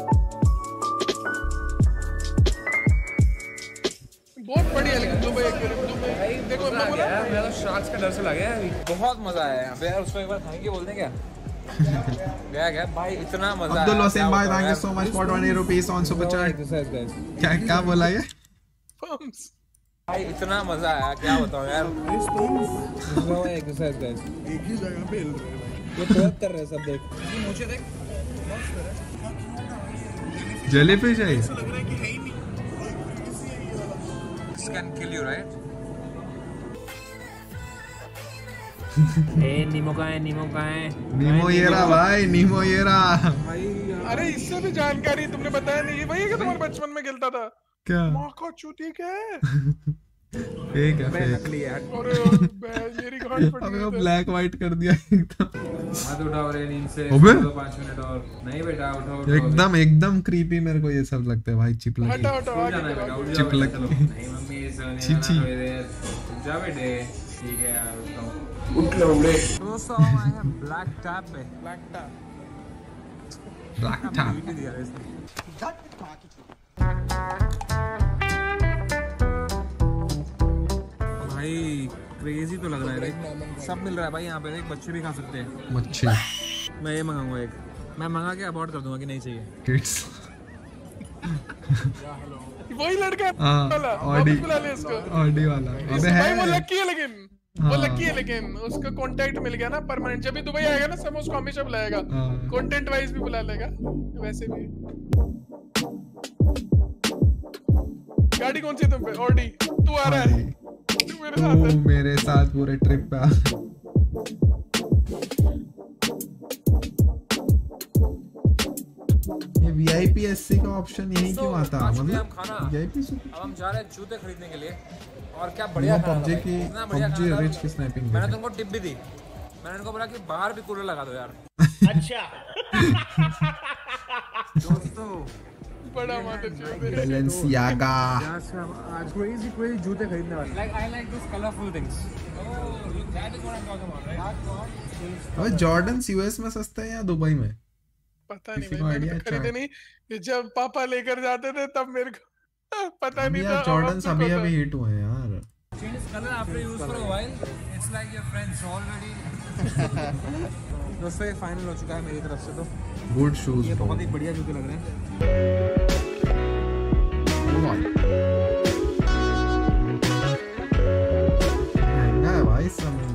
बहुत बढ़िया लेकिन दुबई देखो मैं बोला मैं तो शार्क्स का डर से लगा अभी। बहुत मजा आया यहाँ पे यार। उसको एक बार थैंक यू बोल दें क्या? गया भाई इतना मजा। अब्दुल वसीम भाई thank you so much for 20 rupees on super chat. क्या बोला ये? भाई इतना मजा आया क्या बताऊं यार। एक्सरसाइज गाइस एक ही जगह पे हिल रहे हैं भाई। ये बहुत कर रहे हैं सब। देख मुझे देख जेलीफिश है। This can kill you, right? नीमो का है नीमो ये रहा भाई, नीमो ये रहा। अरे इससे भी जानकारी तुमने बताया नहीं। ये वही है कि तुम्हारे बचपन में खेलता था। क्या माँ का चूती क्या है? फेक है फेक। नकली यार। अरे मेरी गांड फट अबे गई। वो ब्लैक वाइट कर दिया एकदम। मत उठाओ रे नींद से। अबे 5 मिनट और। नहीं बेटा उठाओ। एकदम क्रीपी मेरे को ये सब लगता है भाई। चिपलकी हटाओ आगे चिपलकी। नहीं मम्मी सोने चीची। जा बेटे। ठीक है यार उठाओ। उठ लो बे। दोस्तों आए हैं ब्लैक टैप पे। ब्लैक टैप दिया रे इसने। भाई क्रेजी तो लग रहा है। देख सब मिल रहा है भाई यहाँ पे। देख बच्चे भी खा सकते हैं मच्छी। मैं ये मंगाऊंगा एक। मैं मंगा के अबॉर्ट कर दूंगा कि नहीं चाहिए। किड्स वही लड़का वाला ऑडी बुला ले इसको। ऑडी वाला। अबे भाई है वो लकी है लेकिन वो लकी है लेकिन उसका कांटेक्ट मिल गया ना परमानेंट। जब भी दुबई आएगा ना सब उसको हमेशा बुलाएगा। कंटेंट वाइज भी बुला लेगा वैसे भी। गाड़ी कौन सी तुम पे? ऑडी। तू आ रहा है? तू मेरे साथ है? मेरे साथ पूरे ट्रिप पे। ये वीआईपी एससी का ऑप्शन यही क्यों आता? मतलब वीआईपी से अब हम जा रहे हैं जूते खरीदने के लिए। और क्या बढ़िया पबजी की पबजी रिच की स्नैपिंग। मैंने तुमको टिप भी दी। मैंने उनको बोला कि बाहर भी कूलर लगा दो यार। अच्छा दोस्तों बड़ा मादर बैलेंसियागा। आज क्रेजी जूते खरीदने वाले। Like I like this colourful things. That is what I am talking about right? अबे जॉर्डन्स यूएस में सस्ते हैं या दुबई में? पता नहीं भाई। मैंने तो खरीदे नहीं। जब पापा लेकर जाते थे तब मेरे को पता नहीं था। जॉर्डन्स अभी हिट हुए हैं यार। Change color after use for a while. It's like your friends already. दोस्तों ये फाइनल हो चुका है मेरी तरफ से तो। Good shoes. ये बहुत ही बढ़िया जूते लग रहे हैं। महंगा है भाई सब में।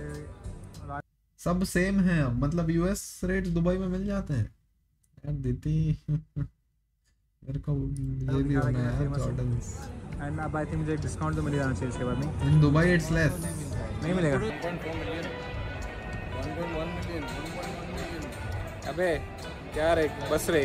सब सेम है अब। मतलब यूएस रेट दुबई में मिल जाते हैं यार। दीदी मेरे को ये भी होना है यार जॉर्डन्स। एंड अब आई थिंक मुझे एक डिस्काउंट तो मिल जाना चाहिए इसके बाद में। In Dubai it's less. नहीं मिलेगा। 1.1 million. अबे क्या रे बस रे।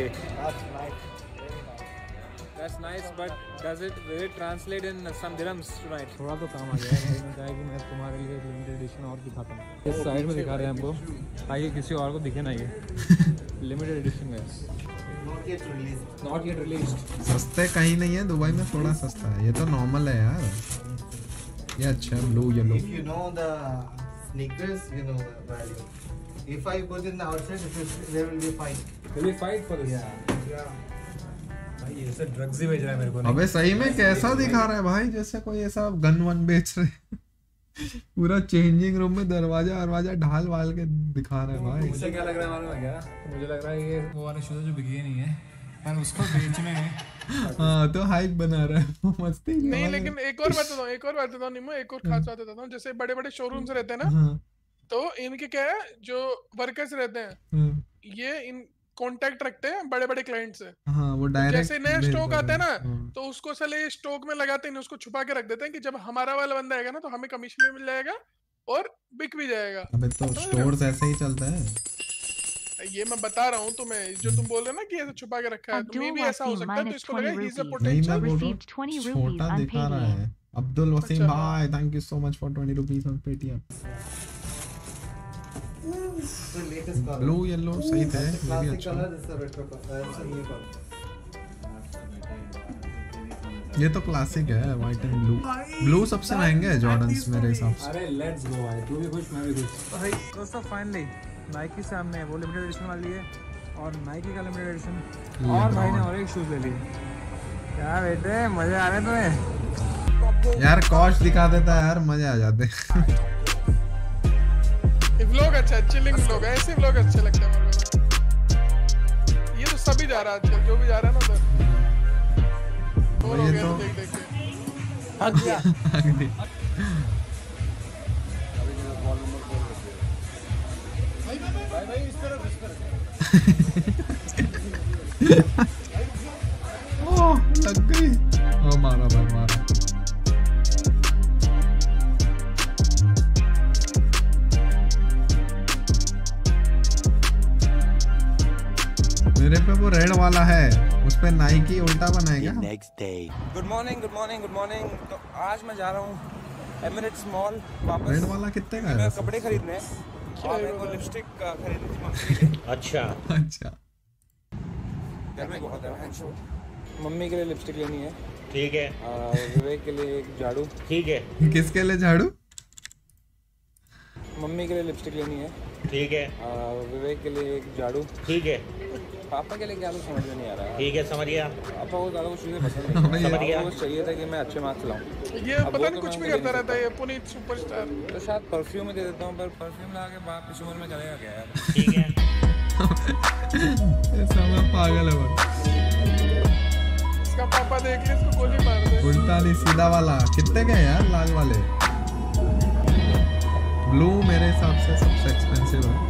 That's nice, but will it translate in some dirhams tonight? थोड़ा तो काम आ गया है। मैंने कहा कि मैं तुम्हारे लिए एक लिमिटेड एडिशन और दिखाता हूँ। इस साइड में दिखा रहे हैं हमको ताकि किसी और को दिखे ना ये। लिमिटेड एडिशन है। Not yet released. सस्ते कहीं नहीं है दुबई में। थोड़ा सस्ता है। ये तो नॉर्मल है यार। ये अच्छा है blue yellow. If you know the sneakers, you know the value. If I put in the outside, there will be fight. Will we fight for this? Yeah. भाई ये सब ड्रग्स ही बेच रहा है मेरे को। अबे सही में कैसा दिखा रहा है भाई? जैसे कोई ऐसा गन वन बेच रहे। पूरा चेंजिंग रूम में दरवाजा ढाल वाल के दिखा रहा है भाई। मुझे क्या लग रहा है मालूम है क्या? मुझे लग रहा है ये वो वाले शूज जो बिके नहीं है पर उसको बेचने में। हाँ तो हाइक बना रहा है। मस्ती नहीं लेकिन एक और बात बताऊँ निम्मो। एक और खास बात बताता हूँ। जैसे बड़े बड़े शोरूम्स रहते हैं ना तो इनके क्या है जो वर्कर्स रहते हैं ये इन कांटेक्ट रखते हैं बड़े बड़े क्लाइंट से। हाँ वो डायरेक्ट जैसे नया स्टॉक आता है ना तो उसको साले स्टॉक में लगाते हैं। उसको छुपा के रख देते हैं कि जब हमारा वाला बंदा आएगा ना तो हमें कमीशन भी मिल जाएगा और बिक भी जाएगा। अबे तो स्टोर्स ऐसे ही चलता है। ये मैं बता रहा हूँ तुम्हें। जो तुम बोल रहे हो ना कि ऐसे छुपा के रखा है तो मे भी ऐसा हो सकता है। तो इसको लगा ही इज अ पोटेंशियल। छोटा दिखा रहा है। अब्दुल वसीम भाई thank you so much for 20 rupees on Paytm. Blue yellow सही थे। ये भी अच्छा ये तो क्लासिक है, व्हाइट एंड ब्लू। ब्लू सबसे महंगे है जॉर्डन्स मेरे हिसाब से। अरे लेट्स गो भाई, तू भी खुश मैं भी खुश। तो भाई दोस्तों फाइनली नाइकी से हमने वो लिमिटेड एडिशन वाली है और नाइकी का लिमिटेड एडिशन, और भाई ने और एक शूज ले लिए। क्या बेटे मजे आ रहे तुम्हें यार? कॉस्ट दिखा देता है यार, मजे आ जाते। ये व्लॉग अच्छा है, चिलिंग व्लॉग है, ऐसे व्लॉग अच्छे लगते हैं मेरे को। ये तो सभी जा रहा है आजकल, जो भी जा रहा है ना उधर। और हो गया देख देख के हक दिया। भाई इस तरफ ओह लग गई। ओ मारा भाई मारा। मेरे पे वो रेड वाला है, उस पे नाइकी उल्टा बनाएगा। Next day. Good morning good morning good morning. तो आज मैं जा रहा हूँ एमिरेट्स मॉल वापस। रेड वाला कितने का है? कपड़े खरीदने और मेरे को लिपस्टिक खरीदनी थी मम्मी के लिए। अच्छा अच्छा। गर्मी बहुत है। मम्मी के लिए लिपस्टिक लेनी है। ठीक है। विवेक के लिए एक झाड़ू। ठीक है। किसके लिए झाड़ू? मम्मी के लिए लिपस्टिक लेनी है। ठीक है। विवेक के लिए एक झाड़ू। ठीक है। पापा के लिए क्या समझ में नहीं आ रहा है। ठीक है समझ गया। पापा को ज़्यादा कुछ चीज़ें पसंद नहीं। समझ गया। मुझे चाहिए था कि मैं अच्छे मार्क्स लाऊं। ये पता नहीं कुछ भी करता रहता है ये पुनीत सुपरस्टार। तो शायद परफ्यूम दे देता हूँ, पर परफ्यूम ला के बाप इस उम्र में चलेगा क्या यार। ठीक है। ये सब पागल है वो। इसका पापा देख ले, इसको गोली मार दे। उल्टा नहीं सीधा वाला कितने के यार? लाल वाले। ब्लू मेरे हिसाब से सबसे एक्सपेंसिव है।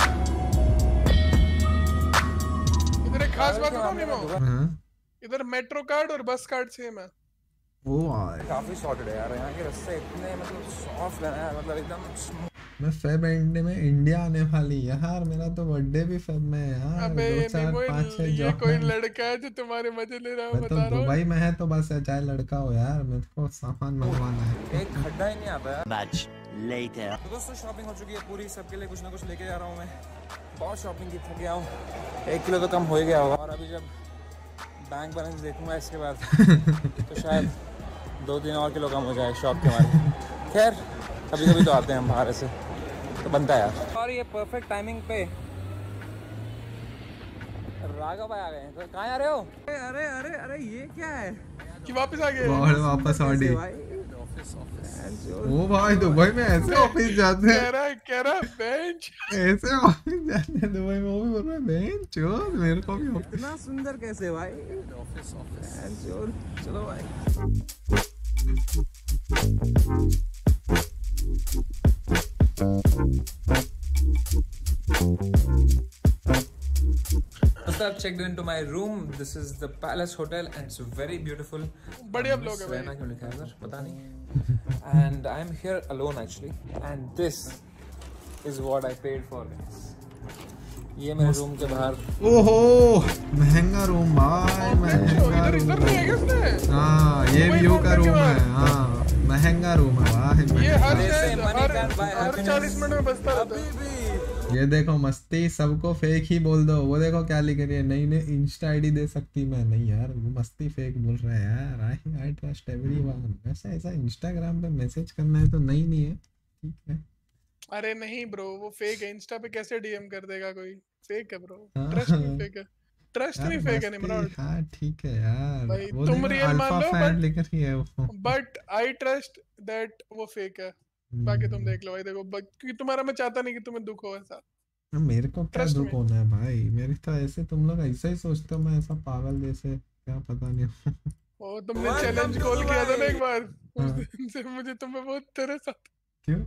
इधर एक खास बात बताऊं निमो, इधर मेट्रो कार्ड और बस कार्ड सेम है। ओ यार काफी सॉर्टेड है यार, यहाँ के रास्ते इतने मतलब सॉफ्ट है ना, मतलब एकदम। मैं फेब एंड में इंडिया आने वाली यार, मेरा तो बर्थडे भी फेब में है यार। अबे 2 4 5 6 ये कोई लड़का है जो तुम्हारे मजे ले रहा है, मैं तो बता रहा हूँ। दुबई में है तो बस चाहे लड़का हो यार, मेरे को सामान मंगवाना है। एक खड्डा ही नहीं आता यार। Match later. तो दोस्तों शॉपिंग हो चुकी है पूरी, सबके लिए कुछ ना कुछ लेके जा रहा हूँ मैं। बहुत शॉपिंग की, थक गया हूँ। 1 किलो तो कम हो ही गया होगा। और अभी जब बैंक बैलेंस देखूंगा इसके बाद तो शायद 2-3 और किलो कम हो जाए शॉप के मारे। खैर कभी कभी तो आते हैं हम बाहर से, तो बनता है यार। और ये परफेक्ट टाइमिंग पे राघव भाई आ गए। तो कहाँ आ रहे हो? अरे अरे अरे ये क्या है कि वापस आ गए? वापस ऑडी। ओ भाई दुबई में ऐसे ऑफिस जाते हैं। कह रहा बेंच ऐसे ऑफिस जाते हैं दुबई में। वो भी बोल रहा है बेंच। मेरे को भी इतना सुंदर कैसे भाई? चलो भाई। So I've checked into my room. This is the Palace Hotel and it's very beautiful. बढ़िया ब्लॉग है भाई। क्यों लिखा है सर पता नहीं। And I'm here alone actually. And this is what I paid for. ये मेरे रूम के बाहर। ओहो महंगा रूम भाई, महंगा रूम। हाँ ये व्यू का रूम है। हाँ महंगा रूम है भाई। ये हर 40 मिनट में बजता रहता है। ये देखो मस्ती, सबको फेक ही बोल दो। वो देखो क्या लिख रही है, नई ने इंस्टा आईडी दे सकती मैं। नहीं यार वो मस्ती फेक बोल रहा है यार। I trust everyone. वैसे ऐसा इंस्टाग्राम पे मैसेज करना है तो नहीं है, ठीक है। अरे नहीं ब्रो, वो फेक है। इंस्टा पे कैसे डीएम कर देगा कोई? फेक है ब्रो। ट्रस्ट नहीं फेक है। ट्रस्ट नहीं फेक है निमरान। हाँ ठीक है यार। भाई वो तुम रियल मान लो, लिख रही है वो। बट आई ट्रस्ट दैट वो फेक है। बाकी तुम देख लो भाई। देखो क्योंकि तुम्हारा मैं चाहता नहीं कि तुम्हें दुख हो ऐसा। मेरे को क्या दुख होना है भाई? मेरी तो ऐसे तुम लोग ऐसा ही सोचते हो, मैं ऐसा पागल जैसे क्या पता नहीं। ओ तुमने चैलेंज कॉल किया था ना एक बार, उस दिन से मुझे तुम्हें बहुत तरस आता। क्यों?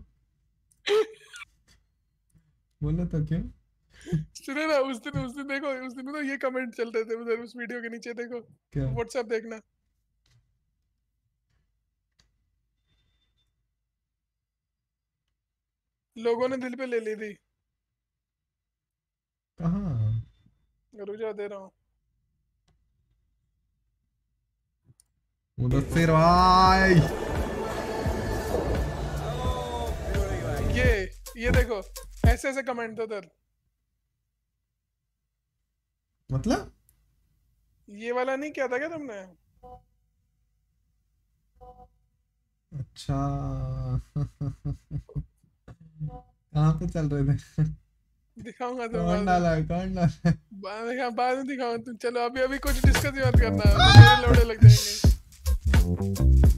बोलो तो क्यों? सुनो ना, उस दिन देखो, उस दिन तो ये कमेंट चलते थे उधर उस वीडियो के नीचे। देखो व्हाट्सएप देखना। लोगों ने दिल पे ले ली थी। कहाँ? रुझा दे रहा हूँ। मुदस्सिर भाई ये देखो ऐसे ऐसे कमेंट थे उधर। मतलब ये वाला नहीं किया था क्या तुमने? अच्छा कहाँ पे चल रहे थे? दिखाऊंगा तो कौन डाला है, कौन डाला है? बाद में दिखाऊंगा तुम। चलो अभी अभी कुछ डिस्कस ही मत करना, तो मेरे लौड़े लग जाएंगे।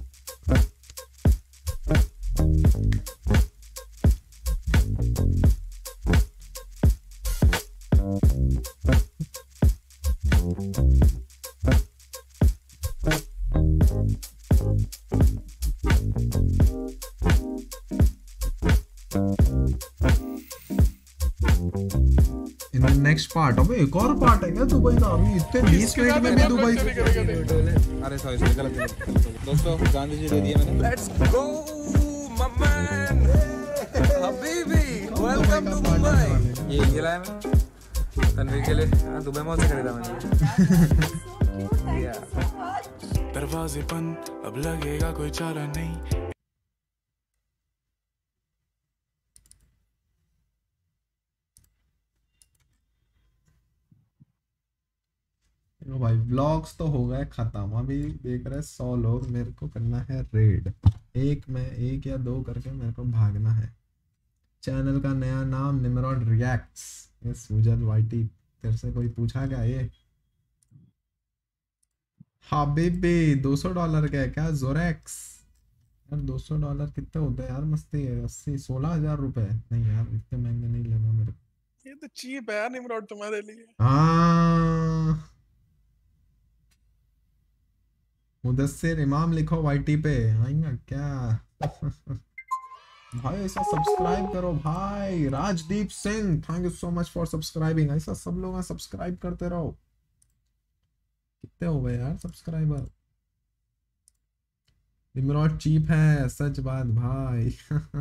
इन द नेक्स्ट पार्ट, अबे एक और पार्ट है क्या दुबई का? अभी इतने 20 मिनट में भी दुबई अरे सॉरी गलत दोस्तों, गांधी जी दे दिए मैंने। लेट्स गो माय मैन हबीबी, वेलकम टू मुंबई। ये लाया मैंने तनवीर के लिए, दुबई मॉल से खरीदा मैंने। दरवाजे बंद, अब लगेगा कोई चारा नहीं। चलो भाई व्लॉग्स तो हो गए खत्म, अभी देख रहे 100 लोग, मेरे को करना है रेड। एक या दो करके मेरे को भागना है। चैनल का नया नाम निमरॉड रिएक्ट्स। ये सुजल वाइटी तेरे से कोई पूछा क्या ये? हबीबी $200 का है क्या जोरेक्स? यार $200 कितने होते हैं यार? मस्ती है। 16,000 रुपए? नहीं यार इतने महंगे नहीं लेना मेरे को। ये तो चीप है यार निमरॉड तुम्हारे लिए। हाँ मुदस्सिर इमाम लिखो वाईटी पे, आएगा क्या? भाई ऐसा सब्सक्राइब करो भाई। Rajdeep Singh thank you so much for subscribing. ऐसा सब लोग सब्सक्राइब करते रहो। कितने हो गए यार सब्सक्राइबर? निमरॉड चीप है, सच बात भाई।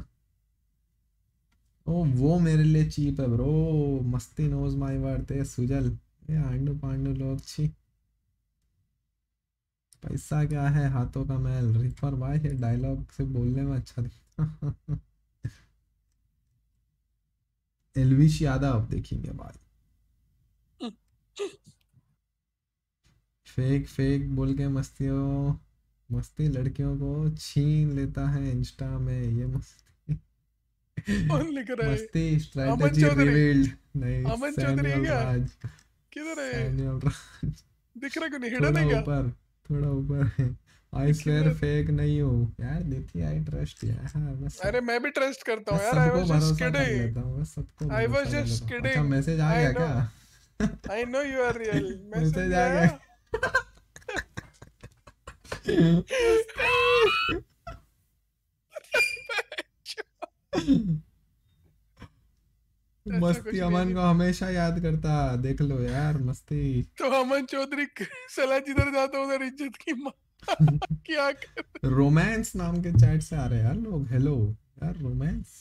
ओ वो मेरे लिए चीप है ब्रो। मस्ती नोज माय वर्थ है सुजल। ये आंडू पांडू लोग छी। पैसा क्या है हाथों का मैल। रिपर भाई ये डायलॉग से बोलने में अच्छा दिखता। एलविश यादव देखेंगे भाई। फेक फेक बोल के मस्ती लड़कियों को छीन लेता है इंस्टा में। ये मस्ती कौन लिख रहा है? मस्ती स्ट्रेटजी रिवील्ड। नहीं अमन चौधरी सैमुअल क्या? राज। किधर है? सैमुअल राज दिख रहा क्यों नहीं? हिडन है क्या? थोड़ा ऊपर है। आई स्वेयर फेक नहीं हो यार। देखिए आई ट्रस्ट यार। बस अरे मैं भी ट्रस्ट करता हूँ यार। सबको I was just भरोसा कर kidding. लेता हूँ, बस सबको I was भरोसा कर just लेता हूँ। kidding. अच्छा मैसेज आ I गया know. क्या? I know you are real. Message आ गया। मस्ती अमन को हमेशा याद करता। देख लो यार मस्ती। तो अमन चौधरी सलाह जिधर जाता उधर इज्जत की माँ। क्या कर? रोमांस नाम के चैट से आ रहे हैं यार लोग। हेलो यार रोमांस।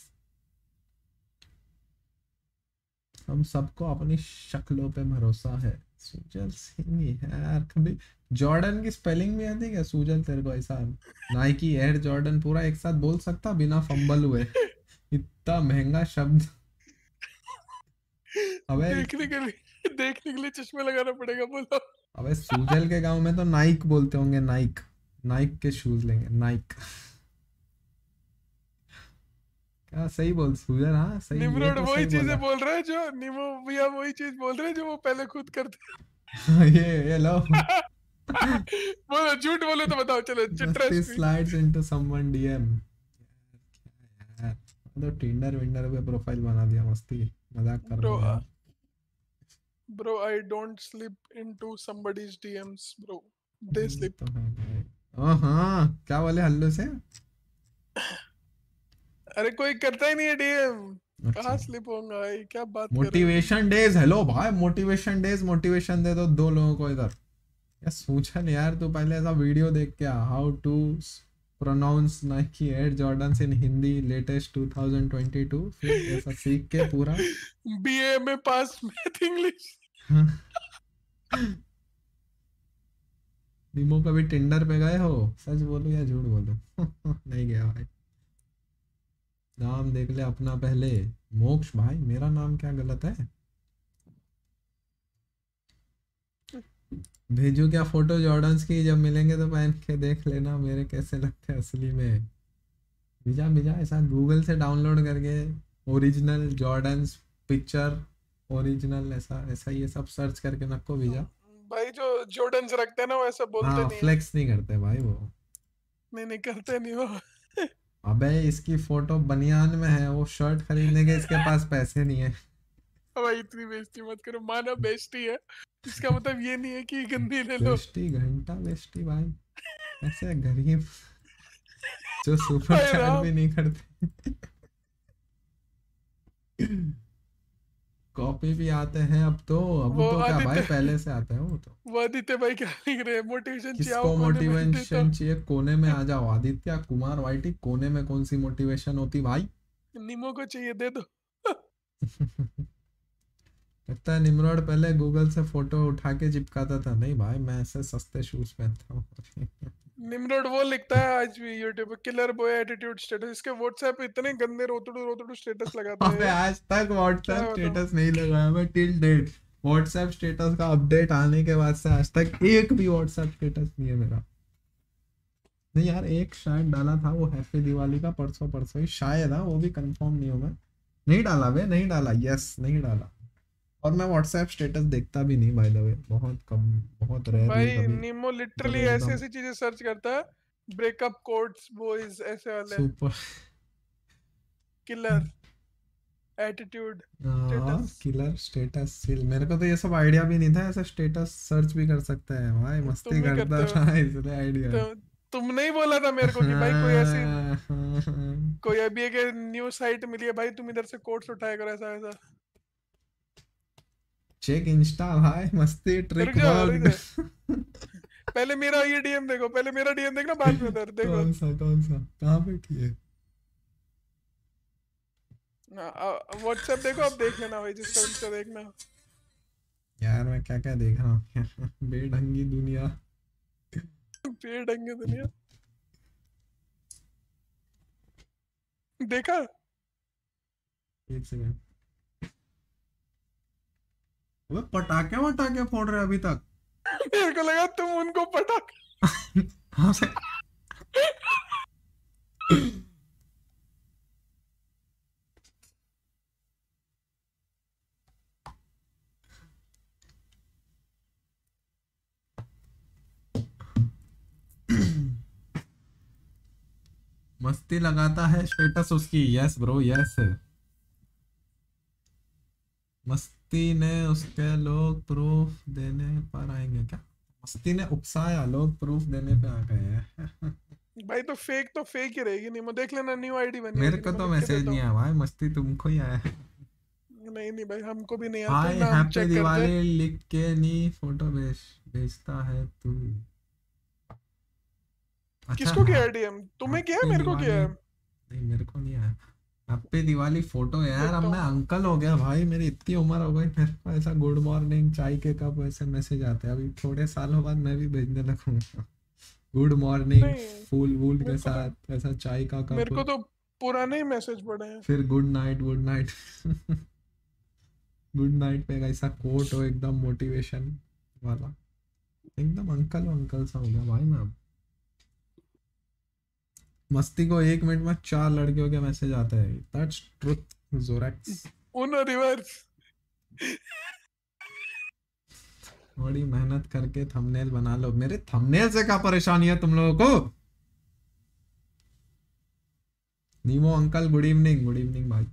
हम सबको अपनी शक्लों पे भरोसा है। सुजल सिंह यार कभी जॉर्डन की स्पेलिंग भी आती है क्या सुजल तेरे को? ऐसा नाइकी एयर जॉर्डन पूरा एक साथ बोल सकता बिना फंबल हुए? इतना महंगा शब्द। अबे देखने के लिए चश्मे लगाना पड़ेगा बोलो। अबे सुजल के गांव में तो नाइक बोलते होंगे। नाइक नाइक के शूज लेंगे नाइक। क्या सही बोल सुजल? हाँ सही। निमरोड तो वही सही चीजें बोला। बोल रहा है जो निमो भैया वही चीज बोल रहे हैं जो वो पहले खुद करते। ये लो। बोलो झूठ बोलो तो बताओ। चलो trust slides into someone DM. यार तो टिंडर विंडर पे प्रोफाइल बना दिया। मस्ती मजाक कर रहा हूं। Bro, I don't slip into somebody's DMs, bro. They slip. हाँ क्या बोले हल्लू से? अरे कोई करता ही नहीं है डीएम। कहाँ स्लिप होगा भाई? क्या बात कर रहे हो? Motivation days. हेलो भाई मोटिवेशन डेज। मोटिवेशन दे दो 2 लोगों को इधर। यार सूचन यार तू पहले ऐसा वीडियो देख के how to pronounce Nike Air Jordans in Hindi latest 2022। फिर ऐसा सीख के पूरा बीए में पास मैथ इंग्लिश। निमो कभी टिंडर पे गए हो? सच बोलो या झूठ बोलो? नहीं गया भाई। नाम देख ले अपना पहले। मोक्ष भाई मेरा नाम क्या गलत है? भेजू क्या फोटो जॉर्डन्स की? जब मिलेंगे तो पहन के देख लेना मेरे कैसे लगते हैं असली में। भेजा भेजा ऐसा गूगल से डाउनलोड करके ओरिजिनल जॉर्डन्स पिक्चर ओरिजिनल ऐसा ऐसा ये सब सर्च करके नको भेजा। भाई जो जॉर्डन्स रखते हैं ना वैसा बोलते हाँ नहीं फ्लेक्स नहीं करते भाई वो। नहीं करते नहीं वो। अबे इसकी फोटो बनियान में है, वो शर्ट खरीदने के इसके पास पैसे नहीं है। भाई इतनी बेइज्जती मत करो, माना बेइज्जती है इसका मतलब ये नहीं है कि गंदी ले लो। बेइज्जती घंटा बेइज्जती भाई, ऐसे गरीब जो सुपर हाय चैट राम। भी नहीं करते। कॉपी भी आते हैं अब तो वो क्या भाई आदित्य- पहले से आते हैं वो तो। वो आदित्य भाई क्या लिख रहे हैं, मोटिवेशन चाहिए किसको मोटिवेशन चाहिए? कोने में आ जाओ आदित्य कुमार वाइटी, कोने में कौन सी मोटिवेशन होती भाई? नीमो को चाहिए दे दो। लगता है निमरोड पहले गूगल से फोटो उठा के चिपकाता था। नहीं भाई मैं ऐसे सस्ते शूज पहनता हूँ। निमरोड वो लिखता है आज भी यूट्यूब पे, किलर बॉय एटीट्यूड स्टेटस। इसके व्हाट्सएप पे इतने गंदे रोतड़ू स्टेटस लगाता अबे है। आज तक व्हाट्सएप क्या बताऊं? स्टेटस नहीं लगाया मैं टिल डेट। व्हाट्सएप स्टेटस का अपडेट आने के बाद से आज तक एक भी व्हाट्सएप स्टेटस नहीं है मेरा। नहीं यार एक शायद डाला था वो हैप्पी दिवाली का, परसों ही शायद। हाँ वो भी कंफर्म नहीं हूँ मैं। नहीं डाला बे, नहीं डाला, यस नहीं डाला। और मैं व्हाट्सएप स्टेटस देखता भी नहीं बाय द वे, बहुत कम, बहुत रेयर। भाई कभी नीमो लिटरली एकदम ऐसी ऐसी चीजें सर्च करता है, ब्रेकअप कोट्स बॉयज ऐसे वाले, super killer attitude status. Killer status सिल। मेरे को तो ये सब आइडिया भी नहीं था ऐसा स्टेटस सर्च भी कर सकता है भाई। मस्ती तुम भी करता करते हो। था इसलिए आइडिया। तो तुमने ही बोला था मेरे को कि भाई कोई ऐसी कोई अभी एक न्यू साइट मिली है भाई, तुम इधर से कोट्स उठाया करो ऐसा ऐसा। चेक इंस्टा भाई, मस्ती ट्रिक रुक जाओ, रुक वर्क। जाओ। पहले मेरा ये डीएम देखो, पहले मेरा डीएम देखना, बाद में उधर देखो। कौन सा कहाँ पे किए? व्हाट्सएप देखो, अब देख लेना भाई जिसका इंस्टा देखना। यार मैं क्या क्या देख रहा हूँ। बेढंगी दुनिया। बेढंगी दुनिया देखा? एक सेकंड। वो पटाखे फोड़ रहे अभी तक। मेरे को लगा तुम उनको पटाख। हाँ मस्ती लगाता है स्टेटस उसकी। Yes bro yes. मस्ती ने उसके लोग प्रूफ देने पर आएंगे क्या? मस्ती ने उकसाया, लोग प्रूफ देने पे आ गए हैं। भाई तो फेक ही रहेगी। नहीं देख लेना, न्यू आईडी बनी मेरे होगी, को मैं तो लिख के मैसेज देता नहीं आया भाई, मस्ती तुमको ही आया है। हूँ। नहीं भाई हमको भी नहीं आता, हाय नाम हैप्पी चेक करते दिवाली लिख के नहीं फोटो भेजता है तू। किसको किया है डीएम? तुम्हें किया है, मेरे को किया है? नहीं मेरे को नहीं आया। हैप्पी दिवाली फोटो यार। अब मैं अंकल हो गया भाई, मेरी इतनी उम्र हो गई, मेरे को ऐसा गुड मॉर्निंग चाय के कप ऐसे मैसेज आते हैं। अभी थोड़े सालों बाद मैं भी भेजने लगूंगा गुड मॉर्निंग फूल वूल के साथ ऐसा चाय का कप। मेरे को तो पुराने ही मैसेज पड़े हैं। फिर good night good night. Good night पे ऐसा कोट हो एकदम मोटिवेशन वाला, एकदम अंकल सा हो गया भाई मैं अब। मस्ती को 1 मिनट में 4 लड़कियों के मैसेज आता है। दैट्स ट्रुथ जोरेक्स। Uno reverse. थोड़ी मेहनत करके थंबनेल बना लो। मेरे थंबनेल से क्या परेशानी है तुम लोगों को? नीमो अंकल गुड इवनिंग भाई।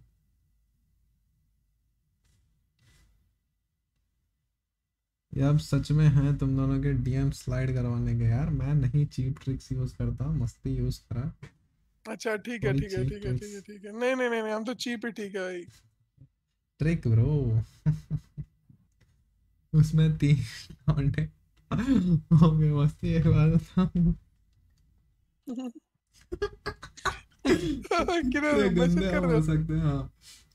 ये अब सच में है तुम दोनों के डीएम स्लाइड करवाने के? यार मैं नहीं चीप ट्रिक्स यूज करता, मस्ती यूज करा। अच्छा ठीक है नहीं हम तो चीप ही ठीक है भाई। Trick bro. उसमें 3 घंटे हो गए। मस्ती एक बार किधर गंदे कर हो सकते हैं। हाँ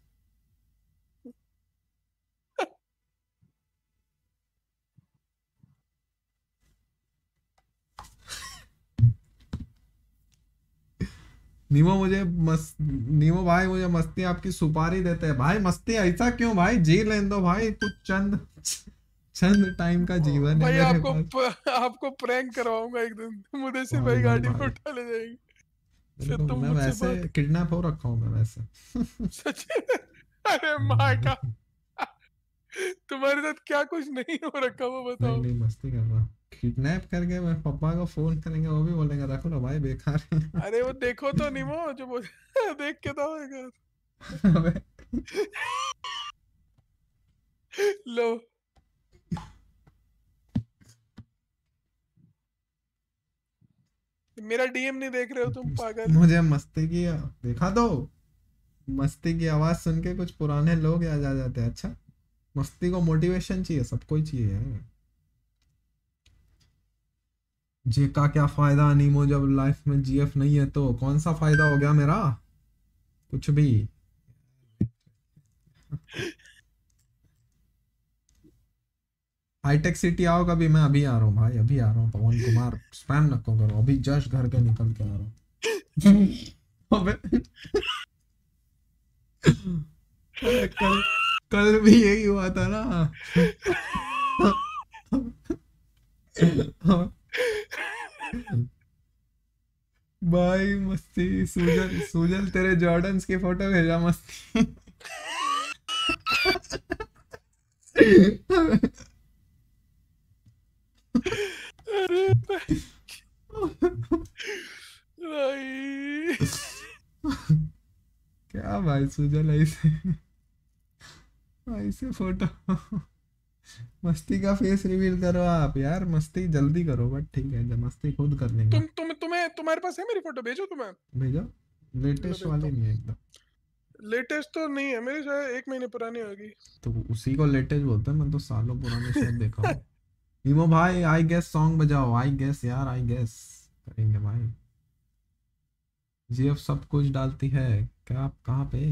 नीमो भाई मुझे मस्ती आपकी सुपारी देते हैं भाई। मस्ती ऐसा क्यों भाई? जी लेने दो भाई, कुछ चंद टाइम का जीवन है भाई। मेरे पास। आपको प्रैंक करवाऊंगा एक दिन, मुझे से भाई गाड़ी में उठा ले जाएंगे। फिर तुम मैं मुझसे वैसे बात किडनैप हो रखा हूँ मैं वैसे। सच में? अरे माँ का तुम्हारे साथ क्या कुछ नहीं हो रखा वो नहीं बताओ। नहीं मस्ती कर रहा। किडनैप करके मैं पापा को फोन करेंगे, वो भी बोलेंगे रख लो भाई बेकार है। अरे वो देखो तो निमो जो बोल देख के तो होगा। अबे लो मेरा डीएम नहीं देख रहे हो तुम पागल। मुझे मस्ती की देखा तो मस्ती की आवाज सुन के कुछ पुराने लोग याद आ जाते हैं। अच्छा मस्ती को मोटिवेशन चाहिए, सबको ही चाहिए यार। जे का क्या फायदा अनीमो, जब लाइफ में जीएफ नहीं है तो कौन सा फायदा हो गया मेरा? कुछ भी। हाईटेक सिटी आओ कभी, मैं अभी आ रहा हूँ भाई, अभी आ रहा हूँ। पवन कुमार स्पैम नको करो, अभी जस्ट घर के निकल के आ रहा हूँ। अबे अरे कल कल भी यही हुआ था ना। भाई मस्ती। सुजल सुजल तेरे जॉर्डन्स की फोटो भेजा मस्ती। अरे भाई क्या भाई सुजल ऐसे ऐसे फोटो। मस्ती का फेस रिवील करो आप यार, मस्ती जल्दी करो। बट ठीक है, जब मस्ती खुद कर लेंगे। तुम्हारे पास है मेरी फोटो? भेजो तुम्हें। भेजो। लेटेस्ट वाली नहीं है एकदम। लेटेस्ट तो नहीं है मेरी, शायद 1 महीने पुरानी होगी। तो उसी को लेटेस्ट बोलते हैं, मैं तो सालों पुराने शायद देखा हूँ। नीमो भाई आई गेस सॉन्ग बजाओ। आई गेस यार, आई गेस करेंगे भाई। जीएफ सब कुछ डालती है क्या? आप कहाँ पे?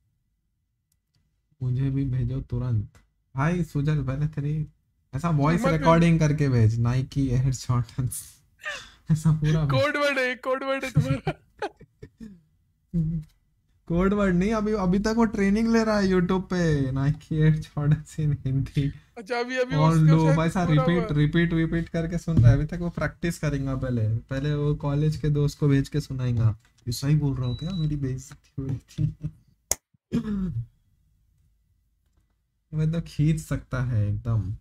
मुझे भी भेजो तुरंत भाई। सुजल पहले तेरी ऐसा वॉइस रिकॉर्डिंग करके भेज। नाइकी एयर जॉर्डन्स ऐसा पूरा कोड वर्ड है, कोड वर्ड है तुम्हारा। कोड वर्ड नहीं, अभी तक वो ट्रेनिंग ले रहा है यूट्यूब पे। Nike Air Jordans in Hindi. अच्छा अभी और उसका लो शायद भाई सा पूरा रिपीट हुआ। रिपीट रिपीट करके सुन रहा है। अभी तक वो प्रैक्टिस करेगा। पहले वो कॉलेज के दोस्त को भेज के सुनाएगा। ये सही बोल रहा हो क्या? मेरी बेइज्जती हो रही थी। मैं तो खींच सकता है एकदम।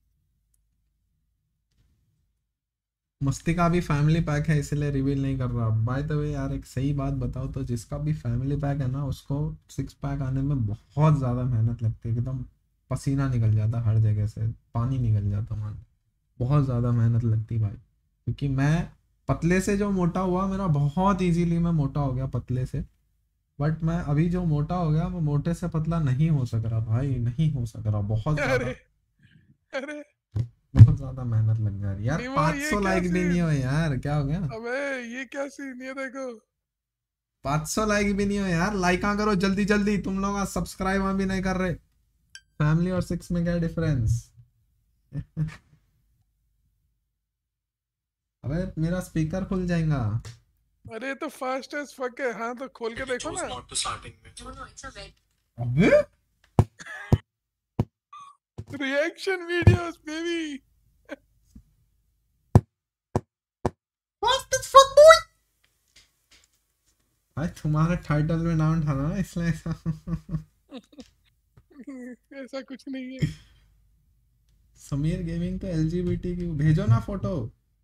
मस्ती का भी फैमिली पैक है इसलिए रिवील नहीं कर रहा। बाय द वे यार एक सही बात बताओ तो, जिसका भी फैमिली पैक है ना उसको 6 पैक आने में बहुत ज्यादा मेहनत लगती है। एकदम पसीना निकल जाता हर जगह से, पानी निकल जाता मान। बहुत ज्यादा मेहनत लगती भाई। क्योंकि मैं पतले से जो मोटा हुआ, मेरा बहुत इजीली मैं मोटा हो गया पतले से। बट मैं अभी जो मोटा हो गया, मैं मोटे से पतला नहीं हो सक रहा भाई, नहीं हो सक रहा। बहुत ज्यादा अरे बहुत ज्यादा मेहनत लग जा रही यार। नहीं वो 500 लाइक भी नहीं हो यार, क्या हो गया? अबे ये क्या सीन है देखो। 500 लाइक भी नहीं हो यार। लाइक करो जल्दी जल्दी। तुम लोग सब्सक्राइब भी नहीं कर रहे। फैमिली और 6 में क्या डिफरेंस? अबे मेरा स्पीकर खुल जाएगा। अरे तो फास्ट एज फक है। हाँ तो खोल के देखो ना। अबे रिएक्शन वीडियोस बेबी। भाई तुम्हारे टाइटल में नाम था ना इसलिए ऐसा। ऐसा कुछ नहीं है। समीर गेमिंग तो एलजीबीटी की भेजो ना फोटो।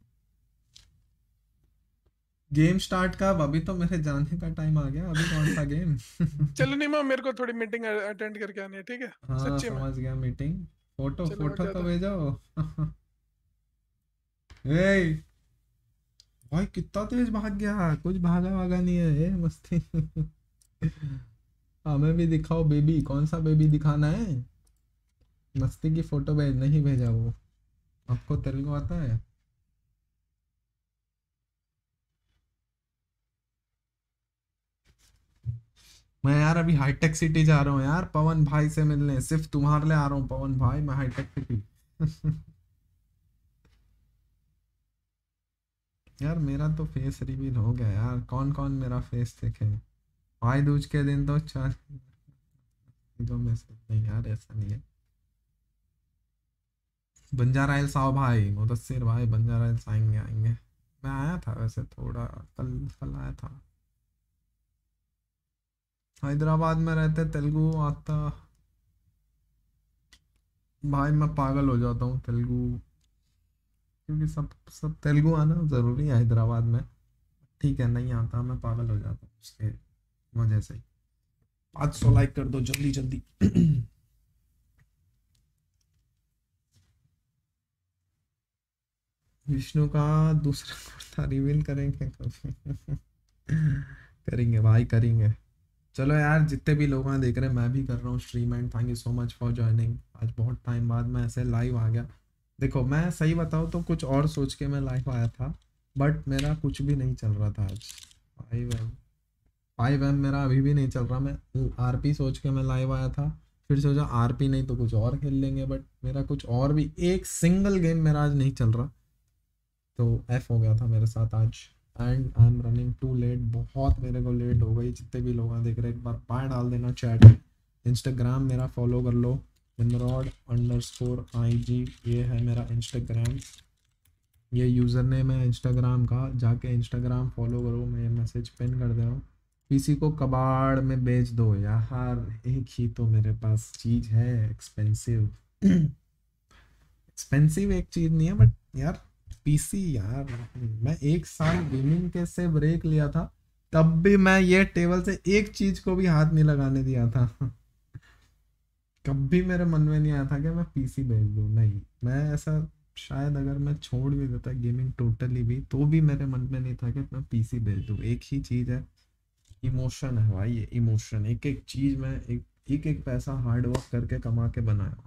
गेम स्टार्ट कब? अभी तो मेरे जाने का टाइम आ गया। अभी कौन सा गेम? चलो निमा मेरे को थोड़ी मीटिंग अटेंड करके आनी है, ठीक है? हाँ सच्ची में समझ गया मीटिंग। फोटो चलो, फोटो मैं तो जाता भेजो। ए भाई कितना तेज भाग गया। कुछ भागा भागा नहीं है। ए मस्ती। हमें भी दिखाओ बेबी। कौन सा बेबी दिखाना है? मस्ती की फोटो भेज। नहीं भेजा वो। आपको तेलुगु आता है? मैं यार अभी हाईटेक सिटी जा रहा हूँ यार, पवन भाई से मिलने। सिर्फ तुम्हारे लिए आ रहा हूँ पवन भाई, मैं हाईटेक सिटी। यार मेरा तो फेस रिवील हो गया यार। कौन कौन मेरा फेस देखे? भाई दूज के दिन तो चार जो में से नहीं यार, ऐसा नहीं है। बंजारा हिल्स आओ भाई। मुदस्सिर भाई बंजारा हिल्स आएंगे आएंगे। मैं आया था वैसे थोड़ा, कल आया था। हैदराबाद में रहते तेलुगु आता भाई, मैं पागल हो जाता हूँ तेलुगु, क्योंकि सब तेलुगु आना ज़रूरी है हैदराबाद में। ठीक है, नहीं आता, मैं पागल हो जाता हूँ उसके वजह से ही। 500 लाइक कर दो जल्दी जल्दी। विष्णु का दूसरा कुर्ता रिवील करेंगे करेंगे भाई करेंगे। चलो यार, जितने भी लोग हैं देख रहे हैं, मैं भी कर रहा हूँ stream, and thank you so much for joining. आज बहुत टाइम बाद मैं ऐसे लाइव आ गया। देखो, मैं सही बताऊँ तो कुछ और सोच के मैं लाइव आया था, बट मेरा कुछ भी नहीं चल रहा था आज। 5M मेरा अभी भी नहीं चल रहा। मैं RP सोच के मैं लाइव आया था, फिर सोचा RP नहीं तो कुछ और खेल लेंगे, बट मेरा कुछ और भी एक सिंगल गेम मेरा आज नहीं चल रहा, तो F हो गया था मेरे साथ आज। And I am running too late, बहुत मेरे को लेट हो गई। जितने भी लोग देख रहे, एक बार बाय डाल देना चैट में। इंस्टाग्राम मेरा फॉलो कर लो, Nimrod_IG, ये है मेरा इंस्टाग्राम, ये यूज़र नेम है इंस्टाग्राम का। जाके इंस्टाग्राम फॉलो करो, मैं मैसेज पिन कर दे रहा हूँ। किसी को कबाड़ में बेच दो यार, एक ही तो मेरे पास चीज़ है एक्सपेंसिव। एक्सपेंसिव एक चीज़ नहीं है, बट यार PC यार, मैं 1 साल गेमिंग के से ब्रेक लिया था, तब भी मैं ये टेबल से एक चीज़ को भी हाथ नहीं लगाने दिया था। कभी मेरे मन में नहीं आया था कि मैं PC बेच दूँ, नहीं। मैं ऐसा शायद अगर मैं छोड़ भी देता गेमिंग टोटली भी, तो भी मेरे मन में नहीं था कि मैं PC बेच दूँ। एक ही चीज़ है, इमोशन है भाई, ये इमोशन। एक एक चीज़ में एक पैसा हार्ड वर्क करके कमा के बनाया।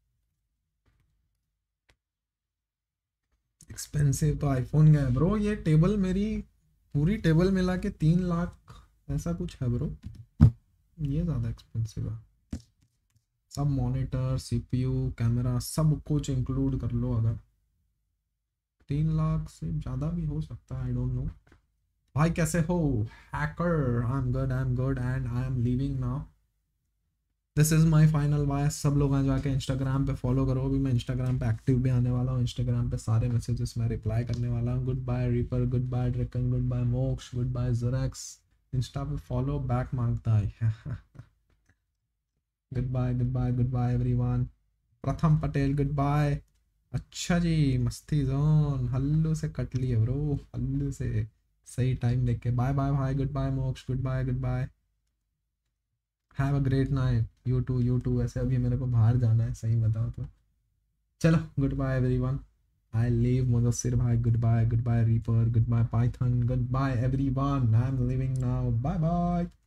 एक्सपेंसिव तो आईफोन का है ब्रो। ये टेबल मेरी पूरी टेबल मिला के 3 लाख ऐसा कुछ है ब्रो, ये ज़्यादा एक्सपेंसिव है। सब मॉनिटर, CPU, कैमरा सब कुछ इंक्लूड कर लो, अगर 3 लाख से ज़्यादा भी हो सकता है, आई डोंट नो। भाई कैसे हो hacker? I am good and I am leaving now. This is my final bye. सब लोग आ जाके इंस्टाग्राम पे फॉलो करो। अभी मैं इंस्टाग्राम पे एक्टिव भी आने वाला हूँ। इंस्टाग्राम पे सारे मैसेजेस मैं रिप्लाई करने वाला हूँ। Good bye reaper, good bye Drakon, good bye Moksh, good bye Zerax. Insta पे फॉलो बैक मांगता है। Good bye everyone. Pratham Patel good bye. अच्छा जी, मस्ती जोन हल्लू से कट लिए ब्रो, हल्लू से सही टाइम देख के। बाय बाय भाई, good bye Moksh, good bye. Have a great night. You too. ऐसे अभी मेरे को बाहर जाना है, सही बताओ तो। चलो good bye everyone, I leave. Mudassir भाई good bye reaper, good bye Python, good bye everyone, I am leaving now, bye bye.